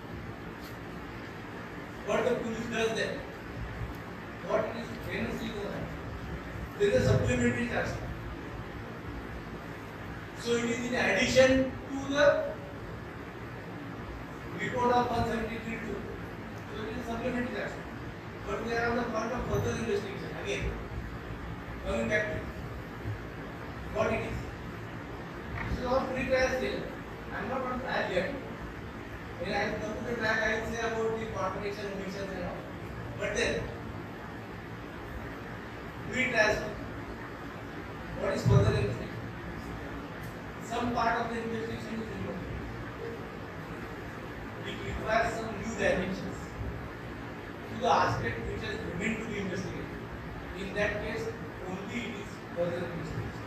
What the police does then? What it is famously known as? There is a supplementary charge sheet. So it is in addition to the report of one seventy-three two. So it is supplementary charge sheet. But we are on the point of further investigation again. Coming back to it. What it is. This is all pre-trial still. I am not on trial yet. When I come to the trial, I will say about the contradiction, omissions and all. But then, pre-trial still. What is further investigation? Some part of the investigation is removed. It requires some new dimensions to the aspect which has remained to be investigated. In that case, only it is further investigation.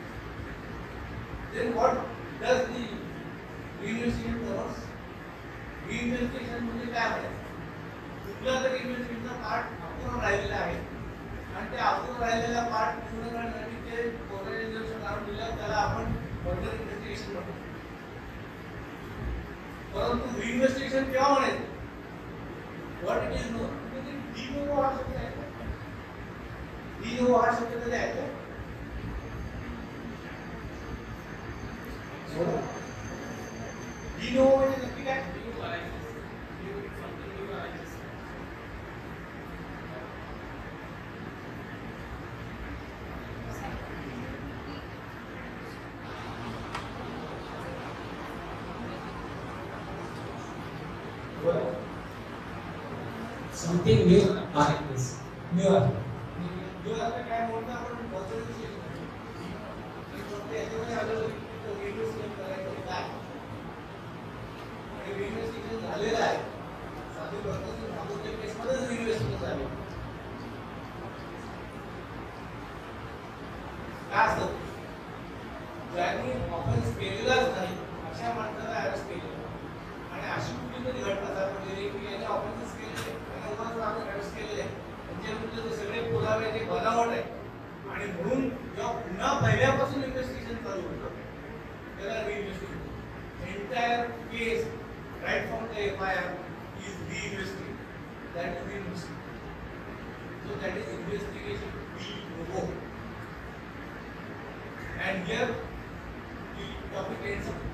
Then what does the reinvestigation covers? Reinvestigation म्हणजे काय आहे? कुठला तरी इन्व्हेस्टिगेशनचा part अपूर्ण राहिलेला आहे आणि ते अपूर्ण राहिलेला पार्ट पूर्ण करण्यासाठी ते कोर्टाने कारण दिलं त्याला आपण फर्दर इन्व्हेस्टिगेशन म्हणतो. परंतु इन्व्हेस्टिगेशन केव्हा म्हणायचं? व्हॉट इट इज नो म्हणजे डी नो हा शब्द आहे. डी नो हा शब्द कधी आहे? डी नो म्हणजे नक्की काय? Something new are this. New are. New are काय म्हणतो आपण पॉझिटिव्ह याच्यामध्ये आलं की रिइन्व्हेस्टिगेशन करायचं काय? आणि रिइन्व्हेस्टिगेशन झालेलं आहे. साधी प्रकारची भागवत केसमध्ये रिइन्व्हेस्टिगेशन झालं. काय असतं? ज्यांनी ऑफेन्स केलेलाच नाही अशा माणसाला अरेस्ट केलं आणि अशी कुठली तरी घटना सापडलेली की याने ऑफेन्सेस केलेले आणि उगाच आपण अरेस्ट केलेले त्यांच्याविरुद्ध सगळे पुरावे ते बनावट आहे आणि म्हणून जेव्हा पुन्हा पहिल्यापासून इन्व्हेस्टिगेशन चालू होतं त्याला reinvestigation entire case right from the F I R is reinvestigated that is reinvestigation so that is investigation de novo and here the topic ends up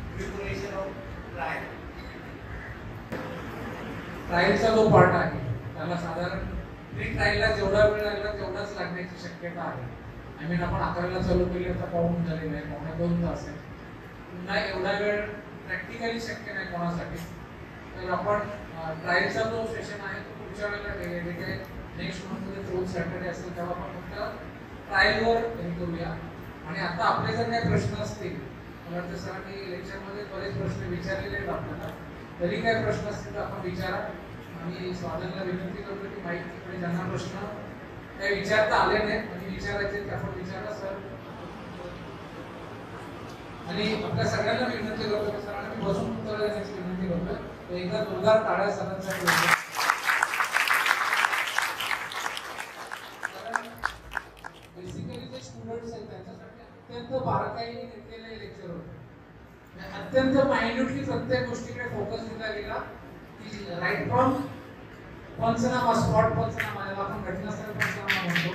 preparation of trial. ट्रायलचा जो पार्ट आहे त्याला साधारण pre ट्रायलला जेवढा वेळ लागला तेवढाच लागण्याची शक्यता आहे. आय मीन आपण अकराला चालू केली आता पाहून झालेलं आहे, पावणे दोन तास आहे. पुन्हा एवढा वेळ प्रॅक्टिकली शक्य नाही कोणासाठी. तर आपण ट्रायलचा जो सेशन आहे तो पुढच्या वेळेला जे नेक्स्ट मंथमध्ये फोर्थ सॅटर्डे असेल तेव्हा आपण फक्त ट्रायलवर हे करूया. आणि आता आपले जर काही प्रश्न असतील, मला वाटतं सरांनी लेक्चरमध्ये बरेच प्रश्न विचारलेले आहेत आपल्याला, तरी काही प्रश्न असतील तर आपण विचारा. आणि स्वागताला विनंती करतो की माहिती तिकडे ज्यांना प्रश्न काही विचारता आले नाहीत आणि विचारायचे ते आपण विचारा सर. आणि आपल्या सगळ्यांना विनंती करतो की सरांना मी बसून उत्तर देण्याची विनंती करतो. एकदा जोरदार टाळ्या सरांसाठी होत्या. बेसिकली जे स्टुडंट्स आहेत त्यांच्यासाठी अत्यंत बारकाईने घेतलेले लेक्चर होते. अत्यंत मायन्युटली प्रत्येक गोष्टीकडे फोकस दिला गेला की right from panchnama, spot panchnama ज्याला आपण घटनास्थळ पंचनामा म्हणतो,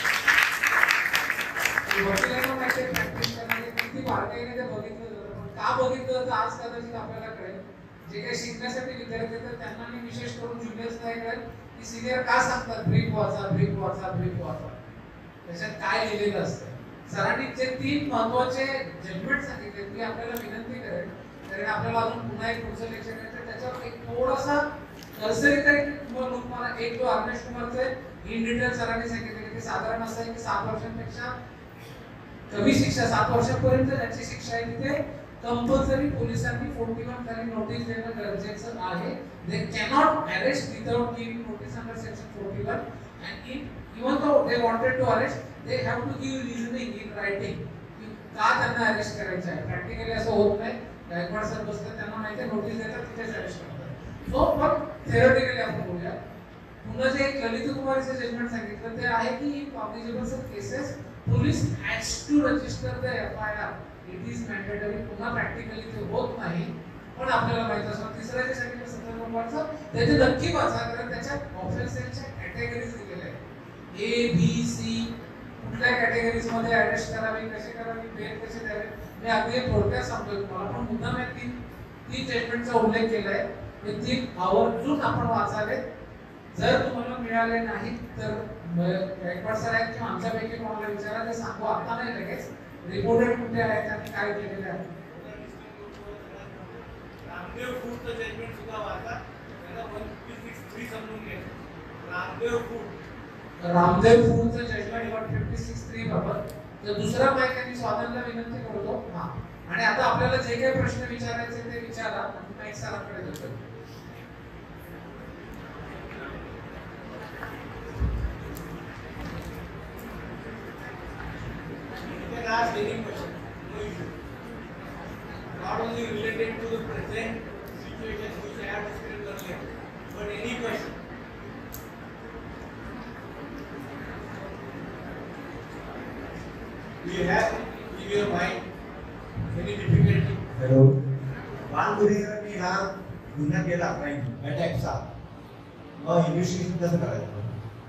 वकिलांना माहिती आहे प्रॅक्टिस करण्याचे किती बारकाईने ते बघितलं जातं. पण का बघितलं तर आज कदाचित आपल्याला कळेल. जे काही शिकण्यासाठी विद्यार्थी आहेत त्यांना मी विशेष करून ज्युनियर्सना हे कळेल की सिनियर का सांगतात ब्रीफ वाचा, ब्रीफ वाचा, ब्रीफ वाचा, त्याच्यात काय लिहिलेलं असतं. सरांनी जे तीन महत्वाचे जजमेंट सांगितले मी आपल्याला विनंती करेन, कारण आपल्याला अजून पुन्हा एक पुढचं लेक्चर आहे त्याच्यावर एक थोडासा कर्सरी तरी तुम्हाला एक जो आर्नेश कुमारचे इन डिटेल सरांनी सांगितले की साधारण असं आहे की सात वर्षांपेक्षा कमी शिक्षा, सात वर्षांपर्यंत ज्याची शिक्षा आहे तिथे कंपल्सरी पोलिसांनी फोर्टी वन खाली नोटीस देणं गरजेचं आहे. They cannot arrest without giving notice under section forty one and if even though they wanted to arrest they have to give reasoning in writing का त्यांना अरेस्ट करायचं आहे. प्रॅक्टिकली असं होत नाही. गायकवाड सर बसतात त्यांना माहिती आहे नोटीस देतात तिथेच अरेस्ट करतात. सो पण थेरॉटिकली आपण बोलूया. पुन्हा जे एक ललित कुमारचं जजमेंट सांगितलं ते आहे की in cognizable cases police has to register the F I R. It is mandatory. पुन्हा प्रॅक्टिकली ते होत नाही पण आपल्याला माहित असतं. तिसऱ्या जे सांगितलं सतरा नंबरचं त्याचे नक्की वाचा, कारण त्याच्यात ऑफेन्सेसच्या कॅटेगरीज दिलेल्या आहेत. ए बी सी कुठल्या कॅटेगरीज मध्ये अरेस्ट करावी, कसे करावी, बेल कसे द्यावे. मी अगदी थोडक्यात सांगतोय तुम्हाला, पण मुद्दाम मी तीन तीन जजमेंटचा उल्लेख केलाय. हे तीन आवर्जून आपण वाचावे. जर तुम्हाला मिळाले नाही तर गायकवाड सर आहेत किंवा आमच्यापैकी कोणाला विचारा, ते सांगू आता नाही लगेच. रिपोर्टेड कुठे आहेत आणि काय केलेले आहे. रामदेव फूडचं जजमेंट सुद्धा वाचा, त्याला वन फिफ्टी सिक्स थ्री समजून घ्या. रामदेव फूड रामदेव फूडचं judgement one fifty six three बाबत तर दुसरा माहिती मी स्वागताला विनंती करतो. हा आणि आता आपल्याला जे काही प्रश्न विचारायचे ते विचारा. पुन्हा एक सरांकडे जातो. Ask any question, no issue. Not only related to the present situation which I have described earlier, but any question. Do you have in your mind any difficulty? Hello. बालगुन्हेगारांनी हा गुन्हा केला क्राईम अटॅकचा, मग इन्व्हेस्टिगेशन कसं करायचं?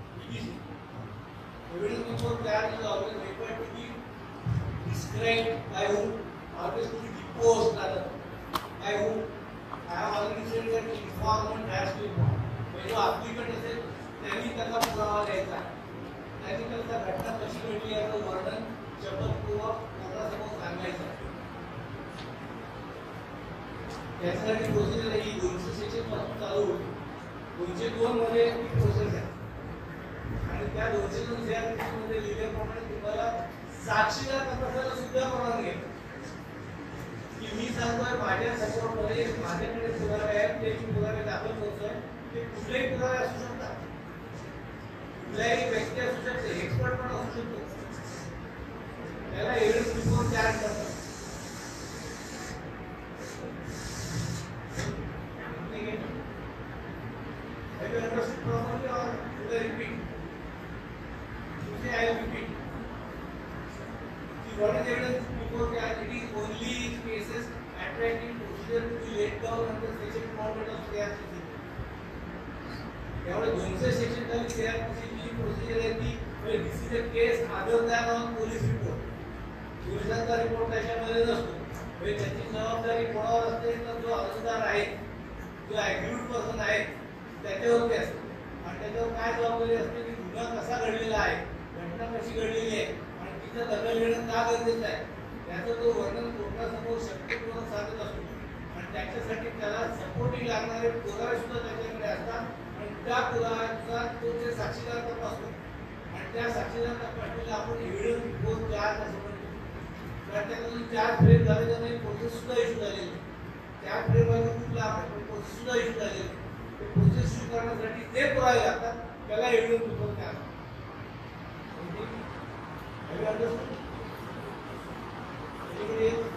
Evidence before trial is always required to be described by whom, always to be deposed rather by whom. I have already said that informant has to inform. जो applicant असेल त्यांनी त्याचा पुरावा द्यायचा. त्यांनी त्याचा घटना कशी घडली याचं वर्णन शब्दपूर्वक कोर्टासमोर सांगायचं. त्यासाठी प्रोसेस ही दोनशे सेक्शन पासून चालू होती. दोनशे दोन मध्ये ही प्रोसेस आहे आणि त्या दोनशे दोन मध्ये लिहिल्याप्रमाणे तुम्हाला साक्षीदार तपासायला सुद्धा परवानगी आहे की मी सांगतोय माझ्या सपोर्टमध्ये माझ्याकडे पुरावे आहेत, ते मी पुरावे दाखल करतोय. ते कुठलेही पुरावे असू शकतात, कुठल्याही व्यक्ती असू शकते, एक्सपर्ट पण असू शकतो. त्याला एव्हिडन्स बिफोर चार्ज करतात. Have you understood properly or should I repeat? Today I will repeat. See, what is evidence before trial? It is only in cases attracting procedure to be laid down under section four of C R P C. त्यामुळे दोनशे section खाली C R P C जी procedure आहे ती म्हणजे this is a case other than on police report. पोलिसांचा report त्याच्यामध्ये नसतो. म्हणजे त्याची जबाबदारी कोणावर असते तर जो अर्जदार आहे, जो ॲग्रीड पर्सन आहे त्याच्यावरती असते. आणि त्याच्यावर काय जबाबदारी असते की गुन्हा कसा घडलेला आहे, घटना कशी घडलेली आहे आणि तिचा दखल घेणं का गरजेचं आहे याचं तो वर्णन कोर्टासमोर शक्यतो साधत असतो. आणि त्याच्यासाठी त्याला सपोर्टिंग लागणारे पुरावे सुद्धा त्याच्याकडे असतात आणि त्या पुराव्याचा तो ते साक्षीदार तपासतो आणि त्या साक्षीदार तपासलेला आपण एव्हिडन्स बिफोर चार्ज असं म्हणतो. त्याच्यातून चार्ज फ्रेम झालेला नाही, प्रोसेस सुद्धा इश्यू झालेली, त्या फ्रेममध्ये कुठला आपण प्रोसेस सुद्धा इश्यू झालेली, ते प्रोसेस इश्यू करण्यासाठी ते पुरावे लागतात, त्याला evidence before charge. Have you understood? Anybody else?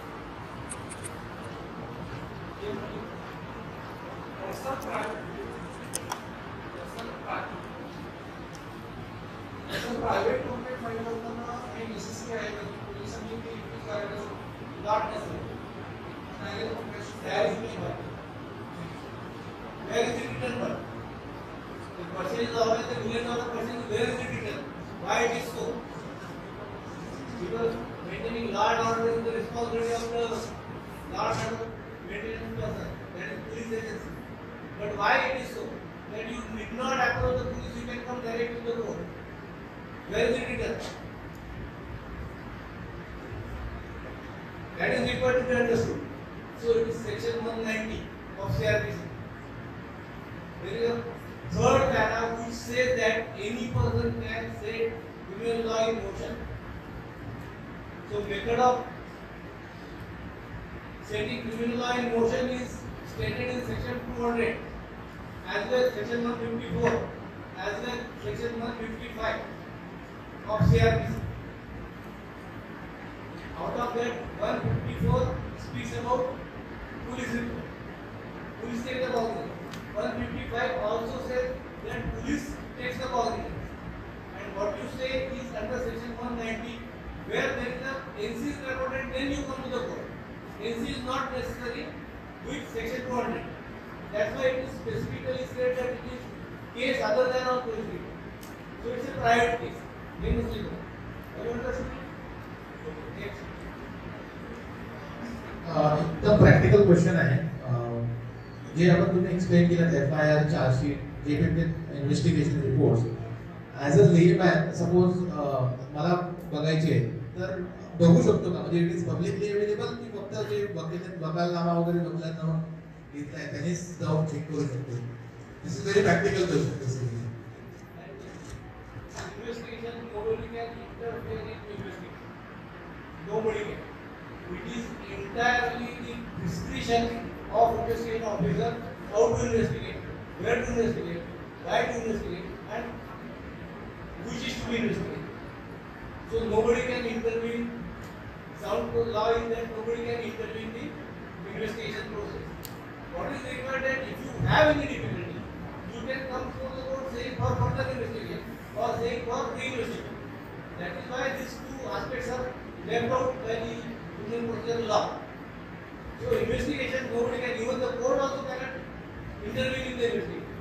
Private complaint file करताना काही नेसेसरी आहे का पोलिसांनी ते यूज करायला Not necessary. There is no one. Where is it written one? The person is always the million dollar person. Where is it written? Why it is so? Because maintaining law and order is the responsibility of the law and order maintenance person. That is police agency. But why it is so? That you did not approach the police, you can come directly to the court. Where is it written? That is required to be understood. So it is section one ninety of C R P C. There is a third paragraph which says that any person can set criminal law in motion. So method of setting criminal law in motion is stated in section two hundred, as well as section one fifty-four, as well as section one fifty-five of C R P C. Out of that, one fifty-four speaks about police report. Police take the cognizance. one fifty-five also says that police takes the cognizance. And what you say is under section one ninety, where there is a N C is recorded, then you come to the court. N C is not necessary with section two hundred. That's why it is specifically said that it is case other than on police report. So it's a private case. Name is legal. Have you understood? Next. एकदम practical question आहे. जे आपण तुम्ही explain केलं F I R, chargesheet, जे काही investigation reports, as a layman suppose मला बघायचे तर बघू शकतो का? म्हणजे इट इज पब्लिकली अवेलेबल की फक्त जे वकील वकालनामा वगैरे वकिलांना घेतलाय त्यांनीच जाऊन चेक करू शकतो? This is very practical question. Investigation, nobody can interfere in investigation. Nobody can. It is entirely the discretion of investigation officer how to investigate, where to investigate, why to investigate, and which is to be investigated. So nobody can intervene. Sound law is that nobody can intervene in the investigation process. What is required that if you have any difficulty, you can come to the court saying for further investigation or saying for re-investigation. That is why these two aspects are left out by the Indian procedural law. So investigation, nobody can, even the court also cannot intervene in the investigation.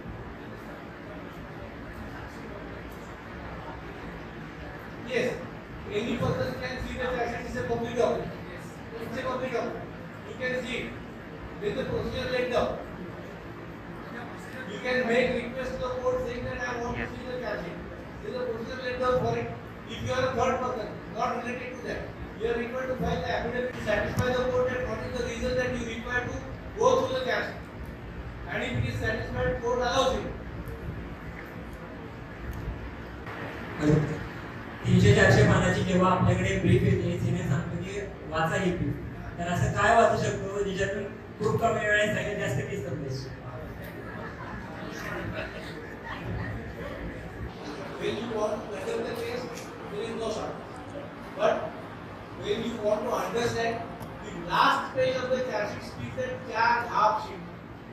Yes, any person can see the charge. It's a public document. Yes, it's a public document. You can see it. There is a procedure laid down. You can make request to the court saying that I want to see the charge sheet. There is a procedure laid down for it. If you are a third person, not related to that, you are required to file the affidavit to satisfy the court that what is the reason that you require to go through the charge sheet. And if it is satisfied, court allows it. तीनशे चारशे पानाची जेव्हा आपल्याकडे brief येते तिने सांगतो की वाचा ही ब्रीफ, तर असं काय वाचू शकतो ज्याच्यातून खूप कमी वेळेत सगळ्यात जास्त केस संपवायची? When you want to settle the case, there is no short. But when you want to understand, the last page of the charge sheet speaks that charge half sheet.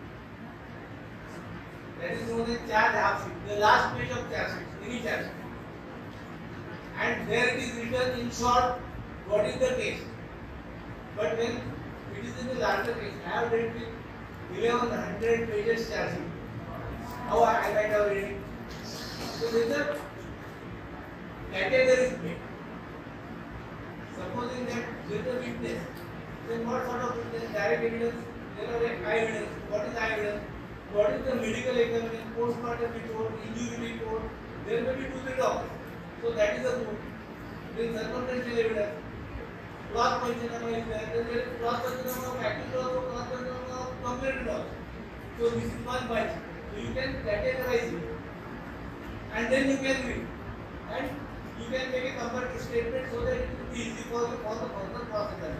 That is known as charge half sheet. The last page of charge sheet, any charge sheet. And there it is written in short what is the case. But when it is in the larger case, I have read with eleven hundred pages charge sheet. How I, I might have read it. So there is a category made. Supposing that there is a witness, then what sort of witness? Direct evidence, there are eye evidence. What is eye evidence? what is the medical examination, postmortem report, injury report, there may be two, three doctors. So that is the proof. Then circumstantial evidence. Cross Panchanama is there, then there is cross Panchanama of active also, cross Panchanama of complainant also. So this is one bunch. So you can categorize it. And then you can read. And you can make a comparative statement so that it will be easy for you for the further process.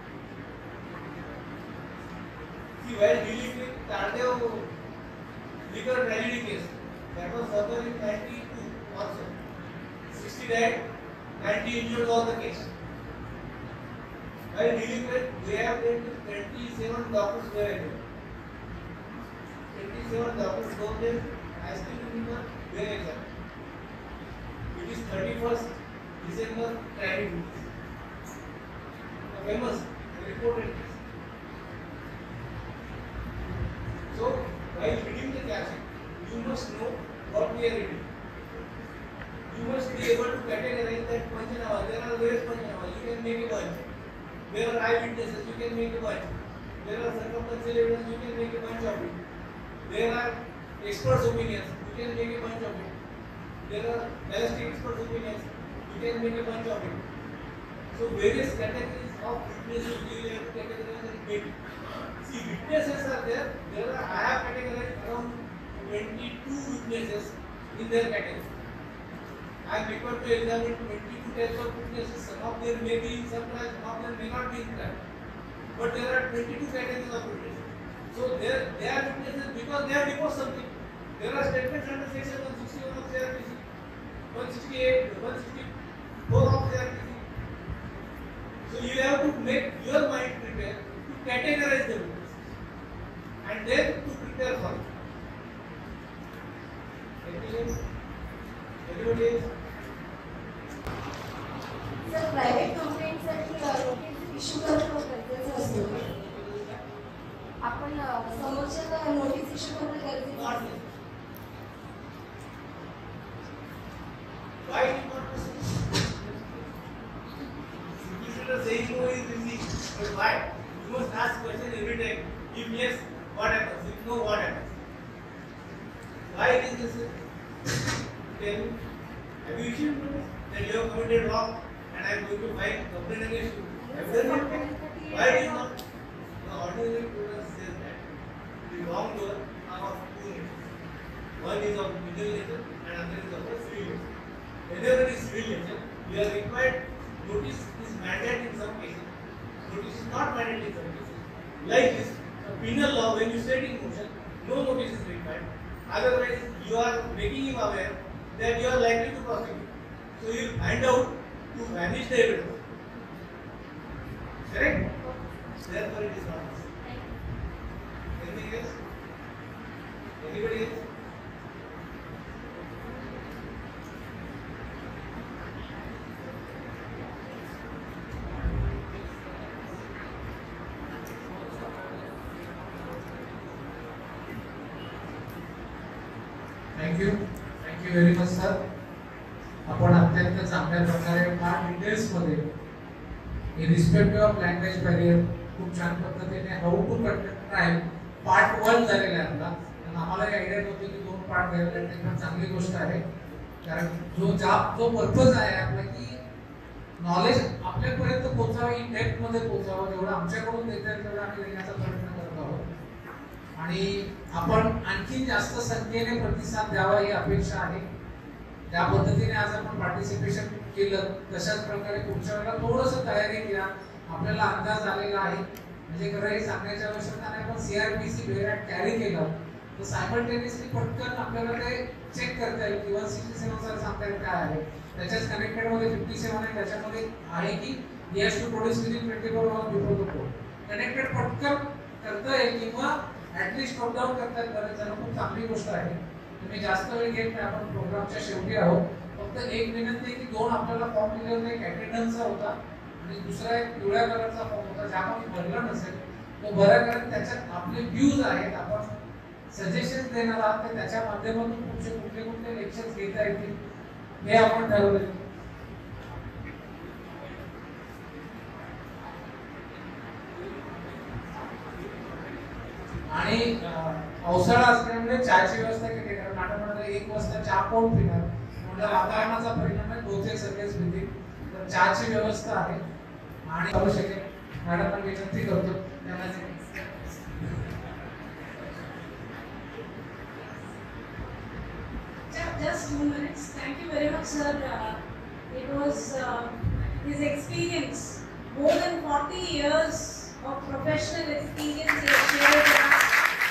See, while dealing with Tardev liquor tragedy case, that was further in ninety-two also. sixty died, ninety injured was the case. While dealing with, we have twenty-seven doctors were injured. twenty-seven doctors go there, I still remember their exam. It is thirty-first December tragedy. A famous reported case. So, while reading the caption, you must know what we are reading. You must be able to categorize that Panchanama. There are various Panchanama. You can make a bunch. There are eyewitnesses. You can make a bunch. There are circumstantial evidence. You can make a bunch of it. There are experts' opinions. You can make a bunch of it. There are ballistic experts' opinions. You can make a bunch of it. So various categories of witnesses you will have to categorize and make. See, witnesses are there. There are, I have categorized around twenty-two witnesses in their category. I am required to examine twenty-two types of witnesses. Some of them may be in some trial, some of them may not be in trial. But there are twenty-two categories of witnesses. So there, they are witnesses because they have deposed something. There are statements under section one sixty-one of C R P C, one sixty-eight, one sixty-four of C R P C. So you have to make your mind prepare to categorize the witnesses and then to prepare for it. Anything else? Anybody else? Sir private कंप्लेंटसाठी notice issue करणं गरजेचं असतं. आपण समोरच्याला notice issue करणं गरजेचं असतं. Why it not possible? Solicitor saying no is easy, but why? You must ask question every time. If yes, what happens? If no, what happens? Why it is necessary? Tell me. Have you issued notice that you have committed wrong and I am going to file complaint against you? Have you done it? Why it is not? The ordinary prudence says that the wrongdoer are of two natures. One is of legal nature and another is of a civil nature. Whenever it is civil nature, we are required, notice is mandated in some cases. Notice is not mandated in some cases. Like this, a penal law, when you set in motion, no notice is required. Otherwise, you are making him aware that you are likely to prosecute. So you find out to vanish the evidence. Correct? Therefore, it is not necessary. Anything else? Anybody else? Thank you thank you very much sir. आपण अत्यंत चांगल्या प्रकारे फार डिटेल्समध्ये in respective of language barrier खूप छान पद्धतीने how to conduct trial part one झालेला आहे आपला. आणि आम्हाला आयडिया नव्हती की दोन पार्ट झालेले आहेत, ते पण चांगली गोष्ट आहे. कारण जो जा जो पर्पज आहे आपला की नॉलेज आपल्यापर्यंत पोहोचावं, इन डेप्थमध्ये पोहोचावं, जेवढं आमच्याकडून देता येईल तेवढं आम्ही देण्याचा प्रयत्न करत आहोत. आणि आपण आणखी जास्त संख्येने प्रतिसाद द्यावा ही अपेक्षा आहे. त्या पद्धतीने आज आपण पार्टिसिपेशन केलं. तशाच प्रकारे पुढच्या वेळेला थोडंसं तयारी करा. आपल्याला अंदाज आलेला आहे, म्हणजे खरं सांगण्याची आवश्यकता नाही, पण सीआरपीसी वेळा कॅरी केलं तर सायमल्टेनियसली पटकन आपल्याला ते चेक करता येईल किंवा सिक्स्टी सेवन सर सांगता येईल काय आहे. त्याच्याच कनेक्टेड मध्ये फिफ्टी सेवन आहे, त्याच्यामध्ये आहे की he has to produce within twenty four hours before the court. Connected पटकन करता येईल किंवा ऍटलीस्ट नोट डाऊन करता येईल. बरेच जण खूप चांगली गोष्ट आहे. तुम्ही जास्त वेळ घेत नाही, आपण प्रोग्रामच्या शेवटी आहोत. फक्त एक विनंती आहे की दोन आपल्याला फॉर्म दिले होते, एक अटेंडन्सचा होता आणि दुसरा एक पिवळ्या कलरचा फॉर्म होता, ज्या आपण भरला नसेल तो भरा. कारण त्याच्यात आपले व्ह्यूज आहेत, आपण सजेशन देणार आहात, तर त्याच्या माध्यमातून कुठचे कुठले कुठले लेक्चर्स घेता येतील हे आपण ठरवले. आणि पावसाळा असल्यामुळे चहाची व्यवस्था केली, कारण मॅडम म्हणाले एक वाजता चहा कोण पिणार, म्हणजे वातावरणाचा परिणाम आहे, बहुतेक सगळेच पितील, तर चहाची व्यवस्था आहे आणि जाऊ शकेल. मॅडम विनंती करतो त्यांना. Just two minutes. Thank you very much, sir. Uh, it was uh, his experience, more than forty years of professional experience he has shared with us.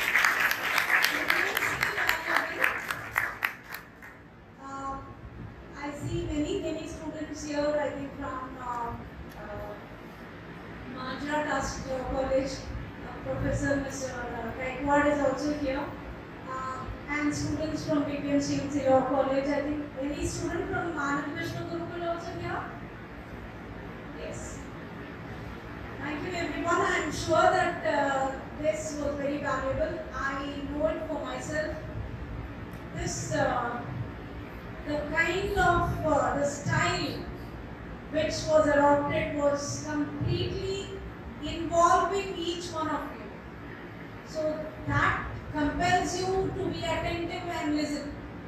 Uh, I see many, many students here, I think from uh, uh, Majra Trust College. Uh, Professor Mister Gaikwad is also here. And students from B P M C College. I think any student from motivational Gurukul also here? Yes. Thank you everyone. I am sure that uh, this was very valuable. I know it for myself. This, uh, the kind of uh, the style which was adopted was completely involving each one of you. So that compels you to be attentive and listen.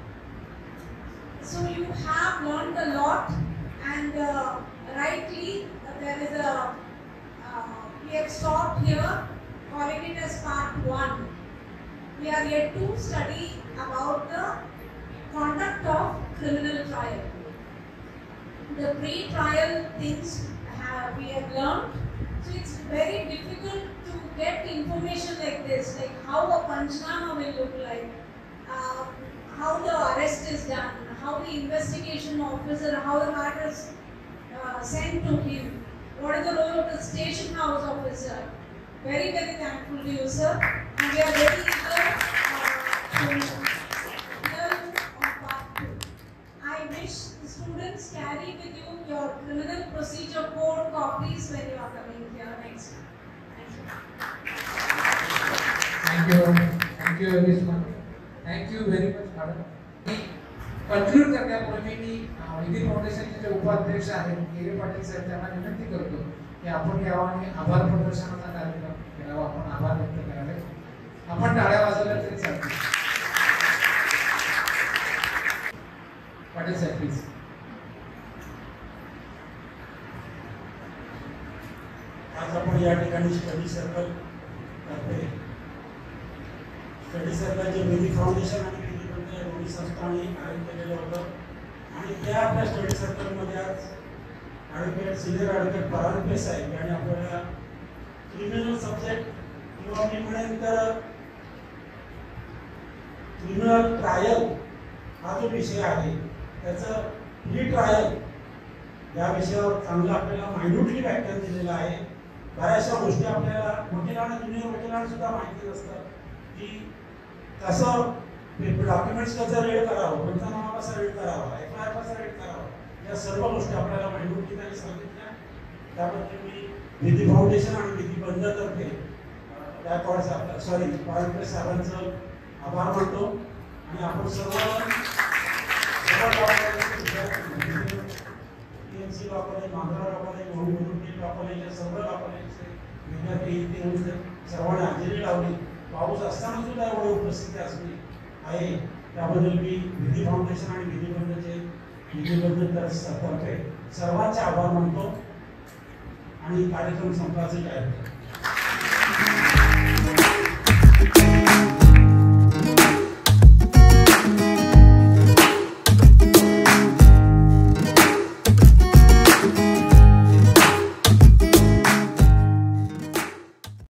So you have learned a lot, and uh, rightly uh, there is a, uh, we have stopped here, calling it as part one. We are yet to study about the conduct of criminal trial. The pre-trial things have, we have learned, so it's very difficult to get information like this, like how a Panchnama will look like, uh, how the arrest is done, how the investigation officer, how the matter is uh, sent to him, what is the role of the station house officer. Very, very thankful to you, sir, and we are very eager uh, to hear you on part two. I wish the students carry with you your criminal procedure code copies when you are coming here next time. Thank you. Thank you very much. Thank you very much, madam. Conclude करण्यापूर्वी मी विधी फाउंडेशनचे जे उपाध्यक्ष आहेत केरे पाटील साहेब त्यांना विनंती करतो की आपण यावं आणि आभार प्रदर्शनाचा कार्यक्रम करावा, आपण आभार व्यक्त करावे. आपण टाळ्या वाजवल्या तरी चालतील. पाटील साहेब प्लीज. आज आपण या ठिकाणी स्टडी सर्कल करते. स्टडी सर्कलचे विधी फाउंडेशन आणि विधी बंध या दोन्ही संस्थांनी आयोजन केलेलं होतं आणि त्या आपल्या स्टडी सर्कलमध्ये आज ॲडव्होकेट सिनियर ॲडव्होकेट परांजपे साहेब यांनी आपल्याला क्रिमिनल सब्जेक्ट किंवा मी म्हणेन तर क्रिमिनल ट्रायल हा जो विषय आहे त्याचं प्री ट्रायल या विषयावर चांगलं आपल्याला मायन्यूटली व्याख्यान दिलेलं आहे. बऱ्याचशा गोष्टी आपल्याला वकिलांना जुनियर वकिलांना सुद्धा माहिती नसतं की कसं डॉक्युमेंट्स कसं रीड करावं, पंचनामा कसा रीड करावा, एफ आय आर कसा रीड करावा, या सर्व गोष्टी आपल्याला मायन्यूटली त्यांनी सांगितल्या. त्याबद्दल मी विधी फाउंडेशन आणि विधी बंधतर्फे गायकवाड साहेब सॉरी परांजपे साहेबांचं आभार मानतो आणि आपण सर्व PMC law college, Manjara law college, Bahumukhi law college या सर्व लॉ कॉलेजचे विद्यार्थी इथे येऊन सर्वांनी हजेरी लावली. पाऊस असताना सुद्धा एवढी उपस्थिती असली आहे त्याबद्दल मी विधी फाउंडेशन आणि विधी बंधचे विधी बंध तर्फे सर्वांचे आभार मानतो आणि कार्यक्रम संपवायचे जाहीर करतो.